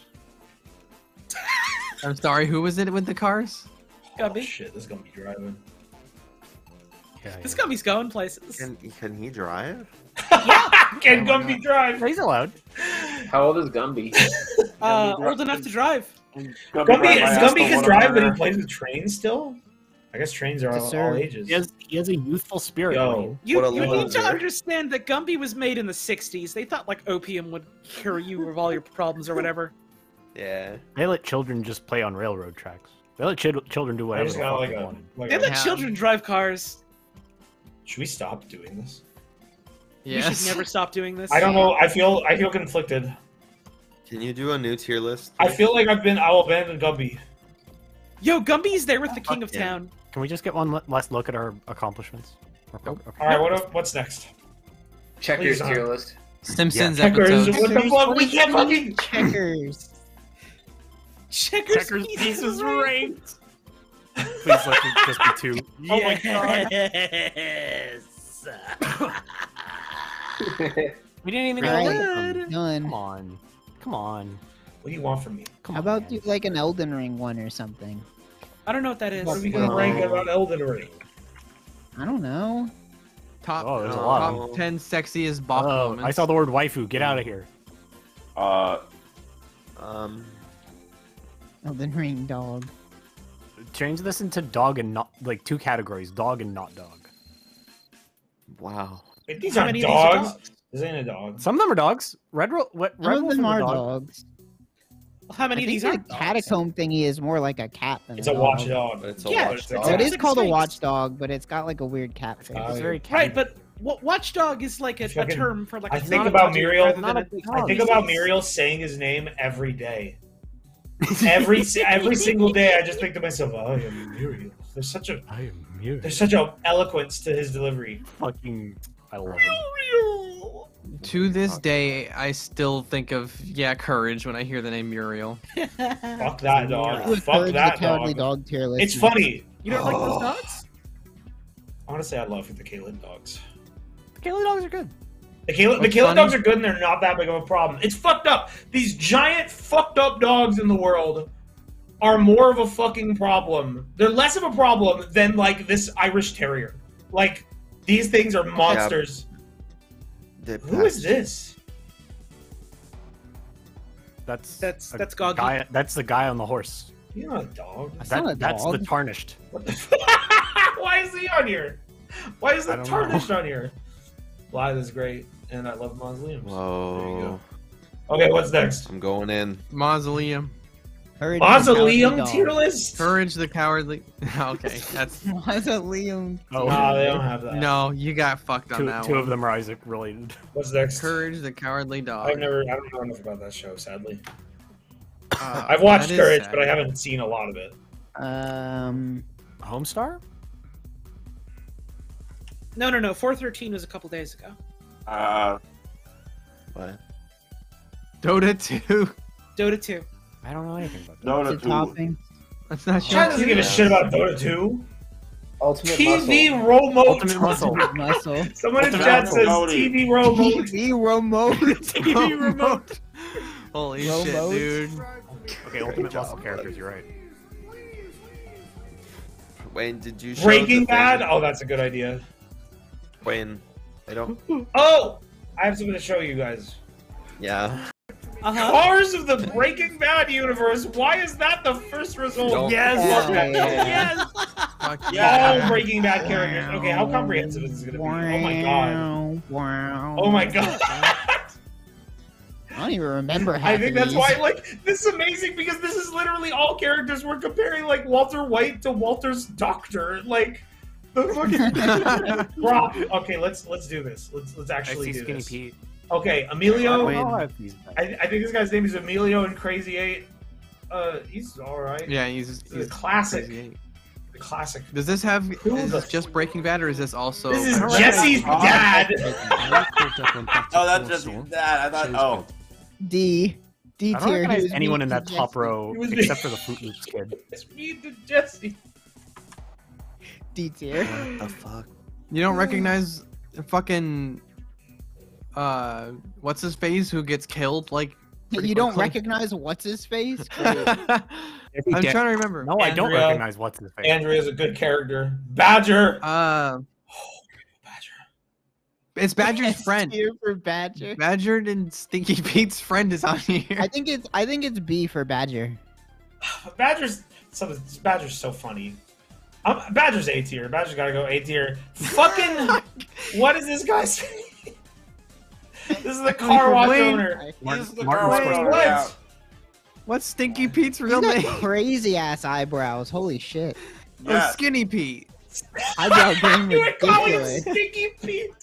I'm sorry, who was it with the cars? Gumby. Oh, shit, this is Gumby driving. This Gumby's going places. Can he drive? Can Gumby drive? He's allowed. How old is Gumby? Old enough to drive. Gumby can drive, but he plays with trains still? I guess trains are all ages. He has a youthful spirit. Yo, You need to understand that Gumby was made in the 60s. They thought like opium would cure you of all your problems or whatever. Yeah. They let children just play on railroad tracks. They let children do whatever just the got fuck like they a- wanted. like They let children drive cars. Should we stop doing this? We should never stop doing this. I don't know. I feel conflicted. Can you do a new tier list? I feel like I will abandon Gumby. Yo, Gumby's there with the king of yeah. town. Can we just get one last look at our accomplishments? Okay. All right, what's next? Checkers Please, tier list. Simpsons Checkers. episodes. What the fuck? We can't fucking Checkers. Checkers pieces ranked. Please let it just be two. Oh my god. Yes. We didn't even All get right, one. done. Come on. Come on. What do you want from me? Come How on. about do like an Elden Ring one or something? I don't know what that is. What are we gonna rank about Elden Ring? I don't know. Top, Oh, there's a lot. top 10 sexiest Bach Oh, moments. I saw the word waifu. Get out of here. Elden Ring dog. Change this into dog and not like two categories: dog and not dog. Wow. Wait, these How aren't many of these are dogs. dogs? This ain't a dog. Some of them are dogs. Red Some of Wolf them is a are dog. dogs. Well, how many I of these think are the dogs? catacomb thingy is more like a cat than It's a a dog. watchdog. It's a Yeah, watchdog. So it is Six called a snakes. watchdog, but it's got like a weird cat face. It's very Right, but watchdog is like a Fucking- term for like. I a think dog about to do Muriel. rather than a big I dog. think about Muriel saying his name every day. Every single day, I just think to myself, "Oh, I am Muriel." There's such a I am mute. there's such a eloquence to his delivery. Fucking, I love him. To this day, I still think of Courage when I hear the name Muriel. Fuck that dog. With Fuck Courage, that the Cowardly dog. Dog tier list. It's funny. You don't like those dogs? Honestly, I love the Kaylin dogs. The Kaylin dogs are good. The Kaylin What's dogs funny? are good and they're not that big of a problem. It's fucked up. These giant fucked up dogs in the world are more of a fucking problem. They're less of a problem than like this Irish Terrier. Like these things are monsters. Who is this? That's Goggy. guy. That's the guy on the horse. You're not a dog. That's the tarnished. Why is he on here? Why is I the don't tarnished know. on here? Blythe is great, and I love mausoleums. Whoa. Okay, what's next? I'm going in. Mausoleum. Courage, Mausoleum the Cowardly tier Dog. list? Courage the Cowardly. Okay, that's. Mausoleum. Oh, No, they don't have that. No, you got fucked on two, that two one. of them are Isaac related. What's next? Courage the Cowardly Dog. I don't know enough about that show, sadly. Uh, I've watched that is Courage, sad. but I haven't seen a lot of it. Homestar? No. 413 was a couple days ago. What? Dota 2. Dota 2. I don't know anything about that. Dota It's a 2. topping. That's not Chad doesn't give a shit about Dota 2. TV remote. Ultimate muscle. Muscle. Someone in Ultimate chat muscle. says Remote. TV remote. TV remote. TV remote. Holy Robots. shit, dude. Okay, ultimate muscle characters. You're right. Wayne, did you show Breaking the Bad? thing? Oh, that's a good idea. Wayne, I don't. Oh! I have something to show you guys. Yeah. Cars of the Breaking Bad universe. Why is that the first result? Don't- Yes! Yeah. Fuck All Breaking Bad characters. Okay, how comprehensive is this going to be? Oh my god. Wow. Oh my god. I don't even remember half I think of that's these. why, like, this is amazing because this is literally all characters. We're comparing, like, Walter White to Walter's doctor. Like, the fucking. Rock. Okay, let's do this. Let's I actually see do Skinny this. Pete. Okay, Emilio. I'll have these back. I think this guy's name is Emilio in Crazy 8. He's all right. Yeah, he's the classic. Crazy 8. The classic. Does this have? Is this just Breaking Bad, or is this also? This is Jesse's dad. Oh, that's just that. I thought. Oh. D I don't tier. recognize anyone in that top row was me. except for the Fruit Loops kid. It's me to Jesse. D tier. What the fuck? You don't recognize fucking what's his face who gets killed like pretty You don't quickly? recognize what's his face? I'm trying to remember. No, I don't Andrea. recognize what's his face. Andrea's a good character. Badger. It's Badger's friend. Tier for Badger. Badger and Stinky Pete's friend is on here. I think it's B for Badger. Badger's so funny. Badger's A tier. Badger's gotta go A tier. Fucking. What is this guy saying? This is the car wash owner. This is the car wash owner. What? What's Stinky Pete's real He's name? got crazy ass eyebrows. Holy shit. Oh, Skinny Pete. Eyebrow game You were calling him ridiculous. Stinky Pete.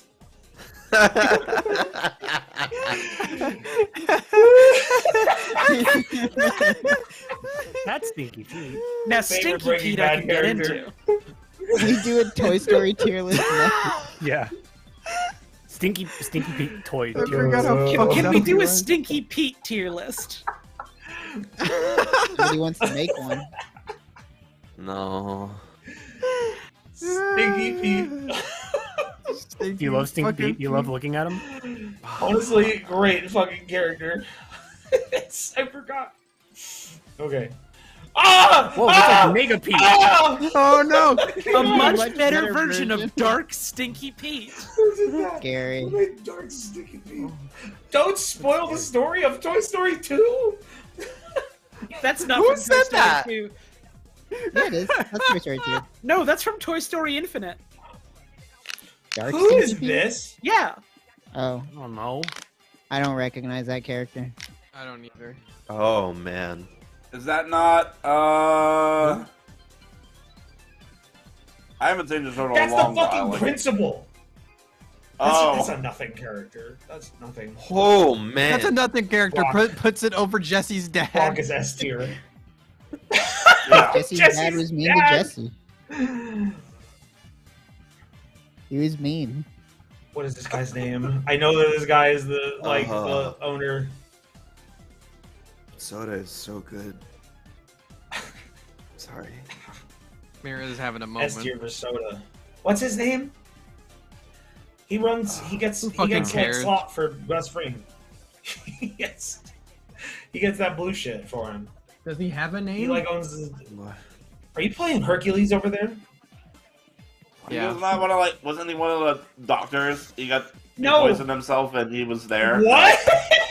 That's Stinky Pete. Now, Favorite Stinky Breaking Pete I Bad can get character. into. We do a Toy Story tier list now. Yeah. Stinky Pete toy. I forgot how Can fucked we up he do a was. Stinky Pete tier list? Somebody wants to make one. No. Stinky Pete. Do you love Stinky Pete? You love looking at him? Honestly, great fucking character. I forgot. Okay. Ah! Whoa, that's like Mega Pete. Ah! Oh no! A much Much better better version version. of Dark Stinky Pete. Scary. Dark Stinky Pete. Don't spoil the story of Toy Story 2. That's not Who from said Toy Story that? 2. Yeah, it is. That's Toy Story 2. No, that's from Toy Story Infinite. Dark Who is Stinky Pete? this? Yeah. Oh, I don't know. I don't recognize that character. I don't either. Oh man. Is that not? I haven't seen this in a That's the long fucking while. principal. That's a nothing character. That's nothing. Oh man. That's a nothing character. Brock. Puts it over Jesse's dad. Brock is S tier. Jesse's dad was mean to Jesse. He was mean. What is this guy's name? I know that this guy is the the owner. Soda is so good. Sorry. Mira's having a S moment. tier for Soda. What's his name? He runs. He gets fucking like cares? slot for best friend. he gets that blue shit for him. Does he have a name? He like owns. Are you playing Hercules over there? Yeah. He was not one of wasn't he one of the doctors? He got No. poisoned himself and he was there. What?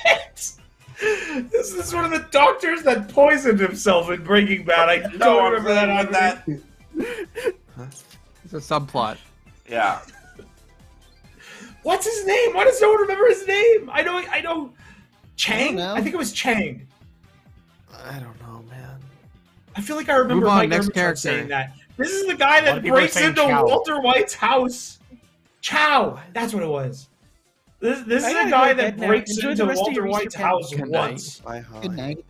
This is one of the doctors that poisoned himself in Breaking Bad. I don't remember that. With that. It's a subplot. Yeah. What's his name? Why does no one remember his name? I know. Chang? know. I think it was Chang. I don't know, man. I feel like I remember Move on, Mike next Ehrmantraut character. saying that. This is the guy A lot of that people are breaks saying into Chow. Walter White's house. Chow. That's what it was. This is I a gotta guy go to that bed now. breaks Enjoy into the rest of Walter your White's Easter house Good night. once. Bye, hi. Good night.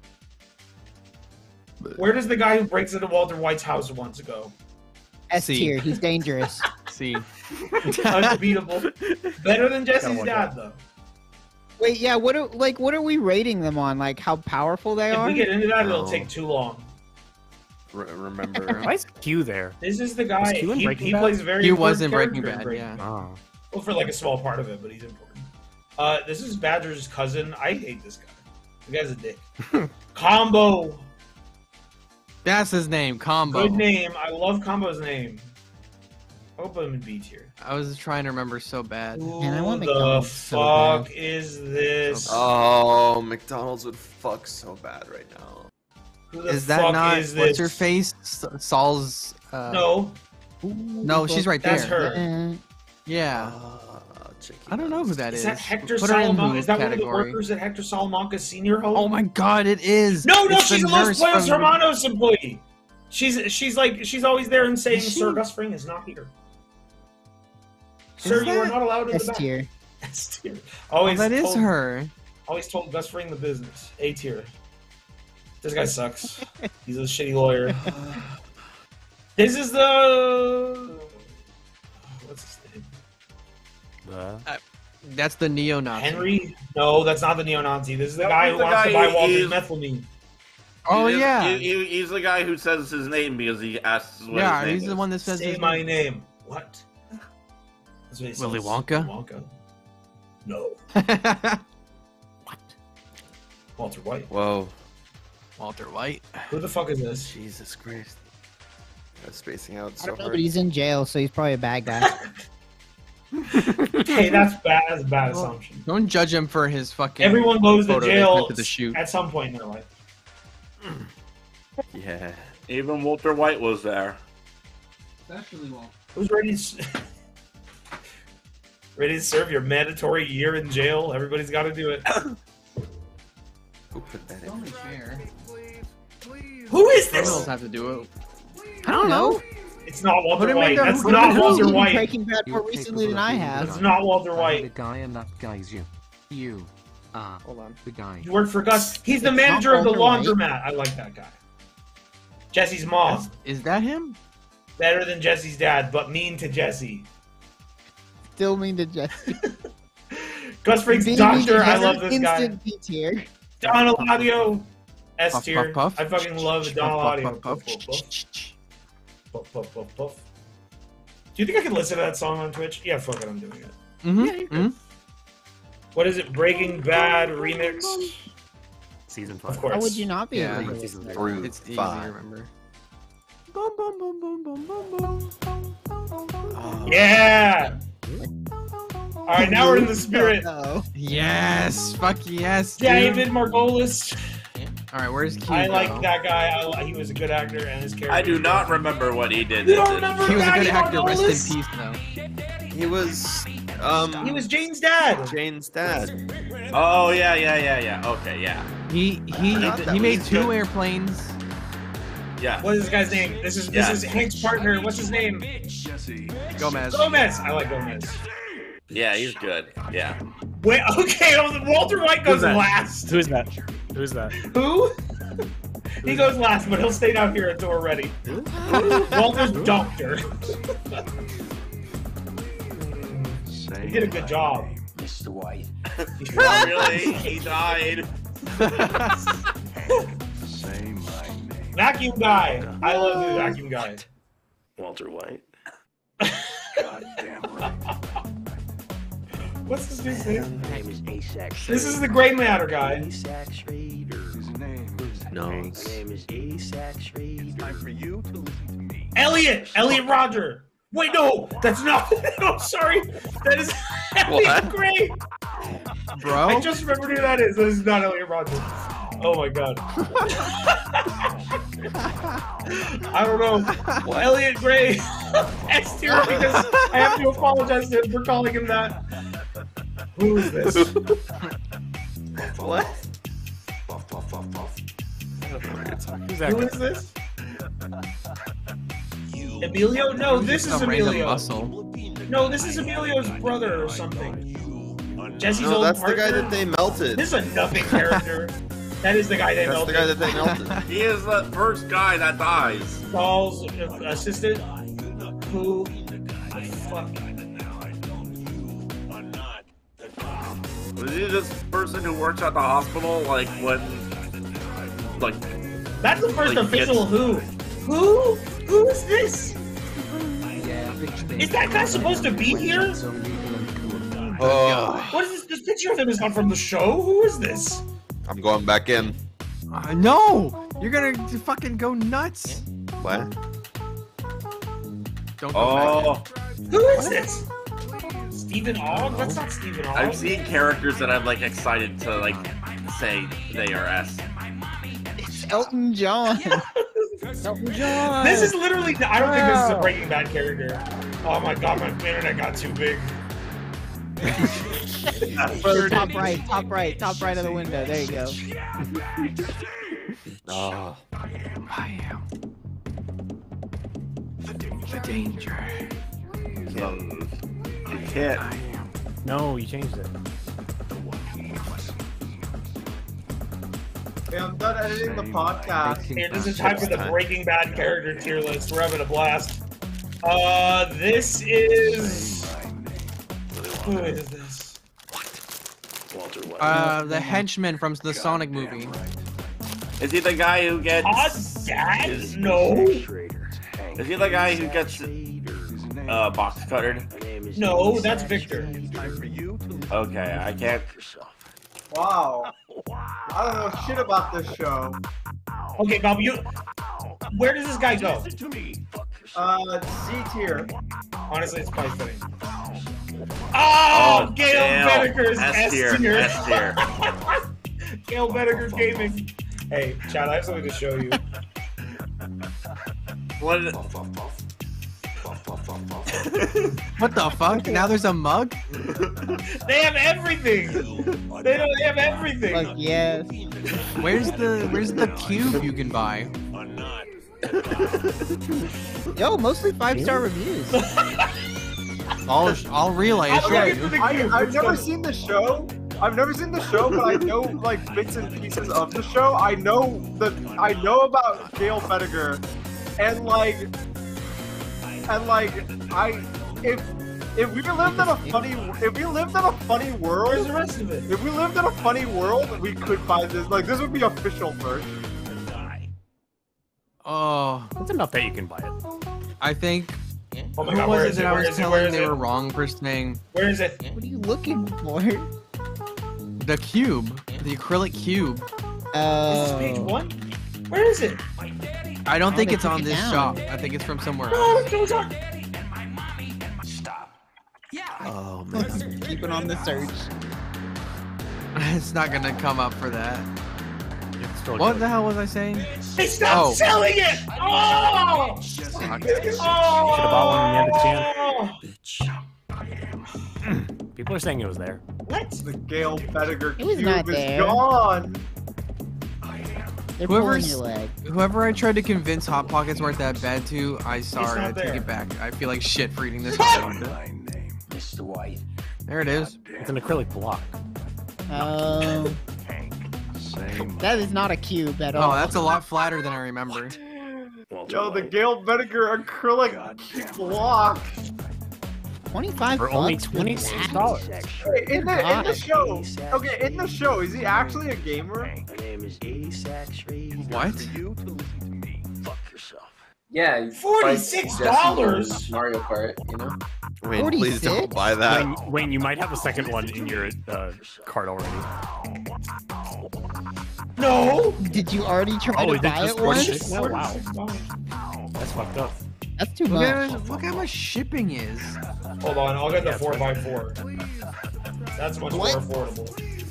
Where does the guy who breaks into Walter White's house once go? S C. tier. He's dangerous. See. Unbeatable. Better than Jesse's watch dad, out. though. Wait, yeah. What are we rating them on? Like how powerful they If are? we get into that, it'll No. take too long. Remember. Why is Q there? This is the guy. Was Q in He Breaking Bad? plays very. He was important in Breaking character Bad. Yeah. Oh. Well, for like a small part of it, but he's important. This is Badger's cousin. I hate this guy. The guy's a dick. Combo. That's his name. Combo. Good name. I love Combo's name. I hope I'm in B tier. I was trying to remember so bad. Man, I want Who the McDonald's so fuck bad. is this? Oh, McDonald's would fuck so bad right now. Who the Is that fuck not is what's this? her face? Saul's. No, No, she's right that's there. her. Yeah. I don't know who that is. Is that Hector Put her in Salamanca? who Is that one of the category. workers at Hector Salamanca's senior home? Oh my god, it is. No, It's she's the a Los nurse Pollos from- Hermanos employee. She's always there and saying, Is she? "Sir Gus Fring is not here." Sir, you are that not allowed in the S back. tier. S tier. Oh, Always that is told, her. Always told Gus Fring the business. A tier. This guy sucks. He's a shitty lawyer. This is the... What's his name? That's the neo-Nazi. Henry? No, that's not the neo-Nazi. This is the guy who wants to buy Walter's methylamine. Oh, yeah. He's the guy who says his name because he asks what his name he's the one that says Say his my name. What? That's what he Willy says. Wonka? Wonka. No. What? Walter White. Whoa. Walter White. Who the fuck is this? Jesus Christ. That's spacing out I so don't know, hard. but he's in jail, so he's probably a bad guy. Hey, that's bad. That's a bad assumption. Don't judge him for his fucking. Everyone goes to photo they jail took to the shoot. at some point in their life. Yeah. Even Walter White was there. Especially Walter. Who's ready to serve your mandatory year in jail? Everybody's got to do it. Who put that in? Only fair. Who is this? Criminals have to do it. I don't know. It's not Put Walter him in White. there. That's Who not knows? Walter He's been White. Breaking Bad more recently than I have. That's not Walter The White. guy and that guy's you. You are Hold on. the guy. You work for Gus. He's the It's manager not of the Walter White. laundromat. I like that guy. Jesse's mom. Is that him? Better than Jesse's dad, but mean to Jesse. Still mean to Jesse. Gus Fring's Being mean to doctor. I Jesse, love this guy. instant B tier. Don Eladio. S Puff, tier. puff, puff. I fucking love Don Puff, Eladio. puff, puff, Puff, puff, puff, puff, puff. Do you think I could listen to that song on Twitch? Yeah, fuck it, I'm doing it. Mm-hmm. What is it? Breaking Bad remix? Season 5. Of course. How would you not be Yeah. able to Season listen to three. that? It's easy to Fine. remember. Yeah! Alright, now we're in the spirit. Oh. Yes. Fuck yes. Dude. David Margolis. All right, where's Q? I like that guy. He was a good actor, and his character. I do not remember what he did. You don't remember He was a good David actor. Rest Margolis? in peace, though. He was He was Jane's dad. Jane's dad. Oh yeah. Okay, yeah. He made was two good. airplanes. Yeah. What is this guy's name? This is Hank's partner. What's his name? Gomez. Gomez. I like Gomez. Yeah, he's good. Yeah. Wait. Okay. Walter White goes Who's that? last. Who's that? Who's that? Who? He goes last, but he'll stay down here until we're ready. Walter's doctor. He did a good job. Mr. White. Not really. He died. Say my name. Vacuum guy. I love the vacuum guy. Walter White. What's this dude's name? My name is Asax. This is the gray matter guy. Asax Schrader. His name is No. My name is Asax Schrader. It's time for you to listen to me. Elliot Roger. Wait, no, that's not. No, sorry. That is Elliot Gray. Bro. I just remembered who that is. That is not Elliot Roger. Oh my god. I don't know. Well, Elliot Gray. S tier because I have to apologize to him for calling him that. Who is this? What? Who's that? Who is this? Emilio? No, this is Some random Emilio. muscle. No, this is Emilio's brother or something. Jesse's No, old that's the guy partner? that they melted. This is a nothing character. That is the guy they That's melted. the guy that they melted. He is the first guy that dies. Saul's assistant. Who? Fuck. Was he this person who works at the hospital? Like when, like That's the first Like, official yes. Who. Who? Who is this? Is that guy supposed to be here? Oh, What is this? This picture of him is not from the show. Who is this? I'm going back in. No! You're gonna fucking go nuts. What? Don't go oh, Who is this? Stephen Ogg? That's not Stephen Ogg. I've seen characters that I'm like excited to like say they are S. It's Elton John. Elton John. This is literally. I don't think this is a Breaking Bad character. Oh my god, my internet got too big. Bro, top right of the window. There you go. Oh. I am the danger. You can't. No, you changed it. Yeah, I'm done editing the podcast. Here, this is time for the Breaking Bad character tier list. We're having a blast. This is... Who is this? The henchman from the Sonic movie. Is he the guy who gets... Dad? No. Is he the guy who gets box cuttered? No, that's Victor. Okay, I can't... Wow. I don't know shit about this show. Okay, Bob, where does this guy go? C tier. Honestly, it's probably fitting. Oh, Gail Bedeker's S tier. S tier. Gail Bedeker Gaming. Hey, Chad, I have something to show you. What? What the fuck? Now there's a mug? They have everything. They have everything. Like, yes. Where's the cube you can buy? Yo, mostly 5-star reviews. I'll relay show you. I've never seen the show. I've never seen the show, but I know like bits and pieces of the show. I know about Gail Bedeker, and if we lived in a funny world, where's the rest of it? If we lived in a funny world, we could find this. Like this would be official merch. Oh, it's enough that you can buy it. I think. Oh my Who God, was where it is that it? I Where was is it? telling Where is they it? were wrong for saying? Where is it? What are you looking for? The cube, the acrylic cube. Is this page 1? Where is it? I don't think they it's took on it this down. shop. I think it's from somewhere No, else. it goes on. Oh man. Keeping on the search. It's not gonna come up for that. It's still What good. the hell was I saying? They stopped selling it! Oh! Should have bought one when you had the chance. People are saying it was there. What? The Gail Bedeker It was cube not is there. gone. They're pulling your leg. Whoever I tried to convince Hot Pockets weren't that bad to, I sorry, I not take there. it back. I feel like shit for eating this. Mr. White. There it is. It's an acrylic block. That is not a cube at all. Oh, that's a lot flatter than I remember. Yo, the Gail Bedeker acrylic block. 25 For only bucks for $26. Wait, in the show. Okay, in the show, is he actually a gamer? What? Yeah, $46? Mario Kart, you know? Wayne, please don't buy that. Wayne, you might have a second one in your cart already. No! Did you already try Oh, to it did buy just it once? $46? Oh, wow. That's fucked up. That's too much. Look how much shipping is. Hold on, I'll get the 4x4. That's much more What? affordable.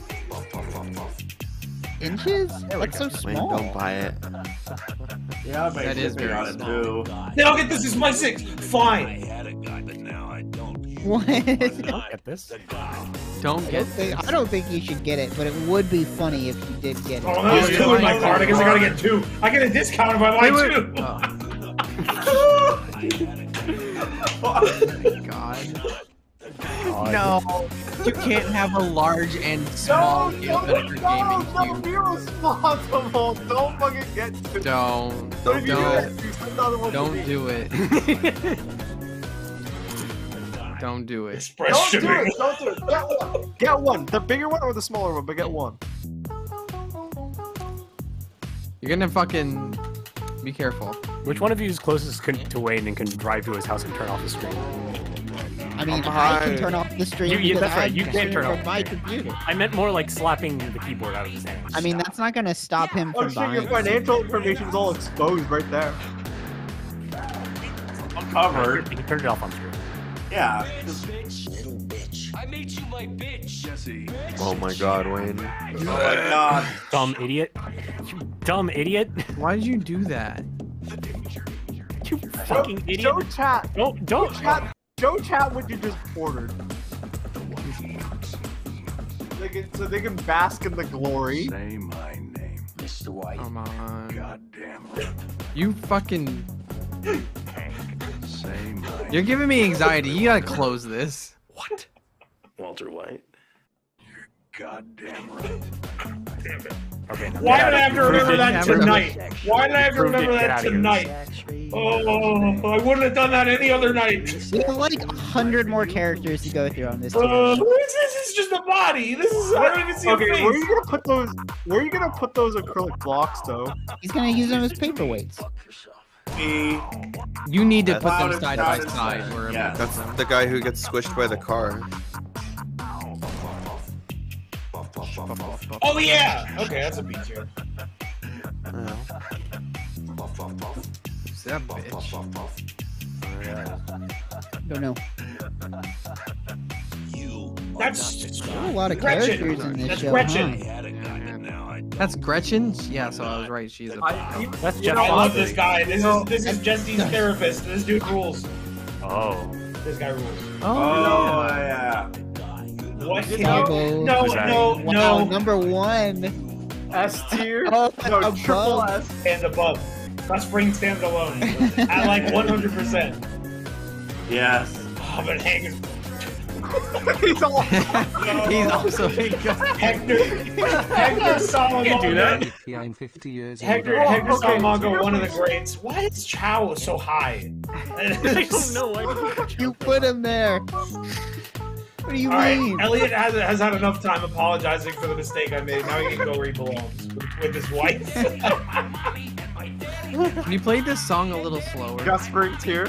Inches? That's so Wayne, small. don't buy it. Yeah, That is very on it small. too. Then I'll get this as my 6. Fine. What? Don't get this. Don't get I don't think you should get it, but it would be funny if you did get it. Oh, there's 2 in my cart. I guess I gotta get 2. I get a discount if I buy 2. God. No, you can't have a large and small Gail Bedeker gaming Don't cube. be responsible. Don't fucking get to Don't do it. Don't do it. Express Don't do shipping. it. Don't do it. Get one. Get one. The bigger one or the smaller one, but get one. You're gonna fucking be careful. Which one of you is closest to Wayne and can drive to his house and turn off the stream? I mean, I can turn off the stream. Yeah, because that's right. I'm You can't turn streaming off from my computer. I meant more like slapping the keyboard out of his hands. I mean, that's not gonna stop him Oh from shit, your buying. financial information is all exposed right there. I'm covered. You can turn it off on stream. Yeah. Oh my god, Wayne. Oh my god. Dumb idiot. You dumb idiot. Why did you do that? You fucking idiot. Show chat. Don't. Show chat what you just ordered. So they can bask in the glory. Say my name, Mr. White. Come on. Goddamn. You fucking. Say my You're giving me anxiety. You gotta close this. What? Walter White. You're goddamn right. Okay. Why did I have to remember that Prove it. tonight? Why did I have to Proved it. remember Get that out of here. tonight? Oh, I wouldn't have done that any other night. We have like 100 more characters to go through on this. Who is this? This is just a body. This is I don't even see a Okay, face. where are you gonna put those? Where are you gonna put those acrylic blocks, though? He's gonna use them as paperweights. You need to put Cloud them is side cloud by is side. cloud. Wherever Yeah. you That's put them. the guy who gets squished by the car. Oh yeah. Okay, that's a B tier. Who's that bitch? Don't know. That's a lot of Gretchen. characters in this That's show, Gretchen. That's Gretchen? Yeah, so I was right. She's a. That's You Jeff know, I love Foxley. this guy. This is Jesse's therapist. This dude rules. Oh. This guy rules. Oh, yeah. What? Bravo. No, Who's that? no, Wow, no. number 1. S tier? Oh, No, above. triple S. And above. That spring stands alone at like 100%. Yes. Oh, but Hank He's all. He's also a guy. Hector Salamanca. do that. I'm 50 years Hector old. Salamanca, one of the greats. Why is Chow so high? I don't know why. You put him there. What do you All right, mean? Elliot has had enough time apologizing for the mistake I made. Now he can go where he belongs with his wife. Can you play this song a little slower? Got spring tier.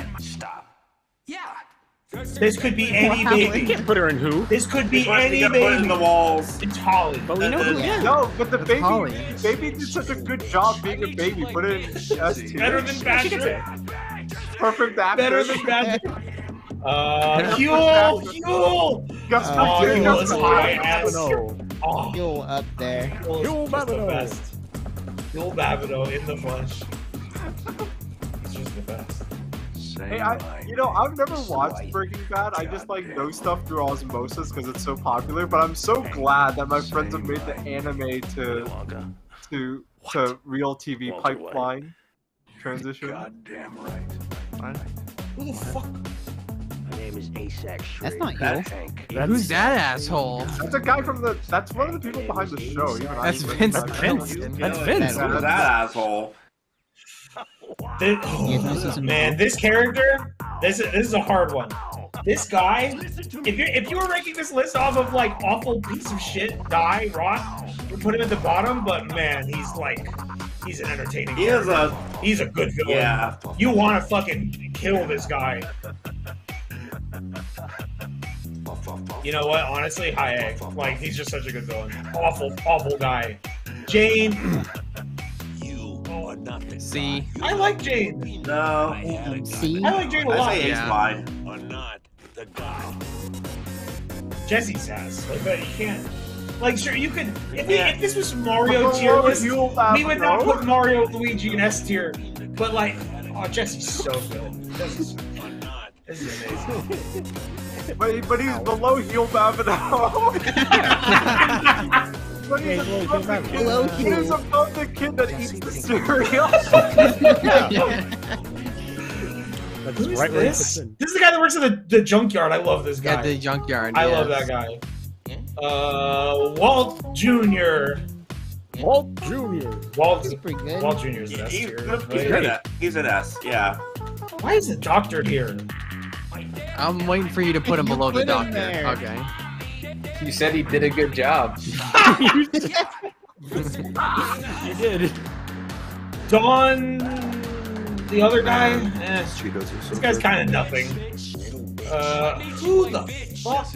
This could be any Wow. baby. You can't put her in who? This could be What, any you gotta put it in baby. the walls. It's Holly. But we know who Yeah. No, but the baby, Holly. baby did such a good job being a baby. Put it in S tier. Better than Patrick. Perfect actor. Better than Patrick. Huel. Gus Oh, Fring. Huel is high ass. No. Oh, You'll up there. Huel Huel is just the Babineau. best. Huel Babineau in the flesh. It's just the best. Hey, I've never watched Breaking Bad. I just like know stuff through osmosis because it's so popular. But I'm so glad that my friends have made the anime to real TV pipeline transition. Goddamn right. Who the fuck? My name is Asac Schrader. That's not That's you. Hank. Who's that asshole? That's a guy from the. That's one of the people behind the show. Even That's I Vince That's Vincent. That's Vince. Who's that asshole? Man, this character, this is a hard one. This guy, if you were ranking this list off of like awful piece of shit, die, rot, you put him at the bottom. But man, he's an entertaining. He's a good villain. Yeah. You want to fucking kill this guy. You know what? Honestly, high A. Like he's just such a good villain. Awful guy. Jane. C. I like Jane. No. C. I like Jane a I lot. say Ace Yeah. wide. Or not the guy. Jesse says, like, but you can't. Like, sure, you could. If Yeah. this was Mario But tier what list, Huel we would not Babineau? put Mario, Luigi in S tier. But like, oh, Jesse's so good. Jesse's so good. This is amazing. But he's below Heel Babineau. But he's above the kid. Below He's Heel. above the kid that eats the cereal. That's Who is right where he this? fits in. This is the guy that works at the junkyard. I love this guy. At the junkyard. I love yes. that guy. Walt Jr. Walt Jr. Walt pretty good. Walt Jr. is an S He's tier. he's an S, yeah. Why is the doctor here? I'm waiting for you to put him You below the put him doctor. there. Okay. You said he did a good job. You did. Don, the other guy. Cheetos are so This guy's good. kind of nothing. Who the fuck?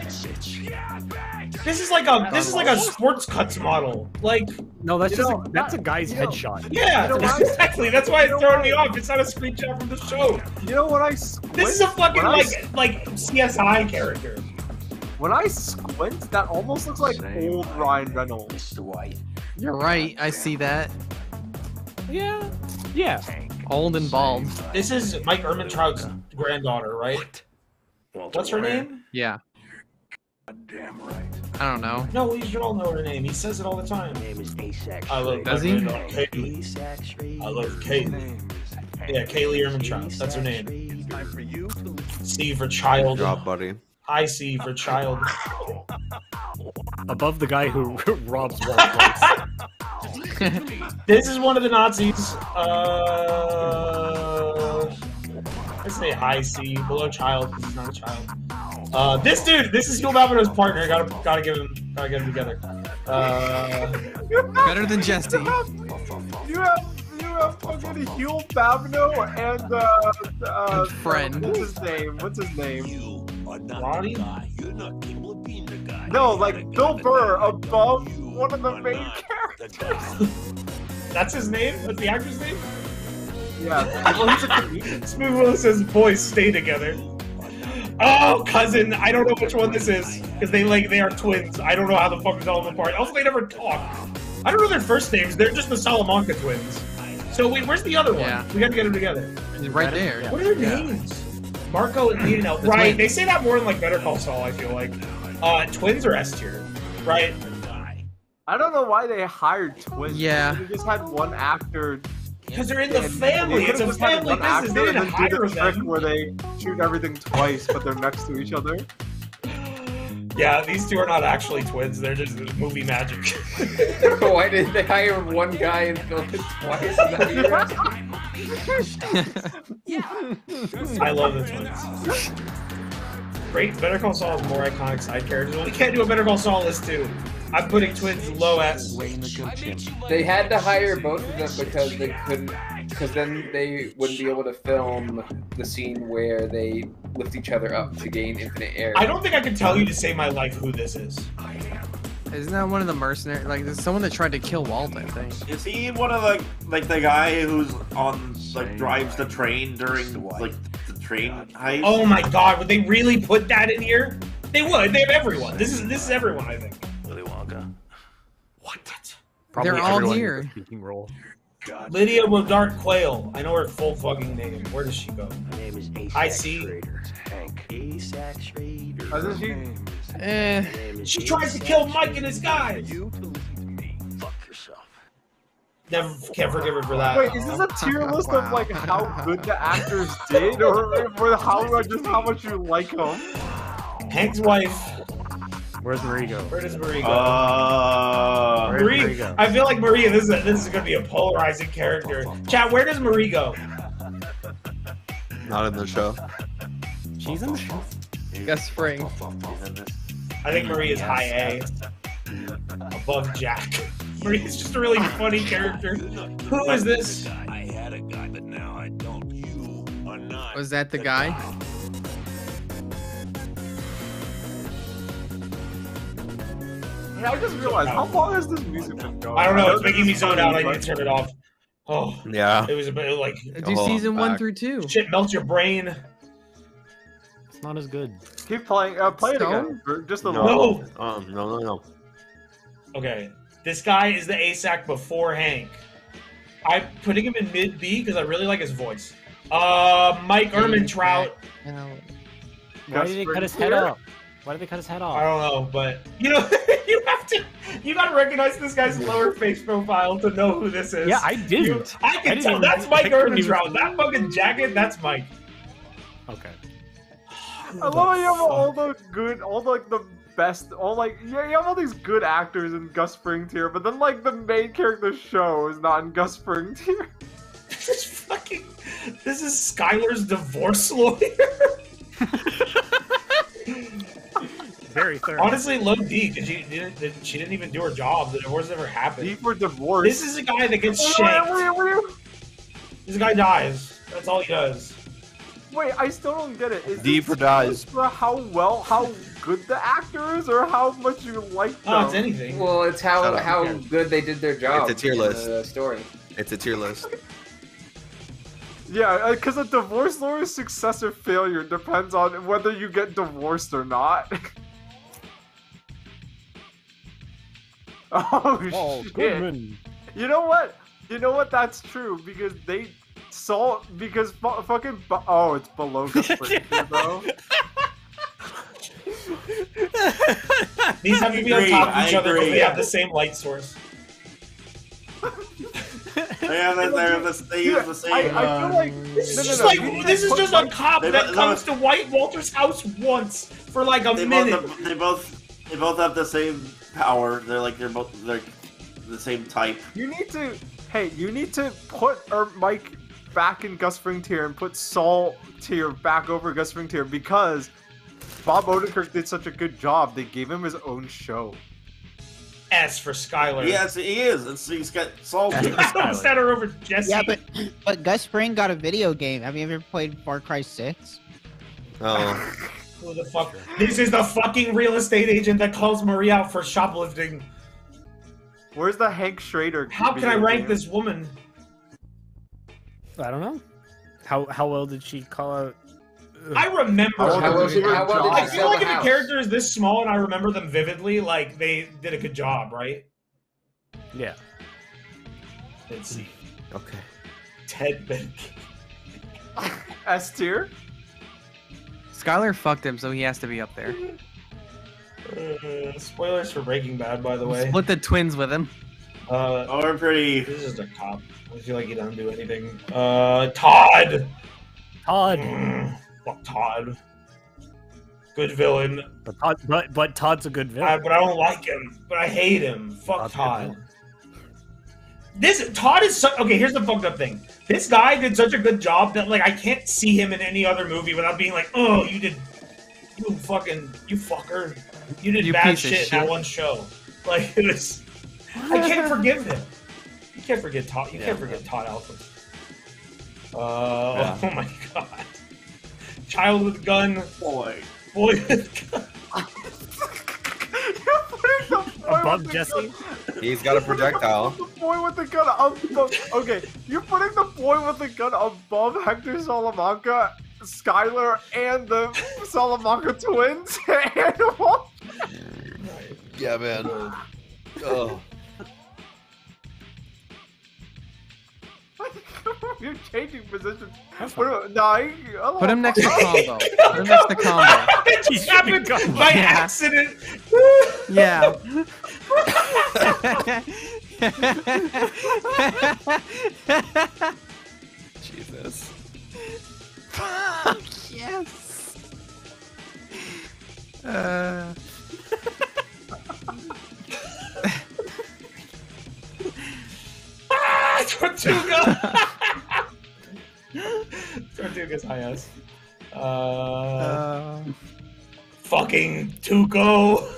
This is like a sports cuts model. Like, No, that's You just know, that's a guy's headshot. yeah, You know what? exactly. That's why it's throwing me off. It's not a screenshot from the show. You know what I This is a fucking like CSI character. When I squint, that almost looks like old Ryan Reynolds. Mr. White. You're right. I see that. Yeah. Yeah. Old and bald. This is Mike Ehrmantraut's granddaughter, right? What's her name? Yeah. Goddamn right. I don't know. No, you should all know her name. He says it all the time. My name is Asac I love Does my he? granddaughter, Kaylee. Asac Schrader. I love Kaylee. Yeah, Kaylee Ehrmantraut. That's her name. Time for you to C for child. Good job, buddy. High C for child. Above the guy who robs Walmart. This is one of the Nazis. Let's say high C, below child because he's not a child. This dude, this is Huel Malvino's partner. Gotta get them together. Better than Jesse. You have fucking Huel Malvino and friend. What's his name? Ronnie? No, like Bill Burr above one of the main characters. That's his name? That's the actor's name? Yeah. Well, he's a comedian. Smooth Willow says, "Boys, stay together." Oh, cousin! I don't know which one this is because they are twins. I don't know how the fuck to tell them apart. Also, they never talk. I don't know their first names. They're just the Salamanca twins. So wait, where's the other one? Yeah. We gotta get them together. He's right there. What are their names? Marco and Leonel. Right, they say that more in like Better Call Saul. I feel like twins are S tier, right? I don't know why they hired twins. Yeah. They just had one actor. Because they're in the family. It's a family business. They didn't hire the trick them. where they shoot everything twice, but they're next to each other. Yeah, these two are not actually twins. They're just movie magic. Why did they hire one guy and film it twice? Is that what you're asking? I love the twins. Great. Better Call Saul has more iconic side characters. Well, we can't do a Better Call Saul list too. I'm putting twins low S. They had to hire both of them because they couldn't, because then they wouldn't be able to film the scene where they lift each other up to gain infinite air. I don't think I can tell you to save my life who this is. Isn't that one of the mercenaries? Like, there's someone that tried to kill Walt, I think. Is he one of the guy who's on drives the train during the train heist? Oh my god, would they really put that in here? They would. They have everyone. This is everyone, I think. Willy Wonka. What? They're all here. Speaking role. Lydia Woodart Quayle. I know her full fucking name. Where does she go? My name is I see. Hank. ASAC Schrader. Isn't she? She tries to kill Mike and his guys. Fuck yourself. Never can't forgive her for that. Wait, is this a tier list of like how good the actors did, or how much you like them? Hank's wife. Where's Marie go? Where does Marie go? Where's Marie. Marie go? I feel like Maria. This is gonna be a polarizing character. Chat. Where does Marie go? Not in the show. She's in the show. Gus Spring. I think Marie is high A. Above Jack. Marie is just a really funny character. Who is this? I had a guy, but now I don't. You are not. Was that the guy? Hey, I just realized, how long has this music been going? I don't know. It's making me zone out. I need to turn it off. Oh, yeah. It was a bit like Do season 1 through 2. shit melts your brain. It's not as good. Keep playing. Play it again. For just a No. little. No. Okay, this guy is the ASAC before Hank. I'm putting him in mid B because I really like his voice. Mike Ehrmantraut. Why did they cut his head off? Why did they cut his head off? I don't know, but you know, you gotta recognize this guy's lower face profile to know who this is. Yeah, I didn't. I can didn't tell. even- That's Mike I couldn't even- Ehrmantraut. That fucking jacket, that's Mike. Okay. I love how you have all the good, all like the best, all like you have all these good actors in Gus Fring tier, but then like the main character show is not in Gus Fring tier. This is Skylar's divorce lawyer. Very thorough. Honestly, low D because she didn't even do her job. The divorce never happened. D for divorce. This is a guy that gets shanked. This guy dies. That's all he does. Wait, I still don't get it. Is D this for dies. for how good the actor is, or how much you like them? Oh, it's anything. Well, it's how good they did their job. It's a tier in list. the story. It's a tier list. Yeah, because a divorce lawyer's success or failure depends on whether you get divorced or not. Oh shit! Goodman. You know what? That's true because they saw because fucking oh, it's below the bro. These have to be on top of each I other because agree. they have the same light source. They have the same. I feel like This is just like this is just a cop that comes to White Walter's house once for like a minute. They both have the same power. They're both the same type. You need to put Mike back in Gus Fring tier and put Saul tier back over Gus Fring tier because Bob Odenkirk did such a good job. They gave him his own show. S for Skylar. Yes, he is. He's got Saul. Set her over Jesse. Yeah, but Gus Fring got a video game. Have you ever played Far Cry 6? Oh. Who the fuck? This is the fucking real estate agent that calls Marie out for shoplifting. Where's the Hank Schrader? How can I rank this woman? I don't know. How well did she call out? I remember. How did I you feel sell like the if a house? character is this small and I remember them vividly, like they did a good job, right? Yeah. Let's see. Okay. Ted Benke. S tier. Skylar fucked him, so he has to be up there. Spoilers for Breaking Bad, by the way. Split the twins with him. We're pretty. This is a cop. I feel like he doesn't do anything. Todd. Fuck Todd. Good villain. But Todd's a good villain. But I don't like him. But I hate him. Fuck Todd. Todd is okay. Here's the fucked up thing. This guy did such a good job that like I can't see him in any other movie without being like, oh, you fucker, you did bad shit in that one show. Like it was. I can't forgive him. You can't forget Todd. You can't forget Todd Alford. Oh my god. Child with gun. Boy with gun. Above Jesse? He's got a projectile. The boy with the gun okay, you're putting the boy with the gun above Hector Salamanca, Skylar, and the Salamanca twins? Yeah, man. Oh. You're changing positions. Put him next to Combo. Put him next to Combo. It just happened by accident. Yeah. Jesus. Yes. Tortuga. Tortuga's IS. Fucking Tuco.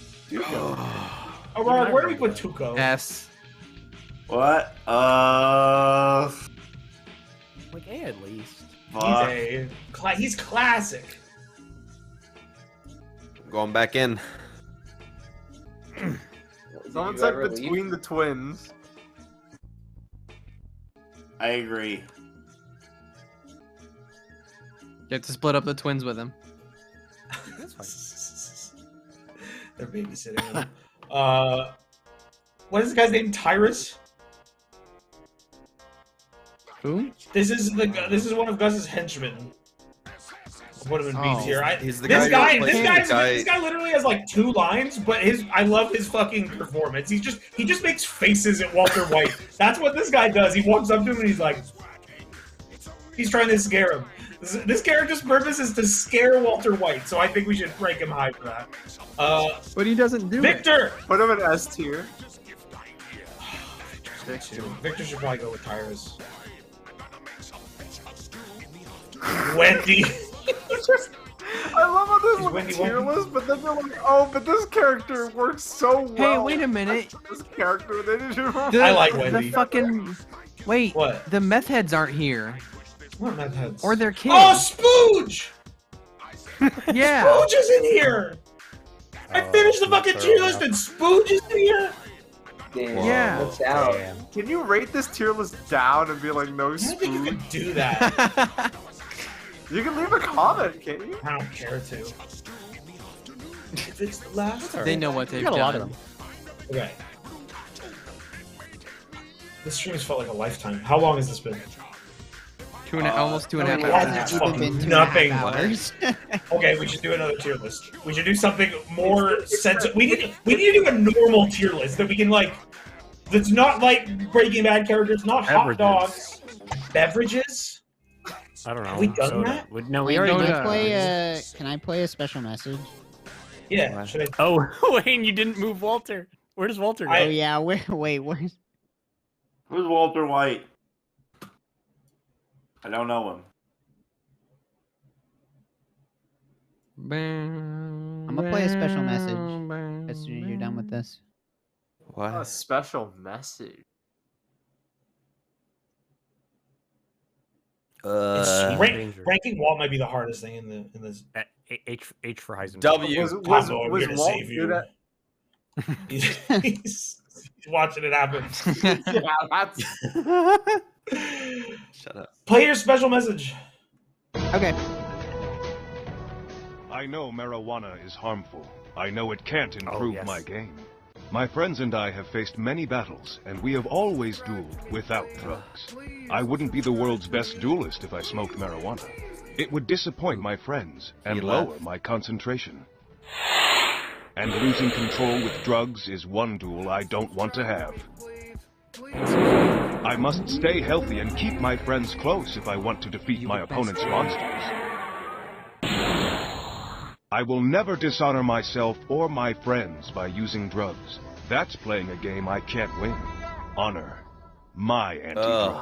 Aurora, where do we put Tuco? S. What? Like A at least. He's classic. Going back in. Someone said between the twins. I agree. You have to split up the twins with him. That's fine. They're babysitting him. What is this guy's name? Tyrus? Who? This is one of Gus's henchmen. I'll put him in B tier. He's the This guy. guy literally has like 2 lines, but I love his fucking performance. He just makes faces at Walter White. That's what this guy does. He walks up to him and he's like, he's trying to scare him. This character's purpose is to scare Walter White, so I think we should rank him high for that. But he doesn't do Victor! Put him in S tier. Victor should probably go with Tyrus. Wendy. I love how this Wendy looks tier list, but then they're like, oh, but this character works so well. Hey, wait a minute. This character, they didn't do I like Wendy. The fucking... Wait, what? The meth heads aren't here. What meth heads? Or their kids. Oh, Spooge! Yeah. Spooge is in here! I finished the fucking tier list and Spooge is in here? Damn, Yeah. What's out? Can you rate this tier list down and be like, no, I don't think you Spooge? can do that. You can leave a comment, can't you? I don't care to. If it's the last They know what they've got a lot of done. them. Okay. This stream has felt like a lifetime. How long has this been? Almost 2.5 It hours. hasn't Even fucking been 2.5 nothing. hours. Okay, we should do another tier list. We should do something more sensitive. We need to do a normal tier list that we can like. That's not like Breaking Bad characters, not hot Beverages. dogs. Beverages. I don't know. Have we done Soda. that? No, we Wait, already can did. I play can I play a special message? Yeah. Should I? Oh, Wayne, you didn't move Walter. Where does Walter go? Oh yeah, where's Who's Walter White? I don't know him. I'm gonna play a special message as soon as you're done with this. What? A special message. Ranking Walt might be the hardest thing in this. H for Heisenberg. W. Was Walt save do you. that? He's watching it happen. Yeah, that's... Shut up. Play your special message. Okay. I know marijuana is harmful. I know it can't improve yes. my game. My friends and I have faced many battles, and we have always dueled without drugs. I wouldn't be the world's best duelist if I smoked marijuana. It would disappoint my friends and lower my concentration. And losing control with drugs is one duel I don't want to have. I must stay healthy and keep my friends close if I want to defeat my opponent's monsters. I will never dishonor myself or my friends by using drugs. That's playing a game I can't win. Honor my anti-drug.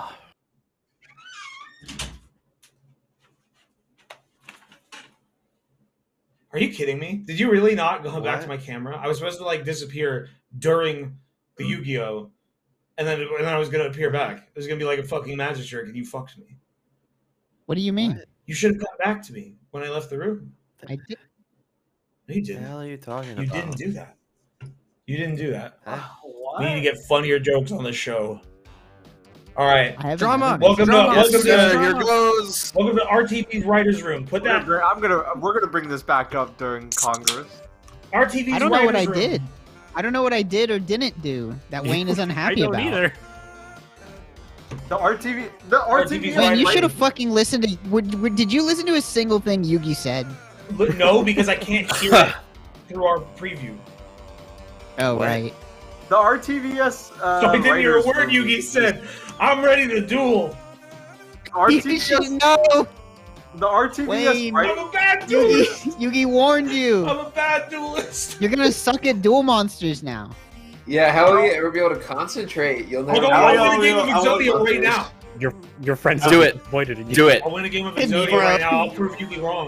Are you kidding me? Did you really not go back to my camera? I was supposed to like disappear during the Yu-Gi-Oh, and then I was gonna appear back. It was gonna be like a fucking magic trick, and you fucked me. What do you mean? You should have come back to me when I left the room. I did. No, you didn't. What the hell are you talking You about? didn't do that. You didn't do that. What? We need to get funnier jokes on the show. All right. Drama. Welcome Drama. to Here goes. welcome to RTP's writers' room. Put that. We're gonna bring this back up during Congress. RTP's I don't know what I writers' room. did. I don't know what I did or didn't do that Wayne is unhappy I don't about. either. The RTV. Wayne, you should have fucking listened to. Did you listen to a single thing Yugi said? No, because I can't hear it through our preview. Oh right. The RTVS. So I didn't hear a writers' word room. Yugi said. I'm ready to duel. You should know. The RTVS. Wayne, I'm a bad duelist. Yugi warned you. I'm a bad duelist. You're gonna suck at duel monsters now. Yeah, how will you ever be able to concentrate? You'll never. Hold on, I'll win a game of Exodia right now. Your friends Do it. disappointed in you. Do it. I'll win a game of Hit me, Exodia bro. right now. I'll prove Yugi wrong.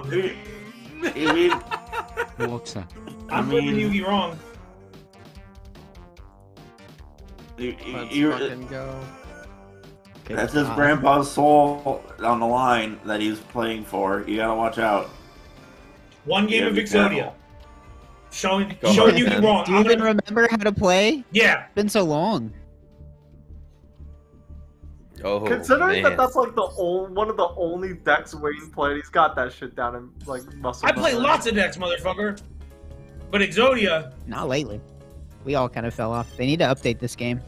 Water. I'm proving Yugi wrong. Let's You're, fucking go. that's his grandpa's soul on the line that he's playing for. You gotta watch out. One game Yeah, of be Exodia. careful. Showing Go Yugi ahead. wrong. Do you even remember how to play? Yeah. It's been so long. Oh, Considering man. that that's like one of the only decks Wayne played, he's got that shit down in like muscle. I play memory. lots of decks, motherfucker. But Exodia, Not lately. We all kind of fell off. They need to update this game.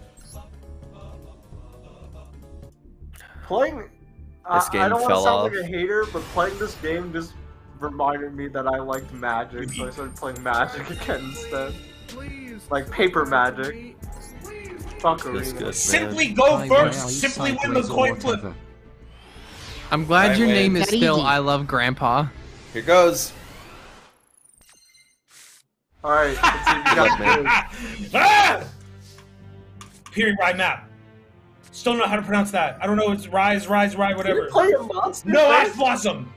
Playing. This game I don't want to fell sound off. like a hater, but playing this game just reminded me that I liked Magic, so I started playing Magic again instead. Like paper Magic. Fuck That's Arena. good, simply man. go Hi, first. Riley, Simply win the sideways or coin flip. whatever. I'm glad your Wait. name is That still easy. I Love Grandpa. Here goes. Alright, let's see if you Look, man. got Ah! Period ride map. Still don't know how to pronounce that. I don't know. It's rise, whatever. You play a monster. No, first? Ash Blossom.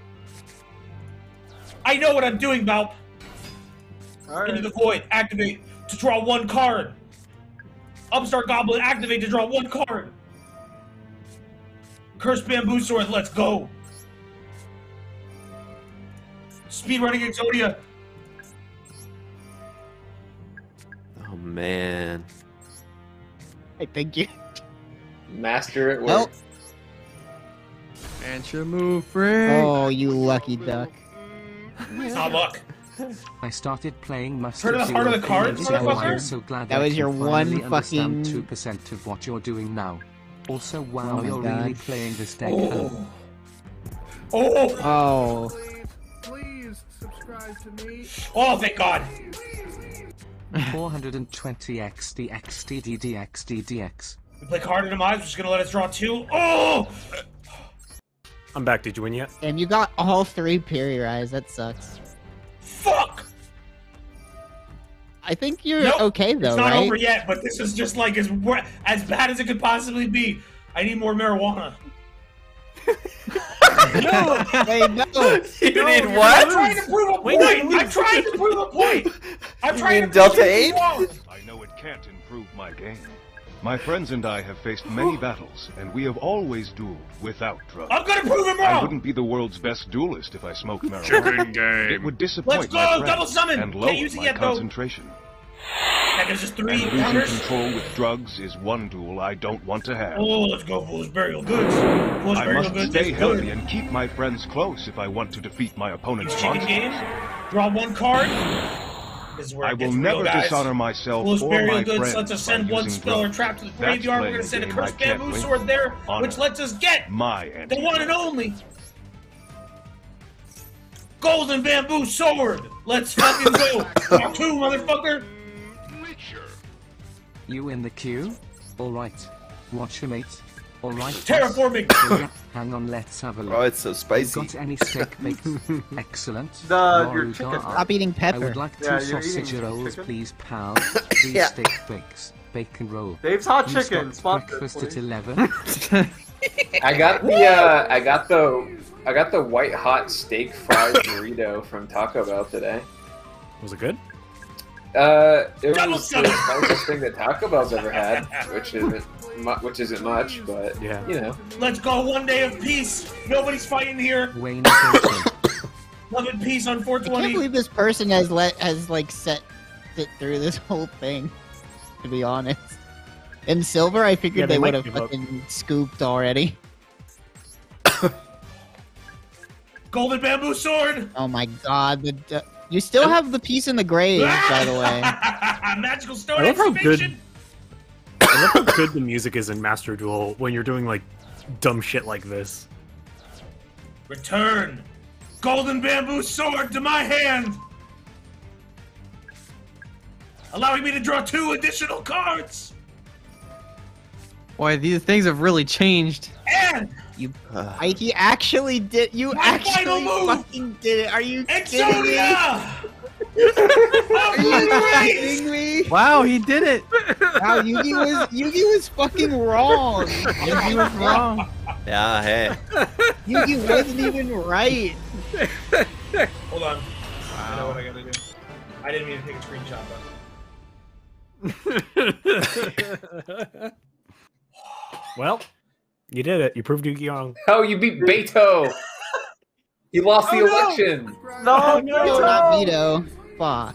I know what I'm doing, Valp. Alright. Into the void. Activate to draw one card. Upstart Goblin. Activate to draw one card. Cursed Bamboo Sword. Let's go. Speedrunning Exodia. Oh man. I think you. Master at work. Nope. And your move, friend. Oh, you lucky duck. It's not luck. I started playing Must Heard of Have the heart of Seen the cards, Your Face, so motherfucker? I'm so glad That I was can your one finally understand fucking- 2% of what you're doing now. Also, wow, Oh my you're God. really playing this deck. Oh. Oh. Oh. Please subscribe to me. Oh, thank God. 420 XD XD DD XD DX. We play card in demise, which is going to let us draw two. Oh! I'm back. Did you win yet? And you got all 3 periodized. That sucks. Fuck! I think you're Nope, okay though, it's not right? over yet, but this is just like as bad as it could possibly be. I need more marijuana. No, wait, no. You need what? I'm trying to prove a point. I'm trying to prove a point. I'm trying to mean Delta prove 8? you wrong. I know it can't improve my game. My friends and I have faced many battles, and we have always dueled without drugs. I'm gonna prove him I wrong. wouldn't be the world's best duelist if I smoked marijuana. Chicken game. It would disappoint Let's go, my friends double summon. and Can't lower use it my yet, though. concentration. That gives us 3 And losing counters. control with drugs is one duel I don't want to have. Oh, let's go, Foolish Burial Goods. Foolish I Burial must Goods stay is healthy good. and keep my friends close if I want to defeat my opponent's Chicken monster. game. Draw 1 card. This is where I it will gets never real, guys. dishonor myself Foolish or Burial my Goods friends lets us by send 1 using spell or drugs. trap to the That's graveyard. We're playing gonna send a game cursed I can't bamboo win. sword there, Honor. which lets us get My the end. one and only golden bamboo sword. Let's fucking go. Round 2, motherfucker. You in the queue? Alright. Watch your mate. Alright. Terraforming. Hang on, let's have a look. Oh, it's so spicy. Got any steak bakes? Excellent. Your Roll chicken. guard. Stop eating I pepper. would like 2 Yeah, you're sausage eating rolls, chicken? please, pal. 3 Yeah. steak bakes. Bacon roll. Dave's Hot You Chicken, stopped sponsor, breakfast please. at 11. I got the white hot steak fried burrito from Taco Bell today. Was it good? It Double was the summon. spiciest thing that Taco Bell's ever had, which isn't much, but Yeah. you know. Let's go. 1 day of peace. Nobody's fighting here. Wayne Station. Love and peace on I can't 420. believe this person has like set it through this whole thing. To be honest, in silver, I Yeah, figured they they would might have give up. fucking scooped already. Golden bamboo sword. Oh my god, you still have the piece in the grave, by the way. Magical stone I love how good. exclamation. I love how good the music is in Master Duel when you're doing like dumb shit like this. Return. Golden bamboo sword to my hand. Allowing me to draw 2 additional cards. Boy, these things have really changed. And He actually did. You My final actually move! fucking did it. Are you kidding me? Exodia. Are you kidding me? Wow, he did it. Wow, Yugi was fucking wrong. Yugi was wrong. Yeah, hey. Yugi wasn't even right. Hold on. I know what I gotta do. I didn't mean to take a screenshot, Well, you did it. You proved Yugi wrong. Oh, you beat Beto. You lost the election. No, No, not Vito. Fuck.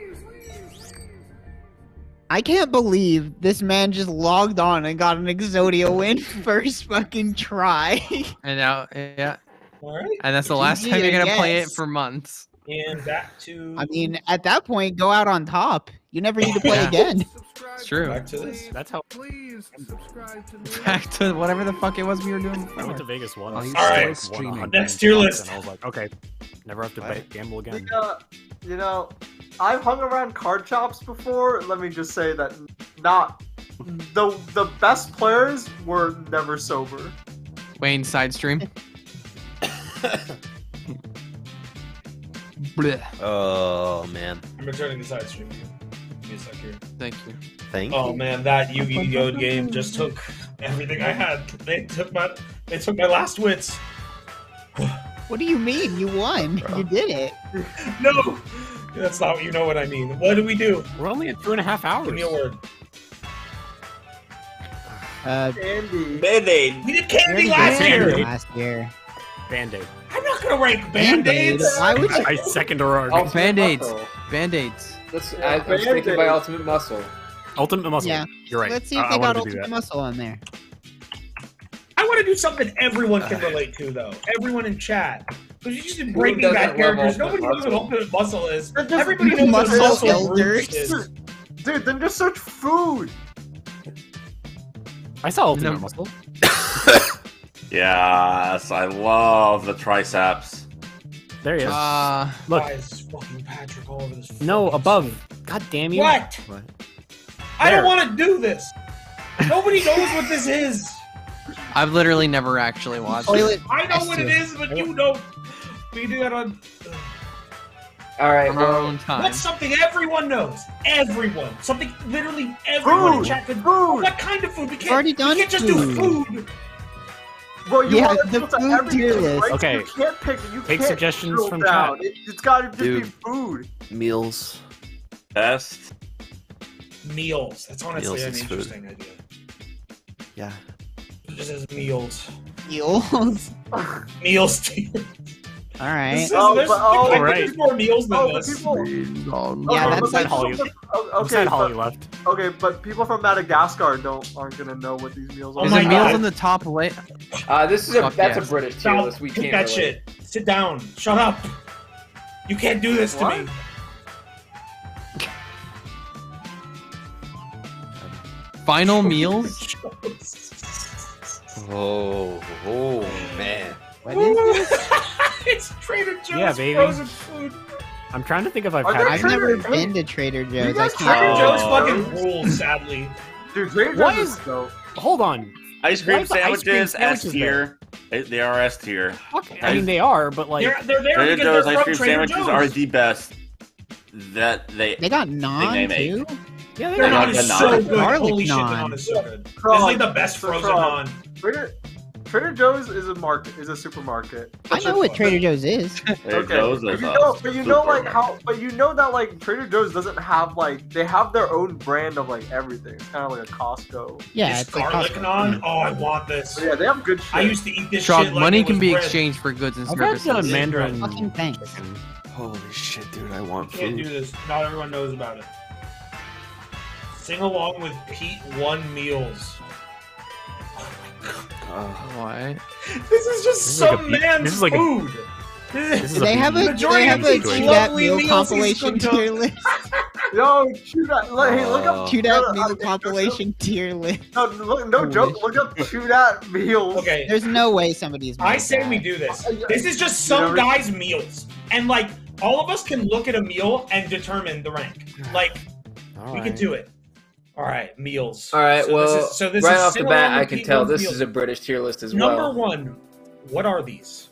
I can't believe this man just logged on and got an Exodia win first fucking try. And now, yeah. Alright. And that's the last GG, time you're gonna I play it guess. for months. And back to I mean, at that point, go out on top. You never need to play Yeah. again. It's true. back to this. That's how Please subscribe to me. Back to whatever the fuck it was we were doing I before. went to Vegas once. Are you All right. still streaming? Next tier list. And I was like, okay, never have to gamble again. You know, I've hung around card shops before. Let me just say that not the best players were never sober. Wayne side stream. Blech. Oh man. I'm returning the side stream. Give me a sec here. Thank you. Thank Oh you. man, that Yu-Gi-Oh game just took everything I had. They took my last wits. What do you mean? You won. You did it. No, that's not. You know what I mean. What do we do? We're only at 2.5 hours. Give me a word. Andy. Band-Aid. We did candy We last already did year. Candy last year. Band-Aid. I'm not gonna rank band-aids. Why would you? I second her argument. Ultimate Band-Aids. Muscle. Band-Aids. I was thinking by Ultimate Muscle. Ultimate Muscle. Yeah. You're right. Let's see if I they got wanted to do Ultimate that. Muscle on there. I want to do something everyone can relate to, though. Everyone in chat. Because you just did Who Breaking doesn't Bad love characters. Ultimate Nobody knows what Muscle? Ultimate Muscle is. They're just Everybody knows what muscle Muscle builders. is. Dude, then just search food. I saw Ultimate No. Muscle. Yes, I love the triceps. There he is. Look. Why is fucking Patrick all over this? No, fucking above. screen? God damn you. What? I don't want to do this. Nobody knows what this is. I've literally never actually watched it. I know what it is, but you don't. We do that on. All right, On our own time. What's something everyone knows? Everyone. Something literally everyone in chat could. Food. What kind of food? We can't. Already done we can't just do food. Well, you Yeah, want to the go to food everything, tier list. right? Okay. You can't pick. You Take can't suggestions drill from down. chat. It's got to just Dude. be food. Meals. Best. Meals. That's honestly Meals an is food. interesting idea. Yeah. It just says meals. Meals. Meals tier. All right. This is, Oh, there's, but- I think right. there's more meals than Oh, but this. people. Yeah, Okay, that's but sad people Holly. from- I'm Okay, sad Holly but, left. okay, but people from Madagascar aren't gonna know what these meals are. Is my the meals God. in the top list? This is a Fuck that's yes. a British tier Stop. list. We Pick can't that relate. shit. Sit down. Shut up. You can't do this to What? me. Final meals? Oh man. What is this? It's Trader Joe's Yeah, baby. frozen food. I'm trying to think if I've Are had. there I've Trader- never been to Trader Joe's. I guys can't. Trader Joe's Oh. fucking rules, sadly. Dude, Trader Why Joe's is- is dope. Hold on. Ice Why cream is the ice cream sandwiches, S sandwiches tier. They are S tier. I mean, they are, but like. They're there Trader because Joe's they're ice from cream Trader sandwiches Joe's. are the best that they. They got they naan make. too. Yeah, Their got naan the is naan. so good. Garlic Holy shit, the naan. naan is so good. It's Frog. like the best The frozen frog. naan. Trader Joe's is a market, is a supermarket. I know what Trader Joe's is. Trader Okay, Joe's but is you a know, but you know, like supermarket. how, but you know that like Trader Joe's doesn't have like they have their own brand of like everything. It's kind of like a Costco. Yeah, This it's like garlic Costco. naan. Oh, I want this. But yeah, they have good shit. I used to eat this Shrug, shit like money it can was be bread. exchanged for goods and I've had services. Mandarin. Fucking thanks. chicken. Holy shit, dude! I want Can't do food. this. Not everyone knows about it. Sing along with Pete One Meals. What? This is just This is like some a Pete- man's this is like a- food. This is They have a Majority they have of a Pete's Chew That lovely Meal meals he's compilation cooked up. tier list. Yo, Chew That. Look, hey, look up Chew That Meal compilation tier list. No, look, no joke. Look up Chew That Meals. Okay, There's no way somebody's. I made say that. we do this. This is just some guy's meals, and like all of us can look at a meal and determine the rank. Like we can do it. All right, meals. All right, So well, this right is off the sing bat, along I with can Pete tell One's this meals. is a British tier list as Number well. one. What are these?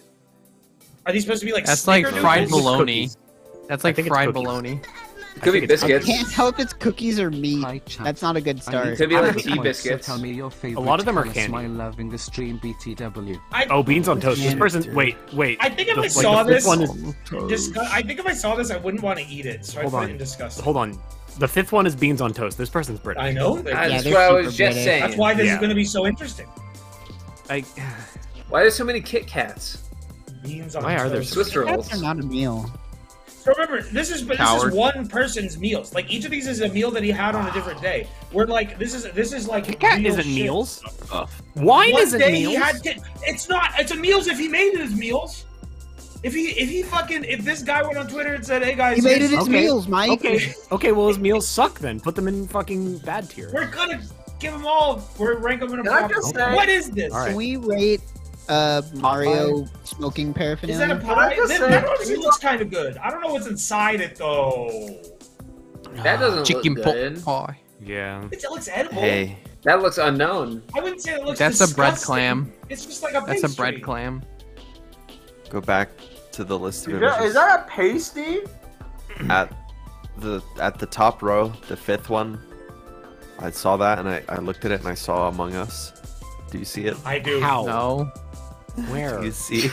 Are these supposed to be like? That's like Snickerdoodles? fried It's bologna. cookies. That's I like think it's fried cookies. bologna. Could be I biscuits. can't tell if it's cookies or meat. That's not a good start. Could be like Points, tea so biscuits. Tell me your favorite A lot of them are colour, candy. Smile loving the stream BTW. Oh, beans on toast. This person. Wait. I think if The- I like, saw the fifth this, one is- I think if I saw this, I wouldn't want to eat it. So Hold I put it on. in disgusting. Hold on. The fifth one is beans on toast. This person's British. I know. That's what I was just saying. That's why this is Yeah. going to be so interesting. Like, Why there's so many Kit Kats? Beans on Why are there toast. Swiss rolls. That's not a meal. So remember, this is Coward. one person's meals. Like each of these is a meal that he had on a different day. We're like, this is like Kit Kat real isn't shit. meals. Wine One isn't day meals. He had it's not. It's a meals if he made it as meals. If this guy went on Twitter and said, "Hey guys, He made it here's- as meals, Mike. Okay. Well, his meals suck. Then put them in fucking bad tier. We're gonna give them all. We're rank them in a Can I proper. just say- What is this? All right. Can we rate Mario smoking Is that a paraphernalia? pie? just That say- that actually looks kind of good. I don't know what's inside it though. That doesn't Chicken look pot good. pie. Yeah. It looks edible. Hey, That looks unknown. I wouldn't say it looks. That's a bread disgusting. clam. It's just like a That's a pastry. bread clam. go back to the list of Is images. that a pasty? at the top row, the fifth one. I saw that and I looked at it and I saw Among Us. Do you see it? I do. How? No. Where? Do you see?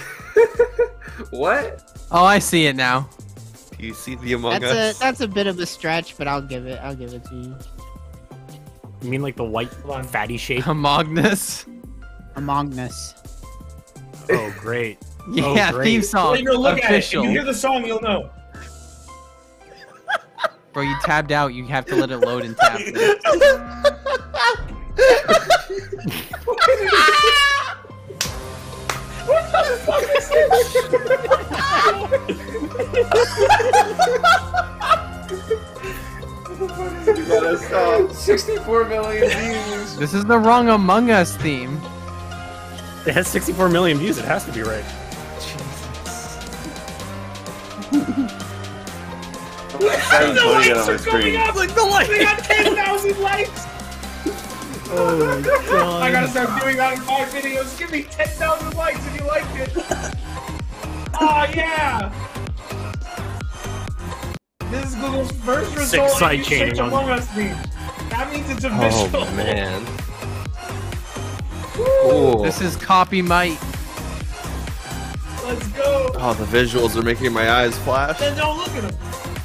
What? Oh, I see it now. Do you see the Among Us? That's a bit of a stretch, but I'll give it to you. You mean like the white fatty shape? Among Us. Among Us. Oh, great. Yeah, great. theme song. Well, you go look Official. at it. If you hear the song, you'll know. Bro, you tabbed out. You have to let it load and tap. What the fuck is this? You gotta stop. 64 million views. This is the wrong Among Us theme. It has 64 million views. It has to be right. The putting it likes on are the coming screen. up. Like the light. They got 10,000 likes. Oh my god. I gotta start doing that in my videos. Give me 10,000 likes if you liked it. Oh yeah! This is Google's first result. side in chaining Search on- Among Us theme. That means it's official. Oh man. Woo! This is copy might. Let's go. Oh, the visuals are making my eyes flash. Then don't look at him.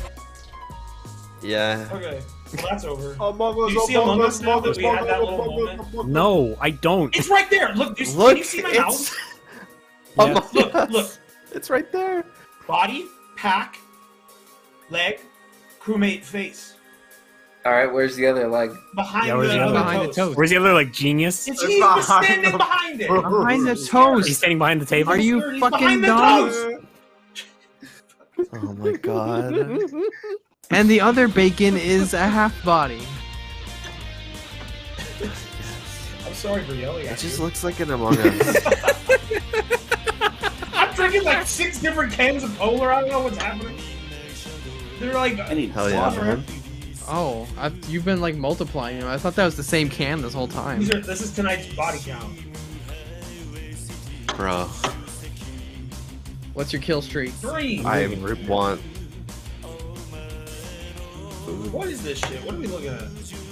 Yeah. Okay, well, that's over. Among Do you see Among Us now that we had that little moment? No, I don't. It's right there. Look, can Look, you see my it's- mouse? Look. It's right there. Body, pack, leg, crewmate face. All right, where's the other leg? Behind Yeah, where's the the other other toast. toast? Where's the other like genius? It's he was standing behind it. Behind the toast. He's standing behind the table. Are you He's fucking behind the dumb? toast. Oh my god. And the other bacon is a half body. I'm sorry for yelling It at just you. looks like an Among Us. I'm drinking like 6 different cans of Polar. I don't know what's happening. They're like, Hell yeah, man. Oh, you've been like multiplying them. I thought that was the same can this whole time. This is tonight's body count. Bro. What's your kill streak? 3. I want. What is this shit? What are we looking at?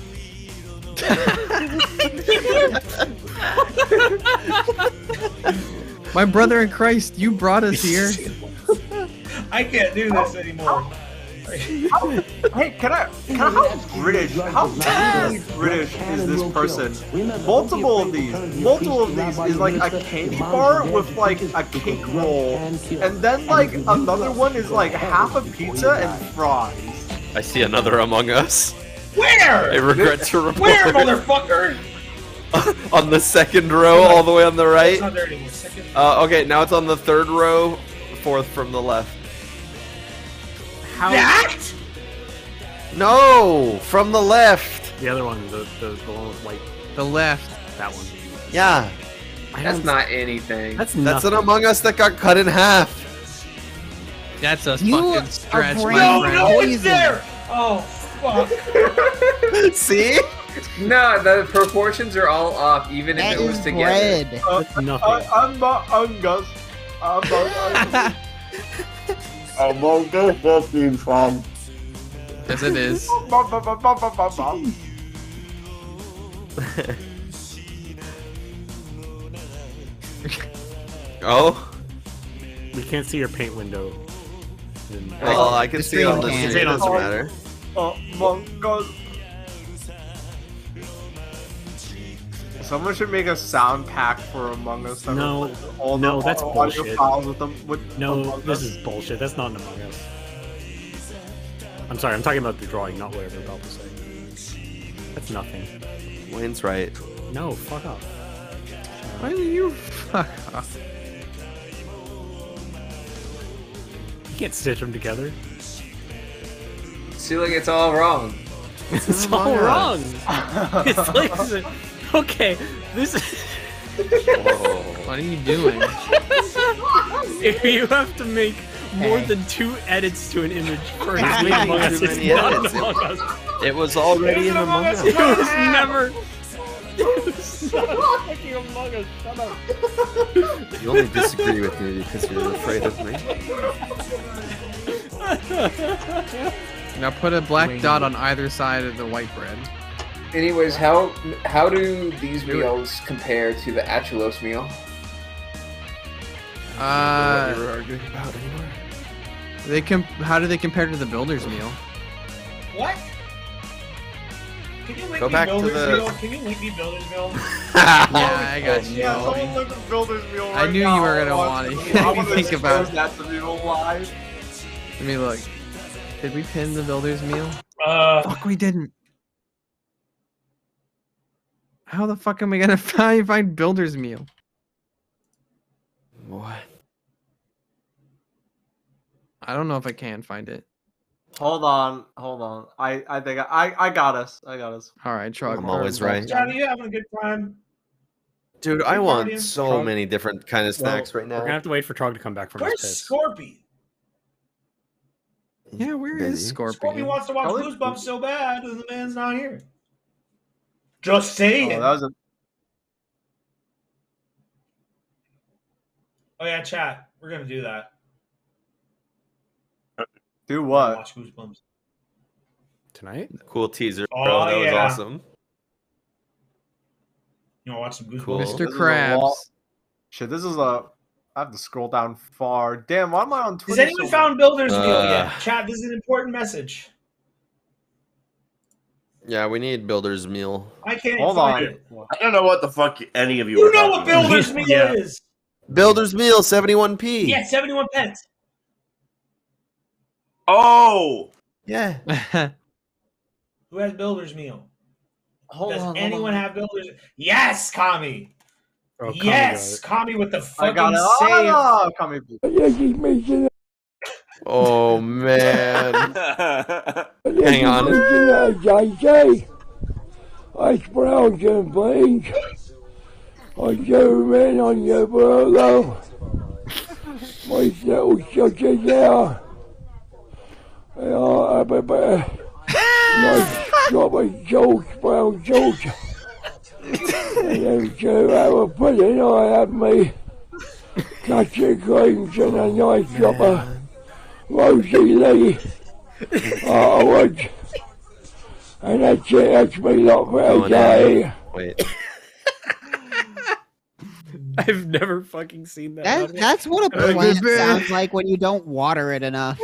My brother in Christ, you brought us here. I can't do this anymore. Hey, how British is this person? Multiple of these is like a candy bar with like a cake roll, and then like another one is like half a pizza and fries. I see another Among Us. Where? I regret to report. Where, motherfucker? On the second row, all the way on the right. It's not there anymore. Second. Okay, now it's on the third row, fourth from the left. How? That? No, from the left. The other one, the one with white. The left. That one. Yeah. That's not anything. That's That's an Among Us that got cut in half. That's a You fucking are stretch, brain my friend. No, it's there. Oh, fuck. See? No, the proportions are all off, even if That it was is together. bread. That's nothing. I'm not Angus. Among Us, that seems fun. Yes, it is. Oh? We can't see your paint window. Well, I can see it on the stream screen, it can. doesn't matter. Among Us. Someone should make a sound pack for Among Us. that No, replaces all no, the that's audio bullshit. files with them. With No, Among this Us. is bullshit. That's not an Among Us. I'm sorry, I'm talking about the drawing, not whatever you're about to say. That's nothing. Wayne's right. No, fuck off. Why do you fuck off? You can't stitch them together. See, like it's all wrong. It's all wrong. It's like, okay, this. What are you doing? If you have to make more Hey. than 2 edits to an image for his Too Among Us, it's many not edits. Among Us. It was already in Among Us. It was never. Fucking Among Us. Shut up. You only disagree with me because you're afraid of me. Now put a black dot on either side of the white bread. Anyways, how do these meals compare to the Achulos meal? What we were arguing about anyway. How do they compare to the builder's meal? What? Can you link Go me back to Builder's the- Meal? Can you link me Builder's Meal? Yeah, I got you. Yeah, someone look at Builder's Meal I right knew now. you were gonna I want it. I Let me want to think about expose it. that to people live. Let me look. Did we pin the builder's meal? Fuck, we didn't. How the fuck am I gonna find builder's meal? What? I don't know if I can find it. Hold on. I think I got us. All right, Trog. I'm always right. Johnny, you having a good time? Dude, I Good want party. so many different kind of snacks right We're now. gonna have to wait for Trog to come back from Where's his piss. Scorpy? Yeah, where is Busy. Scorpy Scorpion? wants to watch Probably- Goosebumps so bad, and the man's not here. Just saying. Oh, that was a... Oh yeah, chat. We're gonna do that. Do what? Watch Goosebumps tonight. Cool teaser, Oh, bro. That yeah. was awesome. You wanna watch some Goosebumps? Cool. This Mr. is a Krabs. lot- Shit, this is a... I have to scroll down far. Damn, why am I on Has Twitter? anyone found Builder's Meal Uh. yet? Chat, this is an important message. Yeah, we need Builder's Meal. I can't Hold find on. it. I don't know what the fuck any of you. You are know what talking about. Builder's Meal Yeah. is? Builder's Meal, 71p. Yeah, 71 pence. Oh, Yeah. Who has Builder's Meal? Hold Does on, anyone have Builder's? Yes, Kami. Oh, Kami Yes, got Kami with the I fucking got it. save. Oh, come here. Oh man. Hang on. JJ, it's Brown and beans. I zoom in on your brother. My little sugar there. I have a bit nice strawberry juice, brown juice. And then to have a pudding, I have me custard creams and a nice drop of Rosy Lee afterwards. And that's it, that's me lot for Going today. in. Wait. I've never fucking seen that. That's what a plant sounds like when you don't water it enough.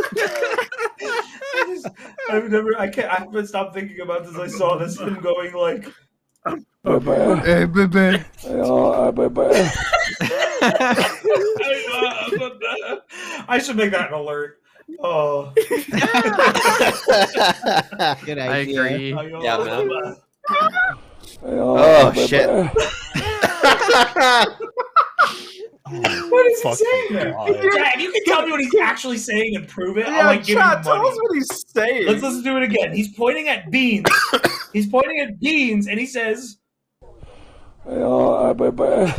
I haven't stopped thinking about this. I saw this him going like. Hey, baby. I should make that an alert. Oh. Good I idea. agree. Yeah, man. Oh, shit. What is he Fucking saying there? God. Dad, you can tell me what he's actually saying and prove it. I'll Yeah, like give you chat, tell money. us what he's saying. Let's listen to it again. He's pointing at beans. He's pointing at beans, and he says, Oh,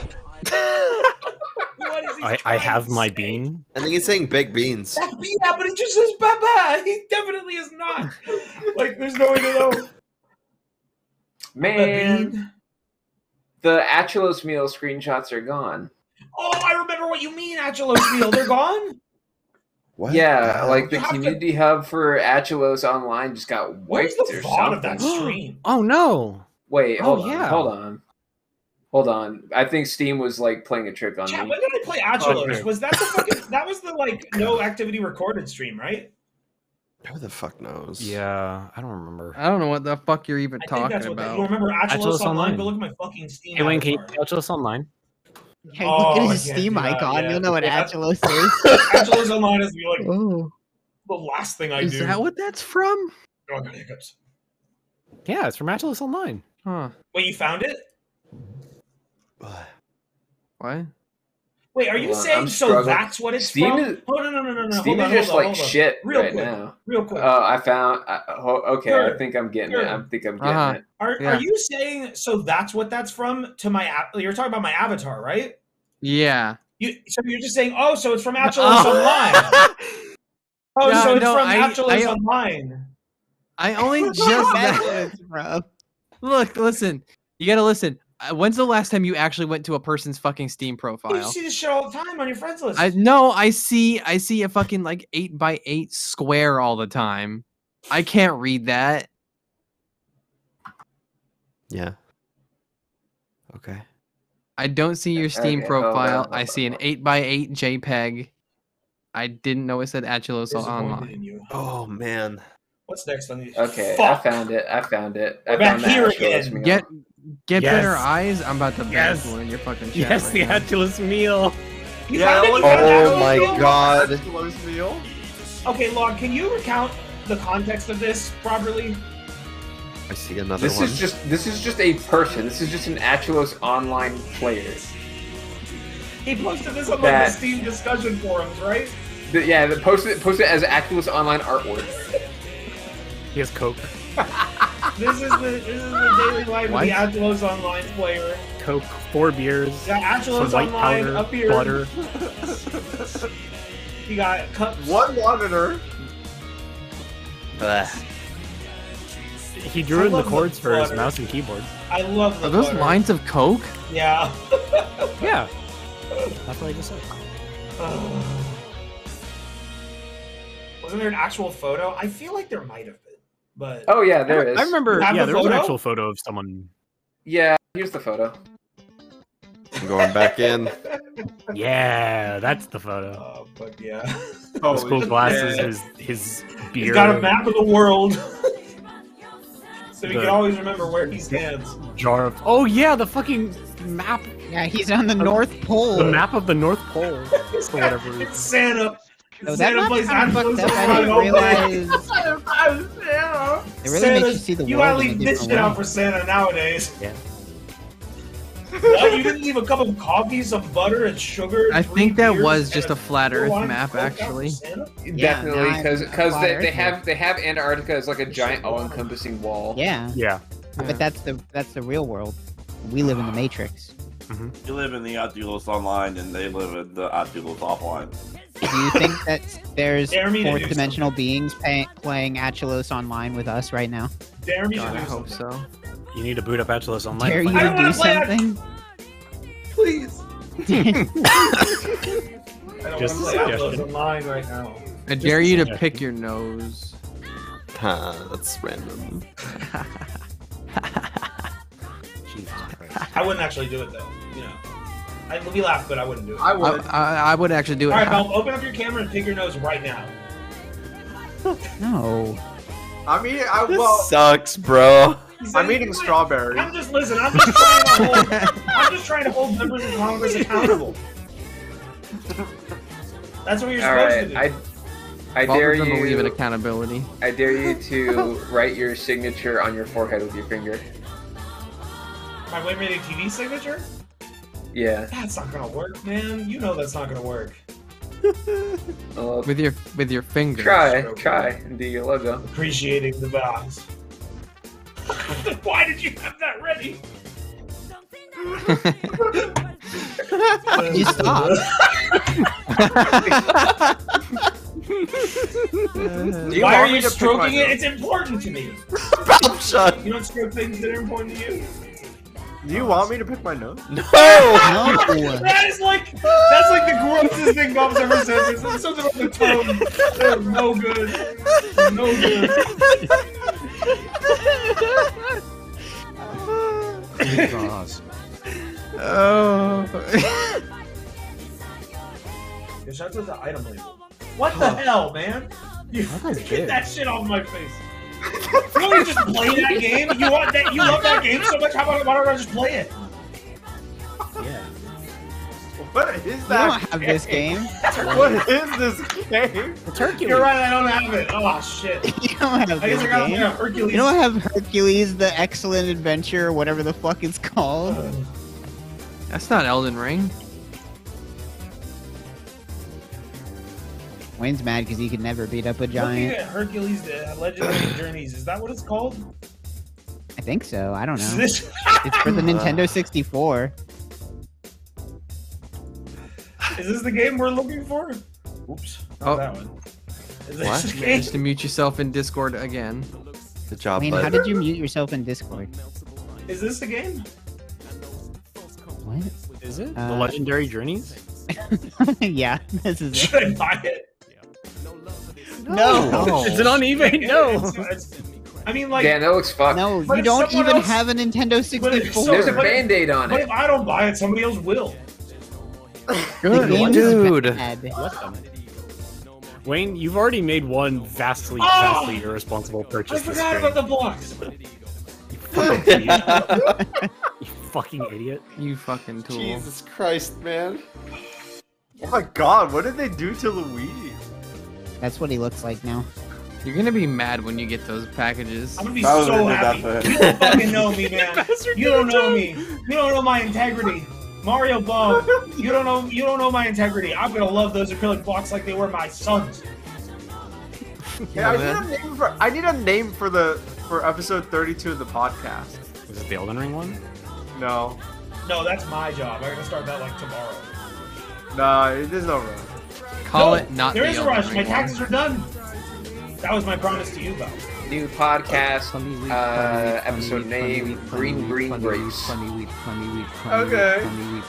"What is he I trying have to my say? bean. I think he's saying baked beans. That's bean, yeah, but he just says baba. He definitely is not. Like, there's no way to know. Man, the Achelos meal screenshots are gone. Oh, I remember what you mean, Achelos meal. They're gone. What? Yeah, like the You have to- community hub for Achelos Online just got Where's wiped the or VOD of that something. stream? Oh no. Wait, Oh, hold on, yeah. hold on. I think Steam was like playing a trick on Chat, me. when did I play Achelos? Okay. Was that the fucking? That was the like no activity recorded stream, right? Who the fuck knows? Yeah, I don't remember. I don't know what the fuck you're even I think that's talking what. about. You remember Achelos Achelos Online? Online. Go look at my fucking Steam. Hey, Wayne, can you avatar. watch us online? Hey, look Oh, at I his can't Steam do that, icon. yeah. You'll know what Yeah. Achelos is. Achelos Online is like Oh, the last thing I Is do. that what that's from? Oh, I got hiccups. Yeah, it's from Achelos Online. Huh. Wait, you found it? What? Wait, are you Hold on, saying I'm so? struggling. That's what it's Steam from? is- Oh no! Steam hold is on, just hold on, like hold on. shit Real right quick, now. real quick. Oh, I found. Okay, Sure. I think I'm getting Sure. it. I think I'm getting Uh-huh. it. Are Yeah. you saying so? That's what that's from to my app. You're talking about my avatar, right? Yeah. So you're just saying, oh, so it's from Achelos Oh. Online. Oh, Yeah, so it's no, from I- Achelos I- Online. I only that's just what it's from. look. Listen, you gotta listen. When's the last time you actually went to a person's fucking Steam You profile? see this shit all the time on your friends list. I see a fucking like 8x8 square all the time. I can't read that. Yeah. Okay. I don't see your Steam Okay, hold on, profile. hold I see an 8x8 JPEG. I didn't know it said Achelos Disappointed Online. in you. Oh man. What's next on the? Okay, Fuck. I found it. I found it. I We're back found the here Achelos again. meal. Get Yes. better eyes. I'm about to Yes. ban one in your fucking chat. Yes, right the now. Achelos meal. You Yeah, found it? You look- found Oh Achelos my meal? god. Achelos meal. Okay, Log, can you recount the context of this properly? I see another This one. is just a person. This is just an Achelos Online player. He posted this on like That- the Steam discussion forums, right? Yeah, post it as Achelos Online artwork. He has Coke. This is the daily life What? of the Achelos Online player. Coke, 4 beers, Got Achelos some white Online powder, up here. butter. You got cups. One monitor. Ugh. He drew in the chords for his mouse and keyboard. I love the Are those butter. lines of coke? Yeah. Yeah. That's what I just said. Wasn't there an actual photo? I feel like there might have been, but Oh yeah, there is. I remember. You have Yeah, the there was an photo? actual photo of someone. Yeah, here's the photo. I'm going back in. Yeah, that's the photo. But yeah. His cool glasses, his beard. He's got a map of the world, so he The- can always remember where he stands. Jar of. Oh yeah, the fucking map. Yeah, he's on the North Pole. The map of the North Pole. For whatever reason. It's Santa. No, that Santa map's plays kinda Angelo's fucked up. I Online didn't all day. realize- Santa. It really makes you see the You world gotta in a leave this different shit way. out for Santa nowadays. Yeah. What? You didn't leave a cup of coffee, some butter, and sugar? I three think that beers, was and just a flat Earth line map, Coke out for actually. Santa? Definitely, now because I'm flat they earther. have Antarctica as like a giant all-encompassing wall. Yeah. Yeah. But that's the real world. We live in the Matrix. You live in the Oculus Online, and they live in the Oculus Offline. Do you think that there's Dare me to do fourth dimensional beings playing Achelos Online with us right now? Dare me to God, do I hope something. so. You need to boot up Achelos Online. Dare you I don't to do wanna play something? Please. I don't Just want to play Atlas suggestion. Online right now. I dare you to pick your nose. That's random. Jesus Christ. I wouldn't actually do it though. You know, we laugh, but I wouldn't do it. I would. I would actually do it. All right, Mel, open up your camera and pick your nose right now. No. I mean, This sucks, bro. I'm eating strawberry. I'm just listen. I'm just trying to hold members of Congress accountable. That's what you're All supposed right, to do. I Both dare of them believe in you. accountability. I dare you to write your signature on your forehead with your finger. My Wayne Rated TV signature? Yeah. That's not gonna work, man. You know that's not gonna work. With your finger. Try and do your logo. Appreciating the vows. Why did you have that ready? You stop. Why are you stroking it? It's important to me. Shut. You don't stroke things that are important to you. Do you want me to pick my nose? No. That is like the grossest thing Bob's ever said. It's something on the tongue. They're no good. No good. Oh. Yeah, shout out to the item label. What the hell, man? You guy's get big. that shit off my face. You don't just play that game. You want that? You love that game so much. Why don't I just play it? Yeah. What is You don't that? have this game. What is this game? It's Hercules. You're right. I don't have it. Oh shit. You don't have I guess this I gotta game. play a Hercules. You don't have Hercules, the Excellent Adventure, or whatever the fuck it's called. That's not Elden Ring. Wayne's mad because he could never beat up a Looking giant. at Hercules, the Legendary Journeys. Is that what it's called? I think so. I don't know. This- It's for the Nintendo 64. Is this the game we're looking for? Oops. Not Oh. that one. Is this What? the You game? managed to mute yourself in Discord again. Good job, Wayne, bud. how did you mute yourself in Discord? Is this the game? What? Is it? Uh, The Legendary Journeys? Yeah, this is it. Should I buy it? No. Is it on eBay? No. I mean, like, Damn, that looks fucked. No, But you if don't someone even else- have a Nintendo But if 64. There's a but if- Band-Aid on But it. if I don't buy it, somebody else will. The game is Dude. bad. Wayne, you've already made one vastly Oh! irresponsible I purchase this forgot stream. about the blocks. You fucking idiot. You fucking idiot. You fucking tool. Jesus Christ, man. Oh my god, what did they do to Luigi? That's what he looks like now. You're gonna be mad when you get those packages. I'm gonna be That was so really happy. bad. You don't fucking know me, man. You don't know me. You don't know my integrity. Mario Ball, you don't know my integrity. I'm gonna love those acrylic blocks like they were my sons. Yeah, I need a name for episode 32 of the podcast. Is it the Elden Ring one? No. No, that's my job. I gotta start that like tomorrow. No, there's no rush. Call No, it not There the is a Elden rush. Ring My one. taxes are done. That was my promise to you, Val. new podcast episode name, Green Grapes. Okay.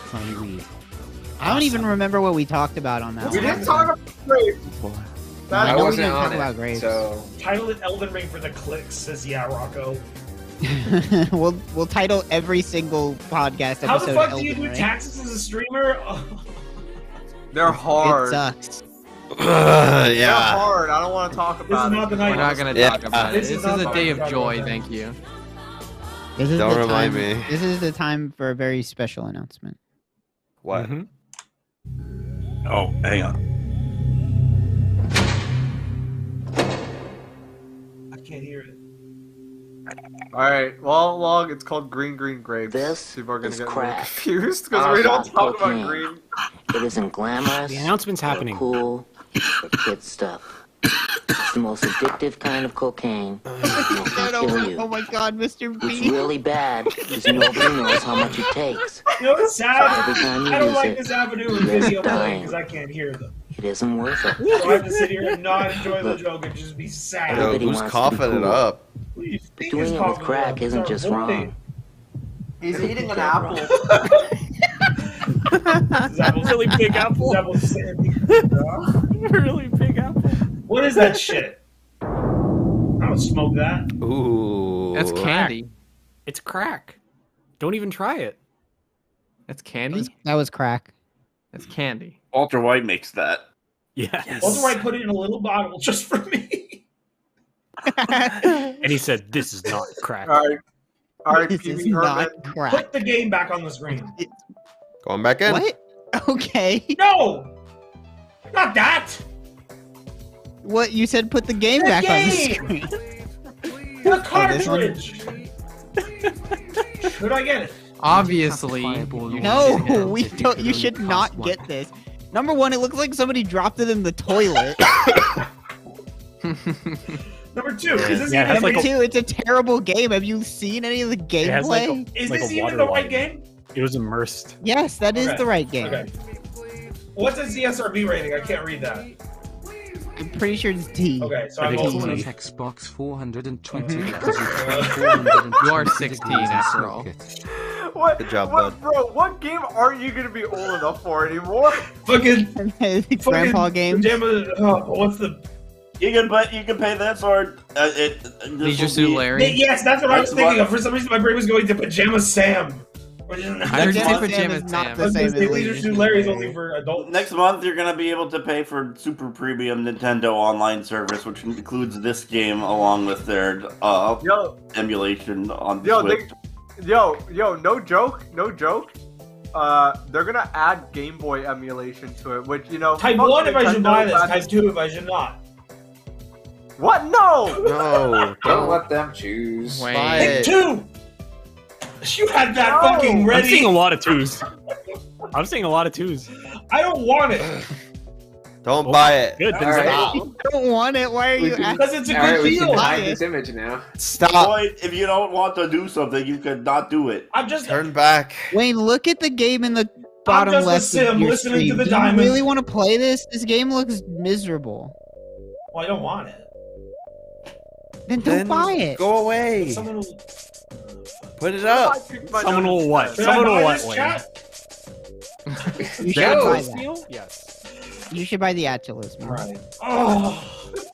I don't even remember what we talked about on that We one. didn't talk about grapes. I I know we wasn't didn't talk on about it, grapes. so Title it Elden Ring for the clicks, says yeah, Rocco. we'll title every single podcast episode. How the fuck do Elden you do Ring. taxes as a streamer? They're hard. It sucks. They're Yeah. hard. I don't want to talk about not the it. night. We're not gonna Yeah. talk about it. This This is is not a the day night of to talk joy. about Thank you. This is Don't the remind time, me. This is the time for a very special announcement. What? Oh, hang on. I can't hear it. Alright, well, it's called Green Grapes. This People are gonna is get crack. really confused because we don't talk Cocaine. about green. It isn't glamorous. The announcement's or happening. Cool. It's kid stuff. It's the most addictive kind of cocaine. It'll kill you. Oh my god, Mr. What's B. really bad is nobody knows how much it takes. You know what's sad? Every time you I don't use like it, this avenue of you risk video playing dying. because I can't hear them. It isn't worth it. So I have to sit here and not enjoy the joke and just be sad. Yo, Everybody who's wants to be coughing it cool. up? Please, But doing it with crack isn't just wrong. He's eating an apple. Really big apple. Really big apple. What is that shit? I don't smoke that. Ooh. That's candy. It's crack. Don't even try it. That's candy. That was crack. That's candy. Walter White makes that. Yeah. Walter White put it in a little bottle just for me. And he said, "This is not crack." Alright, This PB is not Herman. crack. Put the game back on the screen. Going back in? What? Okay. No! Not that! What you said? Put the game The back on the game! screen. The Oh, this one? cartridge! Should I get it? Obviously. No, we don't. You should not get this. Number one, it looks like somebody dropped it in the toilet. Number two, is this Yeah, even Number like a- two, it's a terrible game. Have you seen any of the It has like gameplay? Is like this a even water the line. right game? It was immersed. Yes, that is Okay. the right game. Okay. What's its CSRB rating? I can't read that. I'm pretty sure it's T. Okay, so I I'm think also it's Cornet Xbox 420 You are 16 after all. What? Good job, what, bud. Bro, what game aren't you gonna be old enough for anymore? Fucking Grandpa games. What's the? You can pay this or Leisure Suit Larry. Yes, that's what I was That's thinking what- of. For some reason, my brain was going to Pajama Sam. Which is not. I heard you Pajama say Sam Pajama is not Sam. the same as Leisure Leisure Suit Suit Larry is Larry. only for adults. Next month, you're gonna be able to pay for super premium Nintendo online service, which includes this game along with their Yo, emulation on yo, Switch. yo, no joke. They're gonna add Game Boy emulation to it, which Type fuck 1 if I should Nintendo, buy this. but- Type 2 if I should not. What? No. No. don't let them choose. Wait. Buy Type it. 2. You had that No. fucking I'm ready. seeing a lot of twos. I'm seeing a lot of twos. I don't want it Don't buy it. Good. Then All right. stop. You don't want it. Why are We you can- asking? because it's a All right, good we can deal. hide this image now. Stop. Boy, if you don't want to do something, you could not do it. I'm just. Turn back. Wayne, look at the game in the bottom just a left sim of your listening to stream. the Do diamond. you really want to play this? This game looks miserable. Well, I don't want it. Then don't buy it. Go away. Someone will. Put it up. Someone will what? Should Someone I will buy what? this, Wayne? chat? You should Yo. buy that. Yes. You should buy the Atulus. Man. Right. Oh.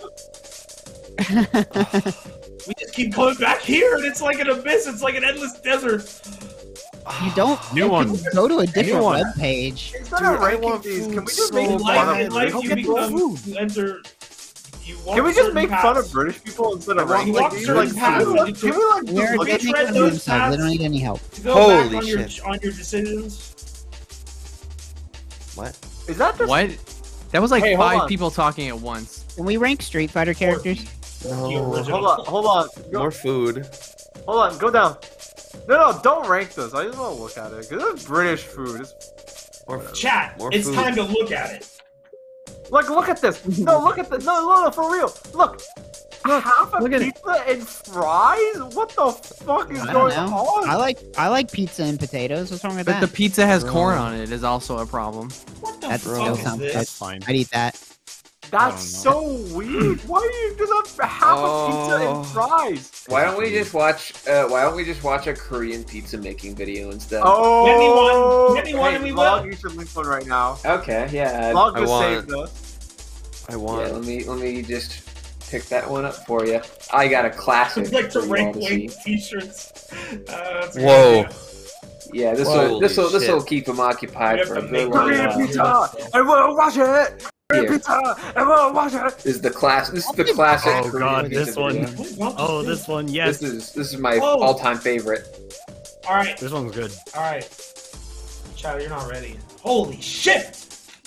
We just keep going back here, and it's like an abyss. It's like an endless desert. You don't. New you one. can go to a different one. web page. Instead of ranking these, can we just make In fun life, in of life British you people? become. You enter. You walk Can we just certain make fun paths. of British people instead of You ranking walk these? certain Like, paths. can we like They're look at making tread fun of those themselves. They paths. don't need any help. To go Holy back shit. on your decisions. What? Is that just What? That was like Hey, hold 5 on. people talking at once. Can we rank Street Fighter characters? The No. original. Hold on. More food. Hold on, go down. No, don't rank this. I just want to look at it because it's British food. More Chat. More It's food. time to look at it. Look at this. No, look at this. No, for real. Look. Half a look at it. pizza and fries? What the fuck is I don't going know. on? I like pizza and potatoes. What's wrong with But that? the pizza has corn on it is also a problem. What the That's fuck still is something. this? That's fine. I'd eat that. That's so weird. Why do you just have half a pizza and fries? Why don't we just watch? Why don't we just watch a Korean pizza making video instead? Oh, Get me one and we Vlog, will. you should link one right now. Okay, yeah. Vlog I just want- saved us. I want. Yeah, let me just pick that one up for you. I got a classic. It's like the for you all rank to weight see. T-shirts. That's a good Whoa. idea. Yeah, this Holy will this will shit. keep them occupied We for have a to good make long Korean time. pizza. I will watch it. Korean Here. pizza. I will watch it. This is the class. This is the classic. Oh Korean god, pizza this one. video. Oh, this one, yes. This is my Whoa. all-time favorite. All right, This one's good. all right. Chad, you're not ready. Holy shit!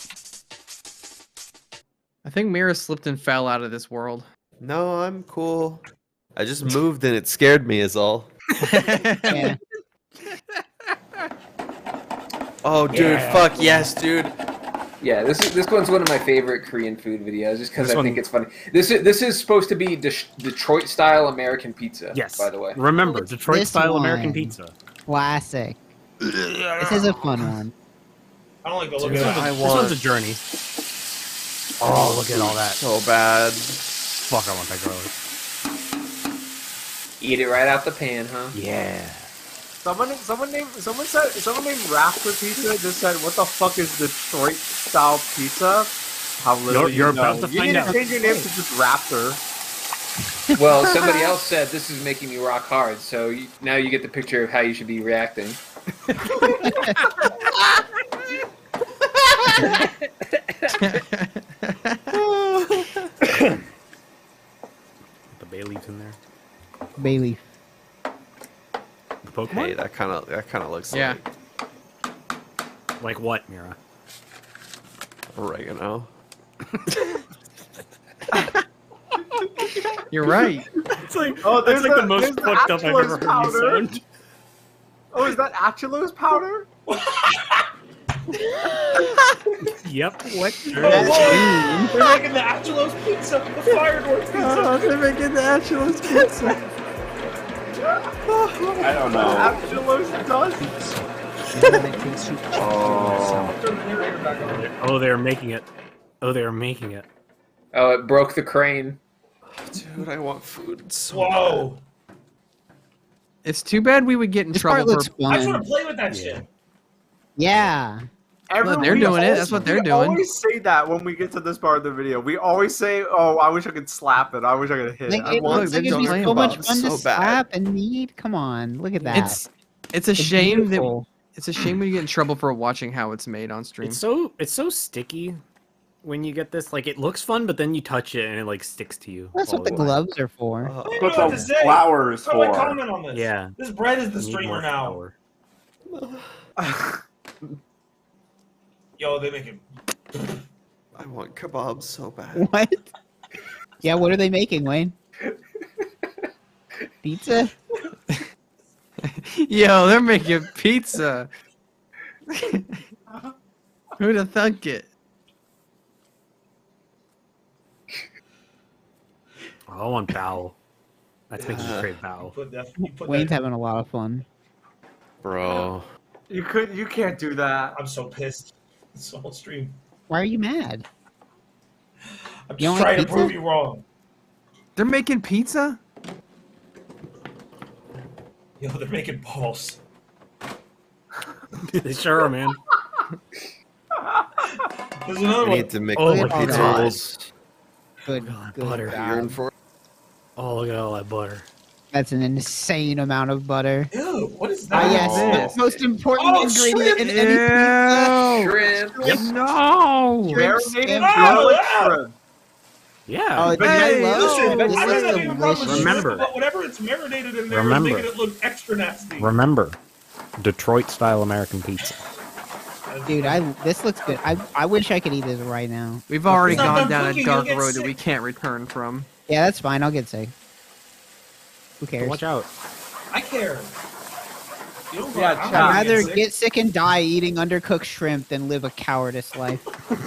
I think Mira slipped and fell out of this world. No, I'm cool. I just moved and it scared me is all. Yeah. Oh, dude, fuck yes, dude. Yeah, this one's one of my favorite Korean food videos, just because This I think one- it's funny. This is supposed to be Detroit style American pizza. Yes. by the way. Remember, It's Detroit this style one. American pizza. Classic. This is a fun one. I don't like the look This of one's, that. a, I this want- one's a journey. Oh, look at all that. So bad. Fuck, I want that garlic. Eat it right out the pan, huh? Yeah. Someone named Raptor Pizza just said, "What the fuck is Detroit style pizza?" How little You're you know. about to You find need out. to change your name to just Raptor. Well, somebody else said this is making me rock hard, so now you get the picture of how you should be reacting. The bay leaves in there. Bailey. The Pokemon? Hey, that kind of looks Yeah. Like what, Mira? like oregano. You're right. It's like, Oh, that's there's like the the- most there's the fucked up I've ever heard Achilles you powder. sound. Oh, is that Achilles powder? Yep. What? Oh, they're making the Achelos pizza, the Firedoor pizza. They're making the Achilles pizza. I don't know. Achilles does. Oh, they're making it. Oh, they're making it. Oh, it broke the crane. Dude, I want food so Whoa! It's too bad we would get in This part trouble looks for. I just fun. want to play with that shit. Yeah. They're doing it. That's what they're doing. We always say that when we get to this part of the video. We always say, "Oh, I wish I could slap it. I wish I could hit Like, it." I it want looks they're like it'd be playing so much about fun to so bad. slap and eat. Come on, look at that. It's a shame that beautiful. it's a shame when you get in trouble for watching how it's made on stream. It's so sticky when you get this. Like, it looks fun, but then you touch it and it like sticks to you. That's what the gloves are for. I don't What know what the to say. flour is How do I for. comment on this? Yeah. This bread is the You need streamer more now. flour. Yo, they make it. I want kebabs so bad. What? Yeah, what are they making, Wayne? Pizza? Yo, they're making pizza. Who'd have thunk it? Oh, I want bow. That's making me crave bow. Wayne's having a lot of fun. Bro. You can't do that. I'm so pissed. This whole stream. Why are you mad? I'm You don't just like trying to pizza? prove you wrong. They're making pizza? Yo, they're making balls. They sure are, man. There's another I one. need to make Oh more my pizza God. rolls. Good, good butter. God. Yearn for it. Oh, look at all that butter. That's an insane amount of butter. Ew, what is Ah, that? yes, the most important Oh, ingredient in shrimp! any pizza. Shrimp. No! Marinated Oh, garlic yeah. shrimp. Yeah. Oh, dude, Hey, I love listen, this. I Looks don't have any problem with delicious. Remember. shrimp, but whatever it's marinated in there is Remember. making it look extra nasty. Remember, Detroit style American pizza. Dude, this looks good. I wish I could eat this right now. We've already It's not gone done down a cooking, dark you'll get road that sick. we can't return from. Yeah, that's fine. I'll get sick. Who cares? Watch out. I care. You don't Yeah, I'm Chad. not I'd rather sick. get sick and die eating undercooked shrimp than live a cowardice life.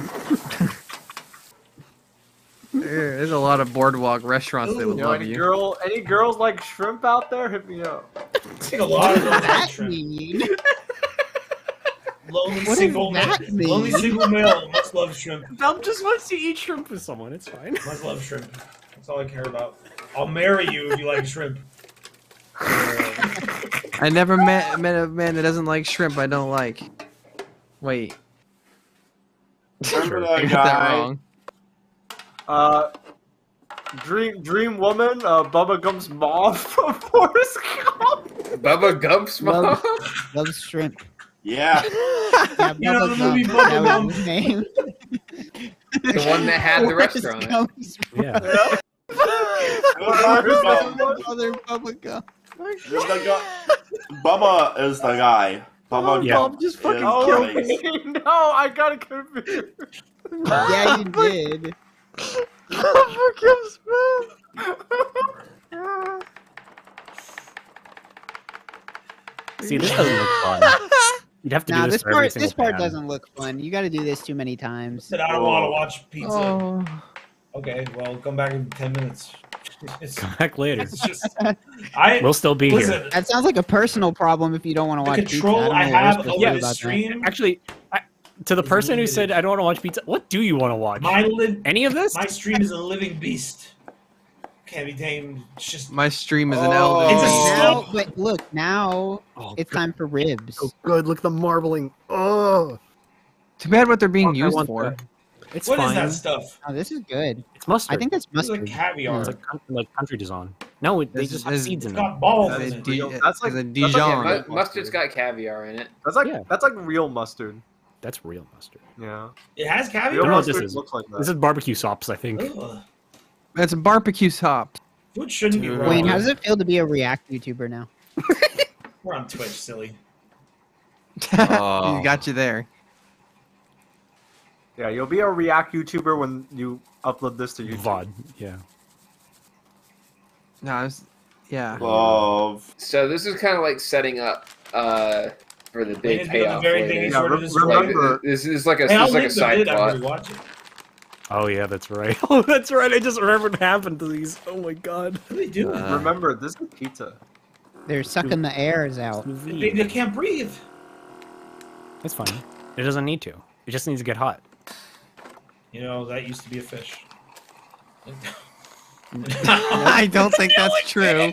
There's a lot of boardwalk restaurants that would Yo, love any you. girls like shrimp out there? Hit me up. I think a lot of What does them like that shrimp. mean? Lonely What single does that man. mean? Lonely single male must love shrimp. Dom just wants to eat shrimp with someone. It's fine. Must love shrimp. That's all I care about. I'll marry you if you like shrimp. I never met a man that doesn't like shrimp. I don't like. Wait. Remember I that got that guy? wrong. Dream Woman, Bubba Gump's mom from Forrest Gump. Bubba Gump's mom? Loves shrimp. Yeah. Yeah, You know the Bubba movie Gump, Bubba that Gump? was his name. The one that had the Forrest restaurant. Gump's Yeah. Other Bubba Gump. Bubba is the guy. Bubba Yeah. Gump Just is fucking the killed place. me. No, I got it confused. Yeah, you did. Bubba Gump's mom. See, this doesn't look fun. You'd have to do Nah, this this for every part single this part pan. doesn't look fun. You got to do this too many times. Said I don't want to watch pizza. Oh. Okay, well, come back in 10 minutes. It's, Come back later. it's just, We'll still be listen, here. That sounds like a personal problem if you don't want to The watch control pizza. I I don't know have what over we're the supposed to do about stream. Actually, to the person who said I don't want to watch pizza, what do you want to watch? Any of this? My stream is a living beast. Can't be tamed. It's just My stream is an Oh. elder. It's a that. slow- Now, but look, now it's time for ribs. Oh, Good, look at the marbling. Oh. Too bad what they're being I used want for. It's What is fine. that stuff? Oh, this is good. It's mustard. I think that's It's like mustard. caviar. It's like country design. No, they This just is- have seeds in It's them. got balls That's in a it. Di- That's like a that's Dijon. like Mustard's got caviar in it. That's like Yeah. that's like real mustard. That's real mustard. Yeah. It has Real I don't caviar? know what mustard this is. looks like that. This is barbecue sops, I think. Ugh. That's a barbecue top. Food shouldn't be raw. Wayne, how does it feel to be a React YouTuber now? We're on Twitch, silly. Oh. He's got you there. Yeah, you'll be a React YouTuber when you upload this to YouTube. VOD, yeah. No, I was, yeah. Love. So this is kind of like setting up for the Wayne big is doing the payoff very later. thing he Yeah, sort of re- described. remember- This is like a Hey, I'll this is like a link the side vid after plot. we watch it. Oh yeah, that's right. Oh, that's right. I just remembered what happened to these. Oh my god. What are they doing? Remember, this is pizza. They're sucking the airs out. They can't breathe. That's fine. It doesn't need to. It just needs to get hot. You know, that used to be a fish. I don't think that's true.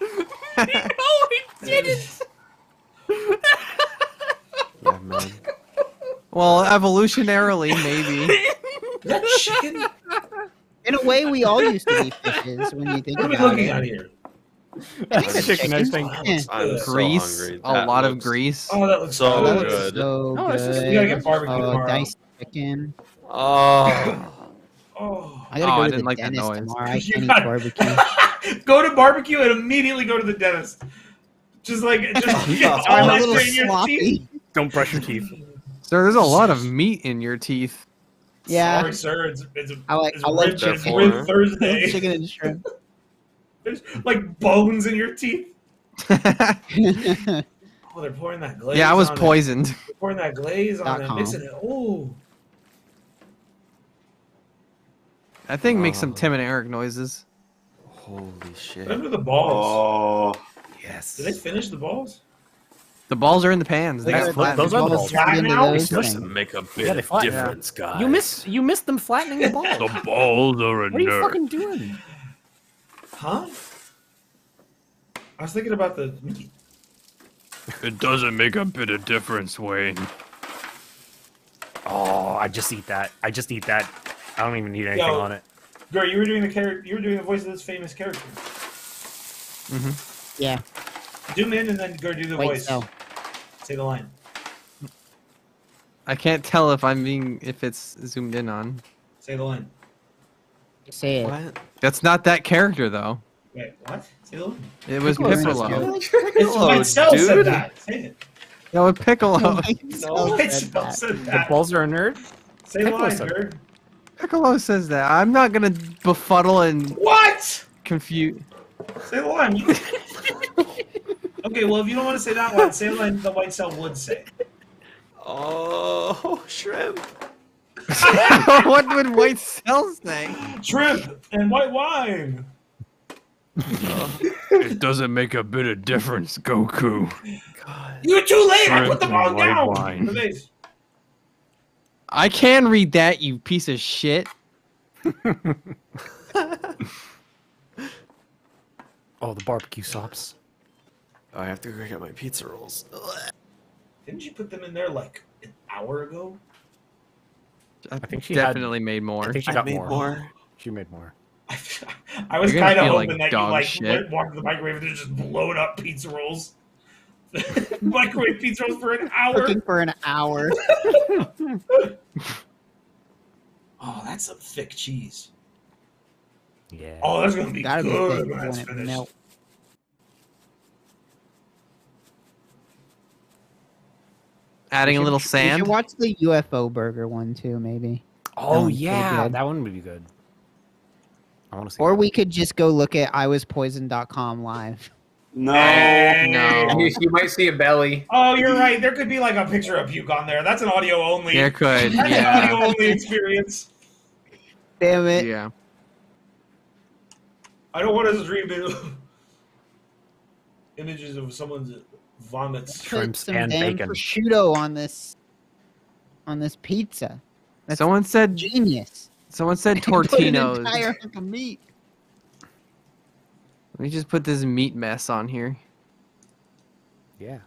Yeah, man. Well, evolutionarily, maybe. Is that chicken? In a way, we all used to be fishes when you think What are we about looking it. at here? I think that's Chicken, I chicken. think. Yeah. I'm so Grease. hungry. A That lot of looks grease. Oh, that looks so Oh, that looks good. so No, it's just- good. we gotta get barbecue Oh, tomorrow. diced chicken. Oh. Oh. I gotta Oh, go I to didn't the like that dentist noise. tomorrow. I You can't eat got- barbecue. Go to barbecue and immediately go to the dentist. Just get I'm all a that little shit in your teeth. sloppy. Don't brush your teeth. So there's a lot of meat in your teeth. Yeah. Sorry, sir. It's I love rib, chicken. it's rib Thursday. Chicken and shrimp. There's like bones in your teeth. .com. Oh, they're pouring that glaze. Yeah, I was on it. poisoned. They're pouring that glaze on it, .com. mixing it. Ooh. That thing makes some Tim and Eric noises. Holy shit. Remember the balls? Oh. Yes. Did they finish the balls? The balls are in the pans. They Yeah, got flattened. those are the balls. Flat now? Those Doesn't things. make a bit Yeah, they of flat- difference, guys. You missed them flattening the balls. The balls are a What are you nerd. fucking doing? Huh? I was thinking about the meat. It doesn't make a bit of difference, Wayne. Oh, I just eat that. I don't even need anything Yo. on it. Girl, you were doing the character. You were doing the voice of this famous character. Yeah. Zoom in and then go do the Wait, voice. so. Say the line. I can't tell if it's zoomed in on. Say the line. Say it. What? That's not that character though. Wait, what? Say the line. It was Piccolo Piccolo. It's Whitecell said that. Say it. No, it's Piccolo. No, Whitecell said The that. balls are a nerd? Say the Piccolo line, said nerd. Piccolo says that. I'm not gonna befuddle and What? confuse. Say the line. Okay, well, if you don't want to say that one, say the line the Whitecell would say. Oh, shrimp. What would White Cell say? Shrimp and white wine. It doesn't make a bit of difference, Goku. You're too late. I put the Shrimp ball and white down. wine. Please. I can read that, you piece of shit. Oh, the barbecue sauce. Oh, I have to go get my pizza rolls. Didn't you put them in there like an hour ago? I think she definitely made more. I think she I got made more. more. She made more. I was You're gonna kind of feel hoping like that you dog like shit. walked to the microwave and they're just blowing up pizza rolls. Microwave pizza rolls for an hour. Cooking for an hour. Oh, that's some thick cheese. Yeah. Oh, that's gonna be Gotta be good thick when that's when it finished. melts. Adding a little You sand. should watch the UFO burger one too, maybe. Oh one's pretty yeah, good. that one would be good. I want to see. Or that. we could just go look at iwaspoisoned.com live. No. No. You might see a belly. Oh, you're right. There could be like a picture of puke on there. That's an audio only. There could, That's yeah. an audio only experience. Damn it. Yeah. I don't want to stream images of someone's vomits. Put Shrimps some and damn bacon. prosciutto on this pizza. That's Someone said genius. Someone said Put an Tortino's. entire hunk of meat. Let me just put this meat mess on here. Yeah.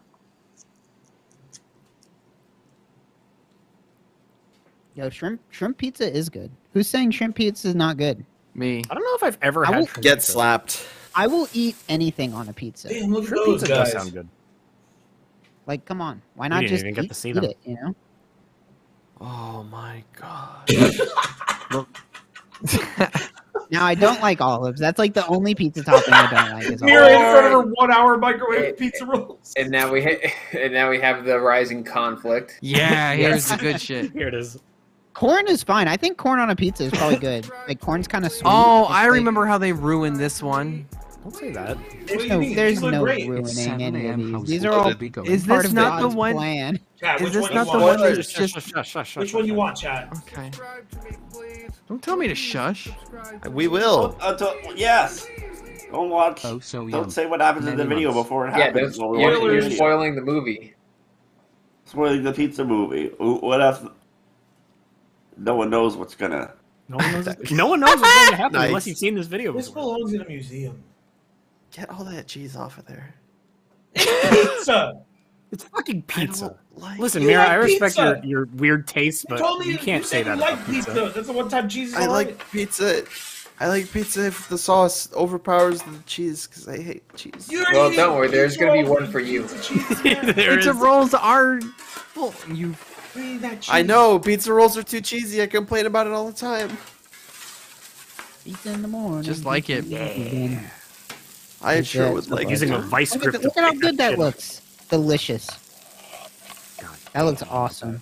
Yo, shrimp pizza is good. Who's saying shrimp pizza is not good? Me. I don't know if I've ever I had will shrimp Get pizza. slapped. I will eat anything on a pizza. Damn, look at Shrimp those pizza guys. does sound good. Like, come on, why not didn't just even get to see eat them. it? You know? Oh my god. Now I don't like olives. That's like the only pizza topping I don't like. Is Mirror in olives. front of her 1 hour microwave pizza rolls. And now we have the rising conflict. Yeah, here's the good shit. Here it is. Corn is fine. I think corn on a pizza is probably good. Like corn's kind of sweet. Oh, It's I like- remember how they ruined this one. Don't say that. There's look no great. ruining 7 any of a.m. these. These are household all to be going. Is part this of not the God's one? plan. Chat, Is which this one not you the want? one that's Shush, just? shush, shush, shush, Which one you shush. want, chat? Okay. Don't tell me to shush. We will. Yes. Don't watch. Oh, so Don't young. say what happens in the Many video months. before it Yeah, happens. that's, while we're watching the you're video. spoiling the movie. Spoiling the pizza movie. What if no one knows what's gonna? No one knows. No one knows what's going to happen Nice. unless you've seen this video This before. belongs in a museum. Get all that cheese off of there. Pizza. It's fucking pizza. Like Listen, You Mira, like I respect pizza. your weird taste, You but told me you can't say that you like about pizza. pizza. That's the one time cheese is I all like right. pizza. I like pizza if the sauce overpowers the cheese because I hate cheese. You're Well, eating don't worry, there's pizza gonna be rolls one for you. pizza cheese, man. There Pizza is- rolls are. Well, you. You're eating that cheese. I know pizza rolls are too cheesy. I complain about it all the time. Pizza in the morning. Just like it. Yeah. I sure Yeah, would stuff like like Using it. a vice Look grip. at, to look at how pick good that shit up. looks. Delicious. That looks awesome.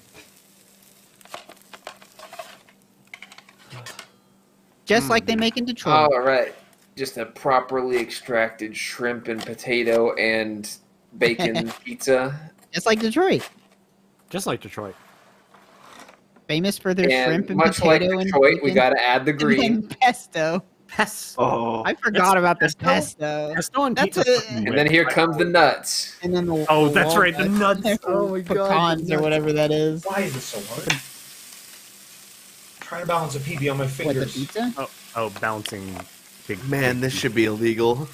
Just like they make in Detroit. All right, just a properly extracted shrimp and potato and bacon pizza. Just like Detroit. Just like Detroit. Famous for their And shrimp and much like potato and Detroit, we bacon got to add the and green. then pesto. Pesto. Oh, I forgot about the pesto? pesto. Pesto and That's pizza. a- fucking And then here comes the nuts. And then the Oh, that's right, the walnuts. nuts. Oh my God, Pecans the or nuts. whatever that is. Why is this so hard? Trying to balance a PB on my What, the fingers. pizza? Oh, bouncing. Big. man, this should be illegal.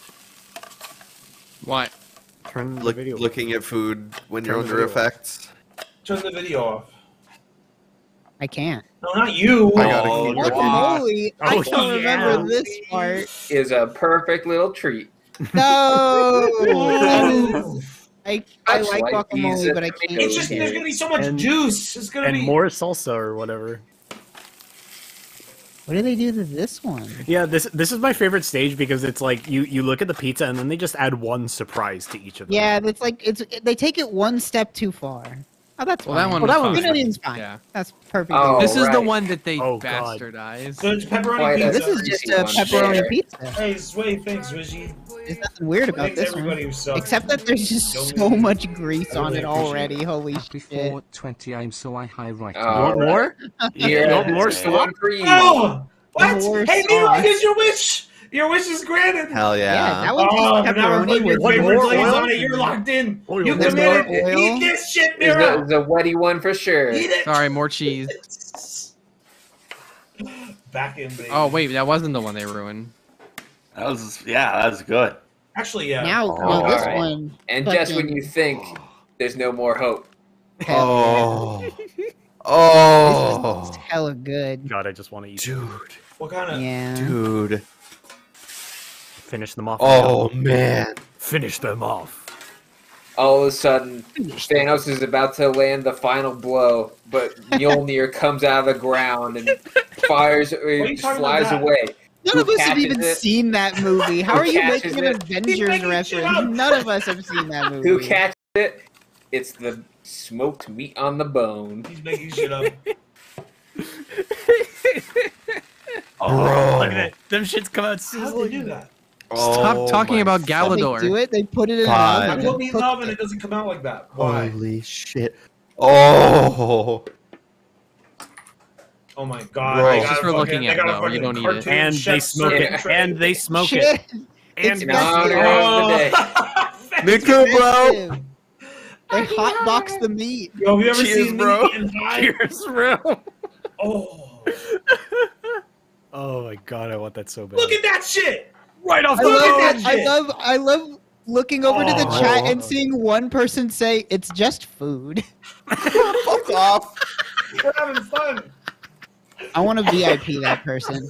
What? Turn the Look, video. looking at food when Turn you're the under video off. effects. Turn the video off. I can't. No, not you. I gotta Oh, keep What looking. moly? I Oh, don't yeah. remember this part. Is a perfect little treat. No! That is- I Much like like guacamole, pizza, but I can't It's just eat there's it. gonna be so much And- juice. It's gonna And be more salsa or whatever. What do they do to this one? Yeah, this is my favorite stage because it's like you look at the pizza and then they just add one surprise to each of them. Yeah, it's like they take it one step too far. Oh, that's Well, fine. that one Well, that was one was fine. Grenadin's fine. Yeah. That's perfect. Oh, This is the right. one that they Oh, God. bastardized. so it's pepperoni Quite a pizza. This is just Easy a one pepperoni there. pizza. Hey, Sway, thanks, Reggie. There's nothing weird about Thanks this everybody one. who subbed. Except that there's just Don't so really- much grease I on really it appreciate already. Holy Happy shit. 420, I'm so high right Oh, now. You want more? Here, You want more it's slop? one for you. Oh! What? More Hey, Mira, sauce. here's your wish! Your wish is granted. Hell yeah. Yeah, that was Oh, just now we're pepperoni putting your with favorite more glaze oil. on it. You're locked in. You There's committed. more oil. Eat this shit, It's Mira. the wetty one for sure. Eat it. Sorry, more cheese. Back in, baby. Oh wait, that wasn't the one they ruined. That was that's good. Actually, yeah. Now, Oh, this alright. one. And just when fucking- you think there's no more hope. Oh. This Oh. is hella good. God, I just want to eat. Dude. What kind of? Yeah. Dude. Finish them off. Oh, man. Finish them off. All of a sudden, Thanos is about to land the final blow, but Mjolnir comes out of the ground and fires, you talking flies about? away. None Who of us have catches even it? seen that movie. How Who are you catches making an it? Avengers making shit up. reference? None of us have seen that movie. Who catches it? It's the smoked meat on the bone. He's making shit up. Bro. Look at that. Them shits come out How did they do that? Stop talking my about How they do Galador. it? They put it in God. I an put oven. meat in the oven. It doesn't come out like that. Why? Holy shit. Oh. Oh my god! Bro. They Just gotta for fucking- looking they at got a it, though. You fucking don't need it. cartoon And chef they smoke serving it. tray. And they smoke Shit. it. It's In honor of the day. Nico, bro. expensive. They hotbox the meat. Yo, have you ever Cheers, seen bro. me getting high? Cheers, bro. Oh, Oh my god, I want that so bad. look at that shit! right off I the Look love, at boat. that shit. I love looking over to the Oh. chat and seeing one person say it's just food. Fuck off. We're having fun. I want to VIP that person.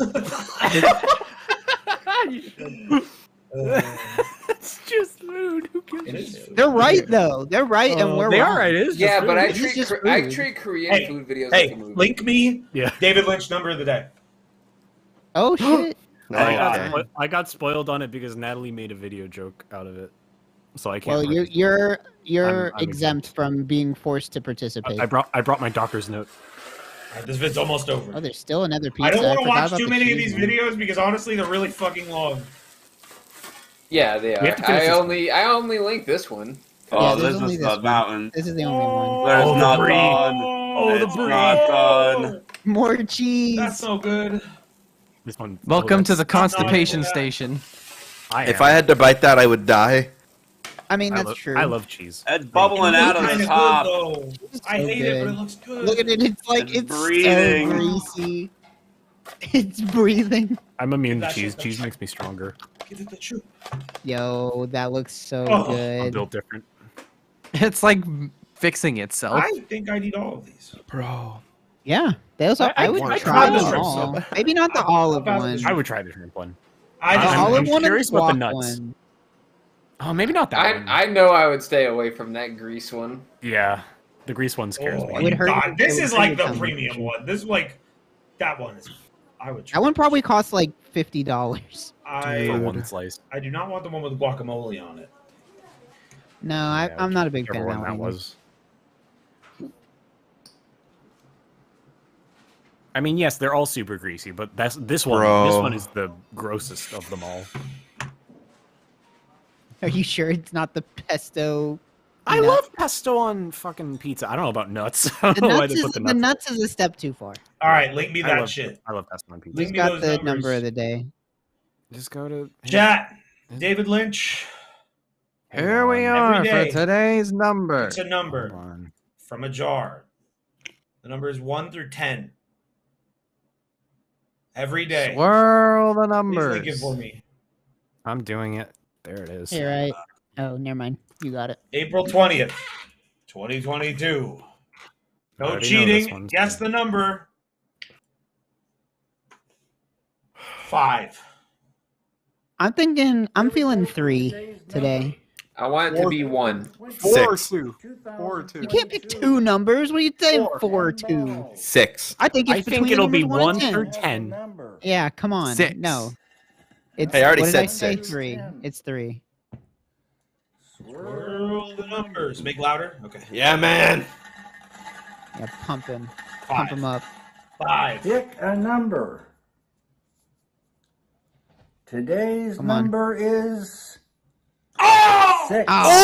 It's just food. Who gives It a is shit? food. They're right though. They're right, and we're They wrong. are right. It is just Yeah, but food. I It's treat just I food. treat Korean Hey, food videos like Hey, a movie. link me Yeah. David Lynch number of the day. Oh shit! I got spoiled on it because Natalie made a video joke out of it, so I can't. Well, participate. you're I'm exempt from being forced to participate. I brought my doctor's note. Alright, this vid's almost over. Oh, there's still another pizza. I don't want to forgot watch about too the many of cheese these one. videos because honestly, they're really fucking long. Yeah, they We have are. to finish this I only linked this one. Oh, there's this only is this the one. mountain. This is the only one. There's Oh, not the brie. done. Oh, the It's brie. not done. More cheese. That's so good. This one. Welcome to the that's- constipation no, I- station. If I had to bite that, I would die. I mean, that's true. I love cheese. It's bubbling out of the top. Though. I so hate it, but good. it looks good. Look at it. It's like It's it's breathing. so greasy. It's breathing. I'm immune to That cheese. shit- Cheese makes me stronger. Give it the truth. Yo, that looks so Oh, I'm good. built different. It's like fixing itself. I think I need all of these. Bro. Yeah, those are. I would I try tried the them shrimp all. sub. Maybe not the olive About the one. I would try the shrimp one. I The just, I'm- olive I'm one curious and the about the guac nuts. one. Oh, maybe not that one. I know I would stay away from that grease one. Yeah, the grease one scares oh, me. It would hurt- God, this it would is hurt like your the tummy. premium one. This is like that one is. I would. That one probably costs like $50. For I one slice. I do not want the one with guacamole on it. No, Yeah, I'm not a big whichever fan of one that that one. was. I mean, yes, they're all super greasy, but this one. Bro. This one is the grossest of them all. Are you sure it's not the pesto? I nut? love pesto on fucking pizza. I don't know about nuts. I The don't know why nuts, they is, put the the nuts. nuts is a step too far. All right, link me I that love, shit. I love pesto on pizza. Who's Link me got those the numbers. number of the day? Just go to Chat. David Lynch. Here we Every are for day. today's number. It's a number Hold on. from a jar. The number is 1 through 10. Every day. Swirl the Please numbers. link it for me. I'm doing it. There it is. Here, right? Oh, never mind. You got it. April 20th, 2022. I No already know this cheating. one. Guess the number. 5. I'm feeling 3 today. I want it to be 1. 4 or 6. 2. 4 or 2. You can't pick 2 numbers. What are you saying? 4 or 2? 6. I think it's I between think it'll be numbers 1 and through 10. 10. Yeah, come on. 6. No. It's, Hey, I already what did I said say? 6. 3. It's 3. Swirl the numbers. Make louder. Okay. Yeah, man. Yeah, pump him. 5. Pump him up. 5. Pick a number. Today's Come on. number is Oh! 6.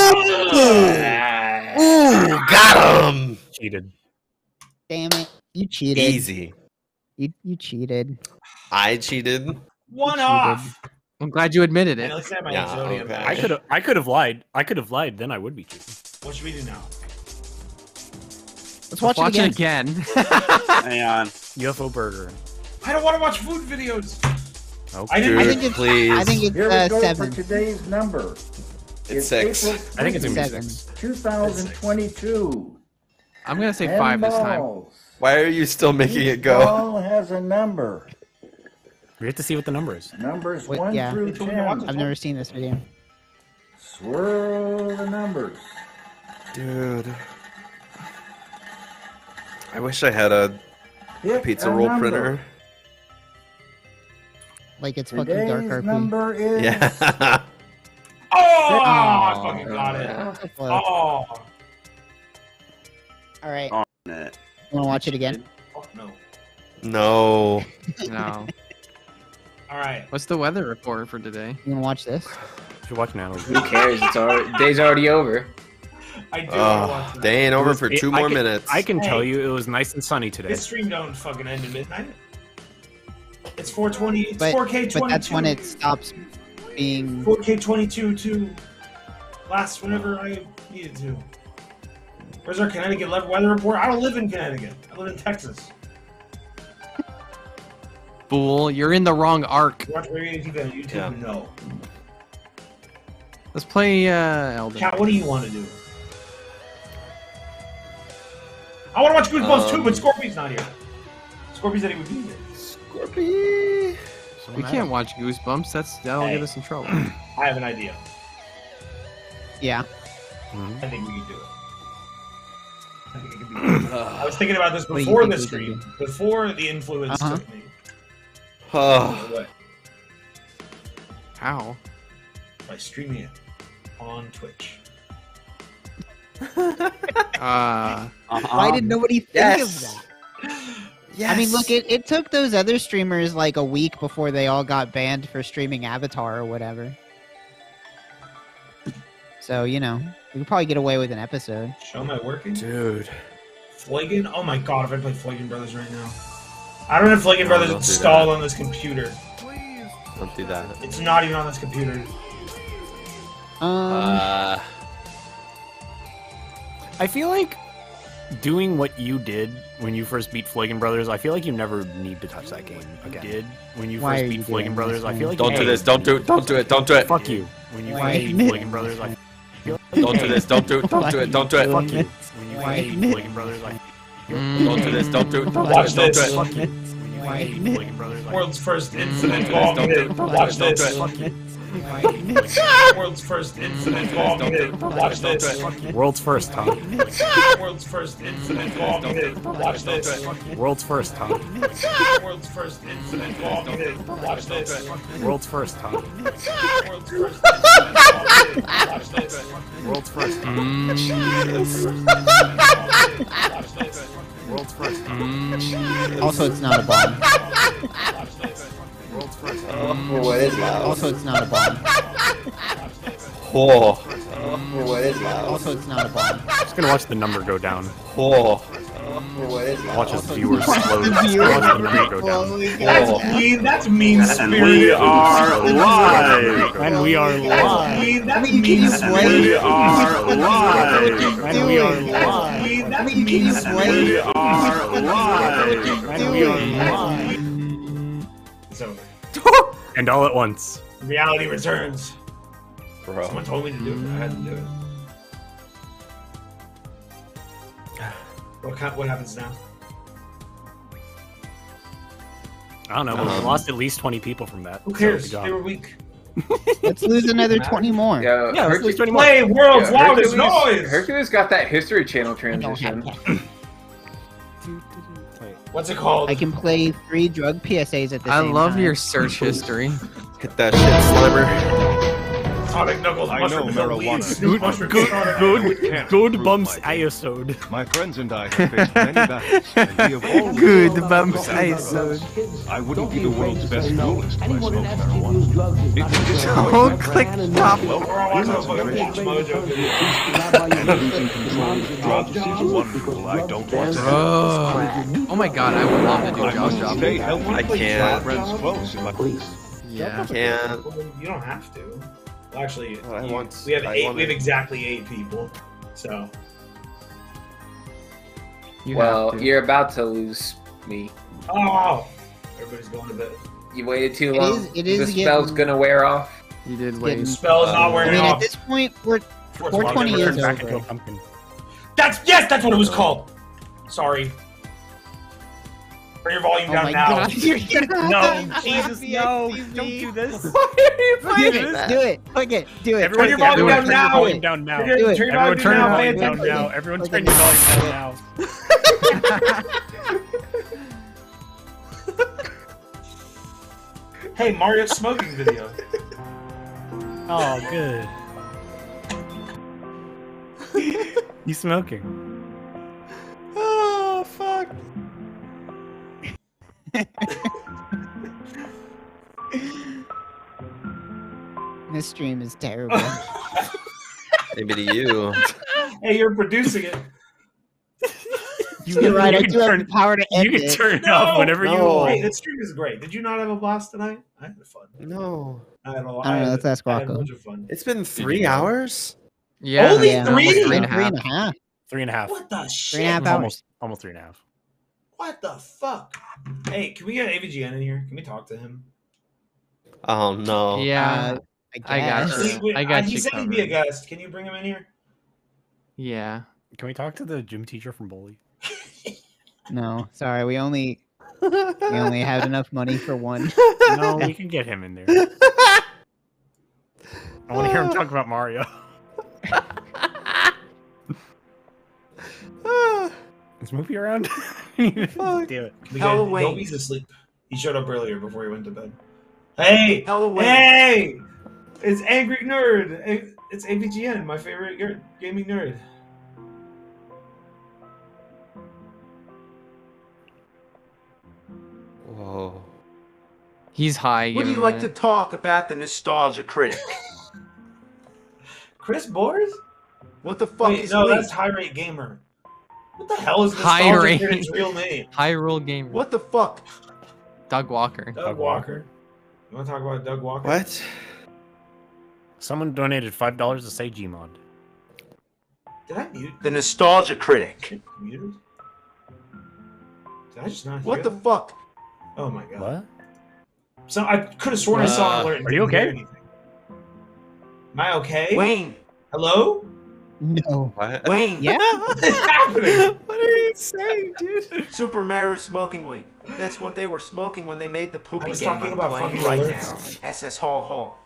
Ooh, got him. Cheated. Damn it. You cheated. Easy. You cheated. I cheated. One cheated. off. I'm glad you admitted And it. at least I have my Yeah, Exodia okay. badge. I could have lied. I could have lied. Then I would be cheating. What should we do now? Let's watch it again. Hang on. UFO burger. I don't want to watch food videos. Okay. I didn't. I think it's, please. I think it's Here we go 7. for today's number. It's 6. April I think it's gonna be 7. 6. 2022. I'm gonna say And 5 this time. balls. Why are you still making Each it go? ball has a number. We have to see what the number is. Numbers Wait, 1 yeah. through 10. I've never seen this video. Swirl the numbers. Dude. I wish I had a Pick pizza a roll number. printer. Like it's fucking Dark Today's RP. number is Yeah. Oh, I fucking got it. Well, Oh, all right. Oh, You want to watch it again? fuck no. No. No. All right. What's the weather report for today? You want to watch this? You should watch Natalie. Who cares? It's already day's already over. I do want to watch Oh, it. they ain't over for 2 more minutes. I can tell Hey. you it was nice and sunny today. This stream don't fucking end at midnight. It's 420. It's But 4K22. but that's when it stops being. 4K22 to last whenever I needed to. Where's our Connecticut weather report? I don't live in Connecticut. I live in Texas. Fool, you're in the wrong arc. You watch Radio TV on YouTube? Yeah. No. Let's play Elden. Cat, what do you want to do? I want to watch Goosebumps too, but Scorpion's not here. Scorpion's said he would be here. Scorpy. We can't watch Goosebumps. That'll get us in trouble. I have an idea. Yeah. I think we can do it. I think it could be good. I was thinking about this What do you before think the we could stream, before the influence Uh-huh. took me. Oh. How? By streaming it on Twitch. Why did nobody think of that? Yes. I mean, look, it took those other streamers like a week before they all got banned for streaming Avatar or whatever. So, you know, we could probably get away with an episode. Show am I working? Dude. Flagon? Oh my god, if I play Flagon Brothers right now. I don't have Flagon No, Brothers don't do installed that. on this computer. Don't do that. It's not even on this computer. I feel like doing what you did when you first beat Flagon Brothers, I feel like you never need to touch that game again. When you Why first are beat you Flagon doing Brothers, this, I feel like Don't you do this. Don't do it. Don't do it. Don't do it. Fuck you. When you Why? first beat Flagon Brothers, I feel like Don't do this. Don't do it. Don't do it. Don't do it. Fuck you. When you Why? first beat Flagon Brothers, I Don't do this. Don't do it. Don't do Watch it. Don't do this. it. fuck you. When you first beat Flagon Brothers, I World's first incident Don't bomb do it. hit. Don't do it. Watch Don't do this. it. fuck you. World's first incident bomb hit. Watch this. World's first, huh? World's first incident bomb hit. Watch this. World's first, huh? World's first incident bomb hit. Watch this. World's first, huh? World's first incident bomb hit. Watch this. World's first, huh? Watch this. World's first, huh? Also, it's not a bomb. Watch this. World's first, What is loud? Also, it's not a bomb. Oh. What is loud? Also, it's not a bomb. Just gonna watch the number go down. Oh. What is loud? Watch his viewers slowly. The viewers Watch the number go down. That's mean. That's mean And we spirited. are live. And we are That's live. mean. That's Can mean you spirited. We are live. And we are live. Mean. That's Can you mean We spirited. are live. And we are live. It's over. And all at once. Reality returns. Bro. Someone told me to do it. I had to do it. What happens now? I don't know, but we lost at least 20 people from that. Who so cares? good job. They were weak. Let's lose another 20 more. Yeah, let's lose 20 more. Play world's loudest noise. Hercules got that History Channel transition. What's it called? I can play 3 drug PSAs at the I same love time. your search history. Hit that shit, Slimer. Sonic Knuckles I mushroom know filled marijuana. weed. Snoop mushroom Sonic. Good bumps iosode. My friends and I have faced many battles, and we have always Good fought bumps without iosode. drugs. I wouldn't be the world's best duelist if I smoked marijuana. It would disappoint Don't click top. We're all watching a fucking Peach Mojo video. drugs is one rule I don't want to have. Oh my god, I would love to do I Job must Job. stay healthy. I keep my can't. friends close. If I... Yeah. Can't. Well, you don't have to. Well, actually, Well, we have exactly 8 people. So. Well, you're about to lose me. Oh! Everybody's going to bed. You waited too long. It is the spell's gonna wear off. You did wait. The spell's not wearing off. At this point, we're 420 is over. That's what it was called. Sorry. Turn your volume down now. God, you're gonna No, Jesus, no! Don't do this. Do it. Click it. Do it. Everyone, Turn your your volume volume down now. Do it. Everyone turn your volume now. down now. Everyone turn your volume down now. Hey, Mario smoking video. Oh, good. He's smoking. Oh, fuck. This stream is terrible. Maybe to you. Hey, you're producing it. You're right. I do have the power to end You can it. turn it off whenever you want. Hey, this stream is great. Did you not have a blast tonight? I had fun. No. I had a lot. I don't know. Let's ask I had a Rocco. bunch of fun. It's been 3 hours? Yeah. Only Yeah, 3? almost Three and a three half. and a half. 3.5. What the shit? 3.5 hours. Almost 3.5. What the fuck? Hey, can we get AVGN in here? Can we talk to him? Oh, no. Yeah. I got guess. you. I got he you said he'd be a covered. guest. Can you bring him in here? Yeah. Can we talk to the gym teacher from Bully? No, sorry. We only had enough money for one. No, we can get him in there. I want to hear him talk about Mario. Is Movie around? Damn it. Dobie's asleep. He showed up earlier before he went to bed. Hey! Hey! It's Angry Nerd! It's AVGN, my favorite gaming nerd. Whoa. He's high. Would you like to talk about the nostalgia critic? Chris Bores? What the fuck Wait, is no, Lee? that's High Rate Gamer. What the hell is High Nostalgia Rate. Critic's real name? Hyrule Gamer. What the fuck? Doug Walker. Doug Walker. You want to talk about Doug Walker? What? Someone donated $5 to say Gmod. Did I mute? The nostalgia critic. Muted? Did I just not hear What the that? fuck? Oh my god. What? So I could have sworn I saw an alert. and Are you didn't hear okay? anything. Am I okay? Wayne. Hello? No. What? Wayne. Yeah. What's happening? What are you saying, dude? Super Mario smoking weed. That's what they were smoking when they made the I poopy was game talking I'm about playing fucking right alerts. now. SS Hall Hall.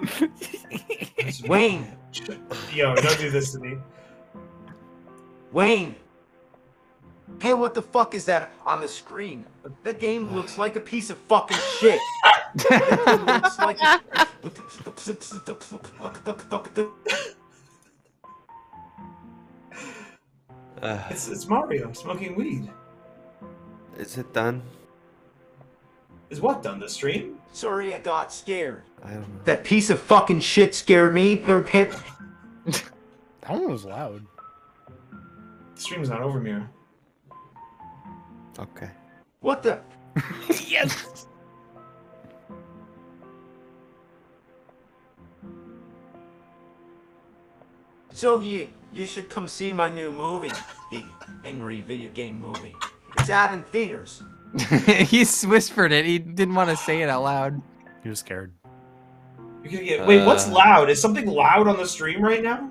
Wayne. Yo, don't do this to me. Wayne. Hey, what the fuck is that on the screen? That game looks like a piece of fucking shit. That game looks like It's Mario smoking weed. Is it done? Is what done? The stream? Sorry, I got scared. I don't know. That piece of fucking shit scared me. That one was loud. The stream's not over, Mira. Okay. What the? Yes! So you should come see my new movie, the Angry Video Game Movie. It's out in theaters. He whispered it. He didn't want to say it out loud. He was scared. You're gonna get. Wait, what's loud? Is something loud on the stream right now?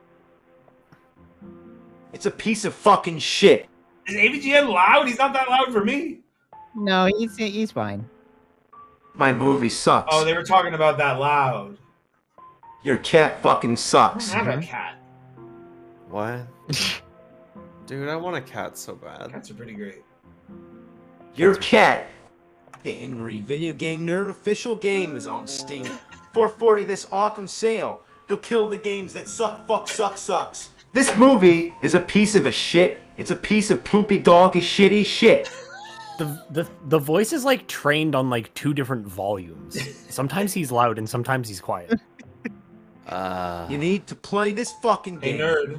It's a piece of fucking shit. Is AVGN loud? He's not that loud for me. No, he's fine. My movie sucks. Oh, they were talking about that loud. Your cat fucking I sucks. don't have a cat. What? Dude, I want a cat so bad. Cats are pretty great. Your cat. The Angry Video Game Nerd official game is on Steam. $4.40 this autumn sale. They'll kill the games that suck, fuck, sucks. This movie is a piece of a shit. It's a piece of poopy doggy shitty shit. The voice is like trained on like 2 different volumes. Sometimes he's loud and sometimes he's quiet. You need to play this fucking Hey, game. nerd.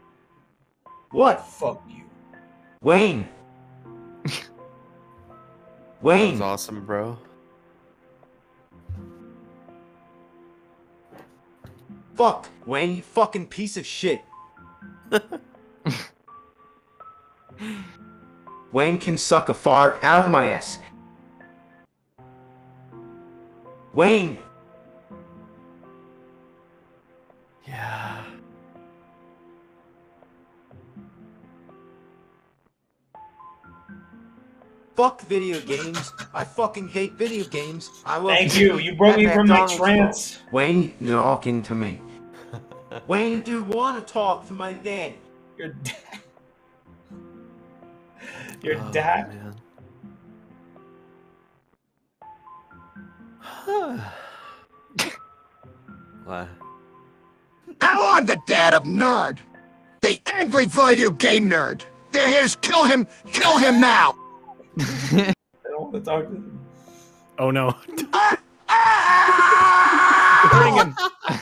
What? Fuck you. Wayne. Wayne. That was awesome, bro. Fuck, Wayne, you fucking piece of shit. Wayne can suck a fart out of my ass. Wayne. Yeah. Fuck video games. I fucking hate video games. I love Thank you. You brought me from my trance. Wayne, you're talking to me. Wayne, do you want to talk to my dad? Your dad. Your dad. What? Now I'm the dad of Nerd. The angry video game nerd. There he is. Kill him now. I don't want to talk to him. Oh no. Bring him.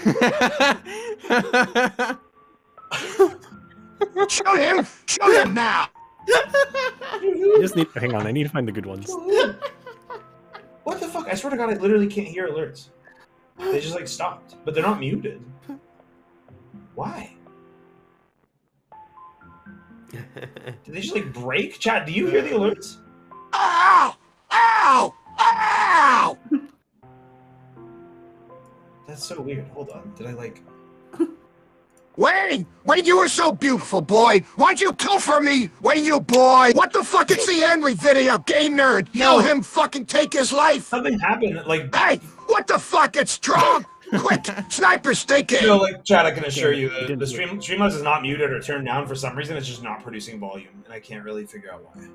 Shoot him now. I just need. Hang on, I need to find the good ones. What the fuck? I swear to God, I literally can't hear alerts. They just like stopped, but they're not muted. Why? Did they just like break? Chat, do you hear the alerts? Ow! Ow! Ow! That's so weird. Hold on. Did I like... Wayne, you were so beautiful, boy. Why'd you kill for me? Wayne, you boy. What the fuck is the angry video game nerd? Kill him, fucking take his life. Something happened, like... Hey, what the fuck? It's strong. Quick, sniper, stick it. No, like, Chad, I can assure you, the Streamlabs is not muted or turned down for some reason. It's just not producing volume, and I can't really figure out why.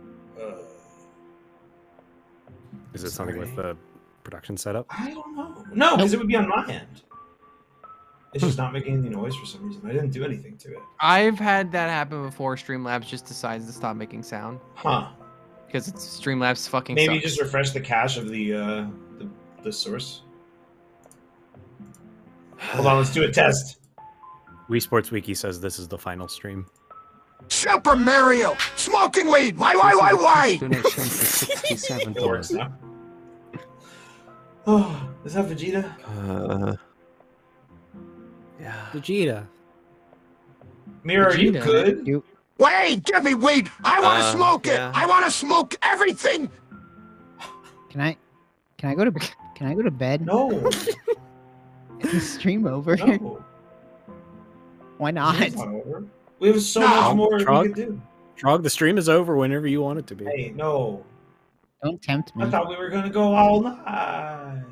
Is it something with the production setup? I don't know. No, because it would be on my end. It's just not making any noise for some reason. I didn't do anything to it. I've had that happen before. Streamlabs just decides to stop making sound. Huh. Because it's Streamlabs fucking Maybe sucks. just refresh the cache of the source. Hold on, let's do a test. Wii Sports Wiki says this is the final stream. Super Mario, smoking weed. Why? Donation for $67. It works now. Oh, is that Vegeta? Yeah. Vegeta. Mirror, are you good? Wait, give me weed. I want to smoke it. yeah. I want to smoke everything. Can I go to bed? No. Is the stream over? No. Why not? It's not over. We have so much more we could do. Trog, the stream is over whenever you want it to be. Hey, no. Don't tempt me. I thought we were gonna go all night.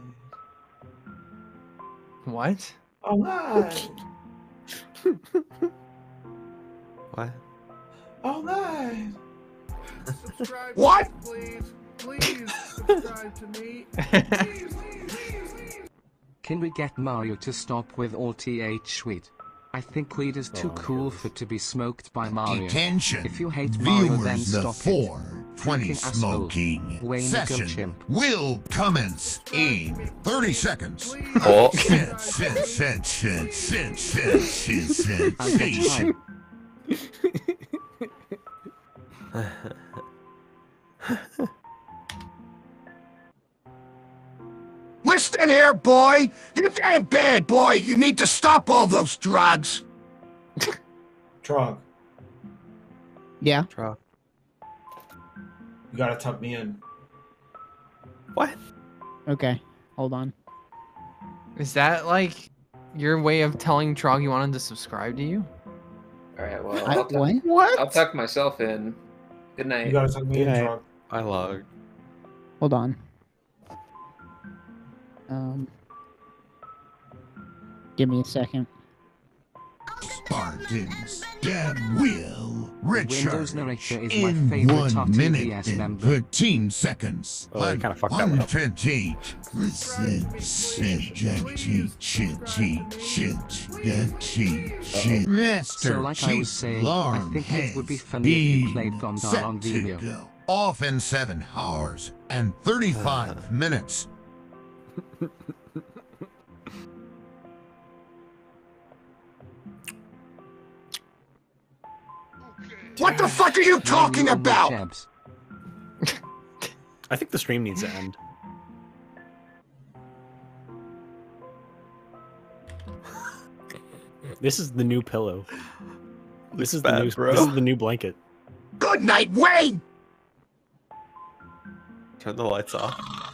What? All night. What? All night. What? Please subscribe to me. Can we get Mario to stop with all th sweet? I think weed is too cool for to be smoked by Mario. Attention, If you hate Mario, then viewers, the stop 420 it. smoking Wayne session Gumchimp. will commence in 30 seconds. Oh. Sensation. Listen here, boy. You damn bad boy. You need to stop all those drugs. Trog, Yeah. Trog. you gotta tuck me in. What? Okay. Hold on. Is that like your way of telling Trog you want him to subscribe to you? All right, well, What? I'll tuck myself in. Good night. You gotta tuck me in, Trog. I logged. Hold on. Give me a second. Spartans, Dad Will, Richard, Windows narrator is my in favorite 1 top minute TBS and member. 13 seconds. Oh, they kinda fucked that one up. 128. So like I was saying, I think it would be funny if you played Gondar on Vimeo. Off in 7 hours and 35 minutes. What the fuck are you talking about? I think the stream needs to end. This is the new pillow. This is bad, the new bro. This is the new blanket. Good night, Wayne! Turn the lights off.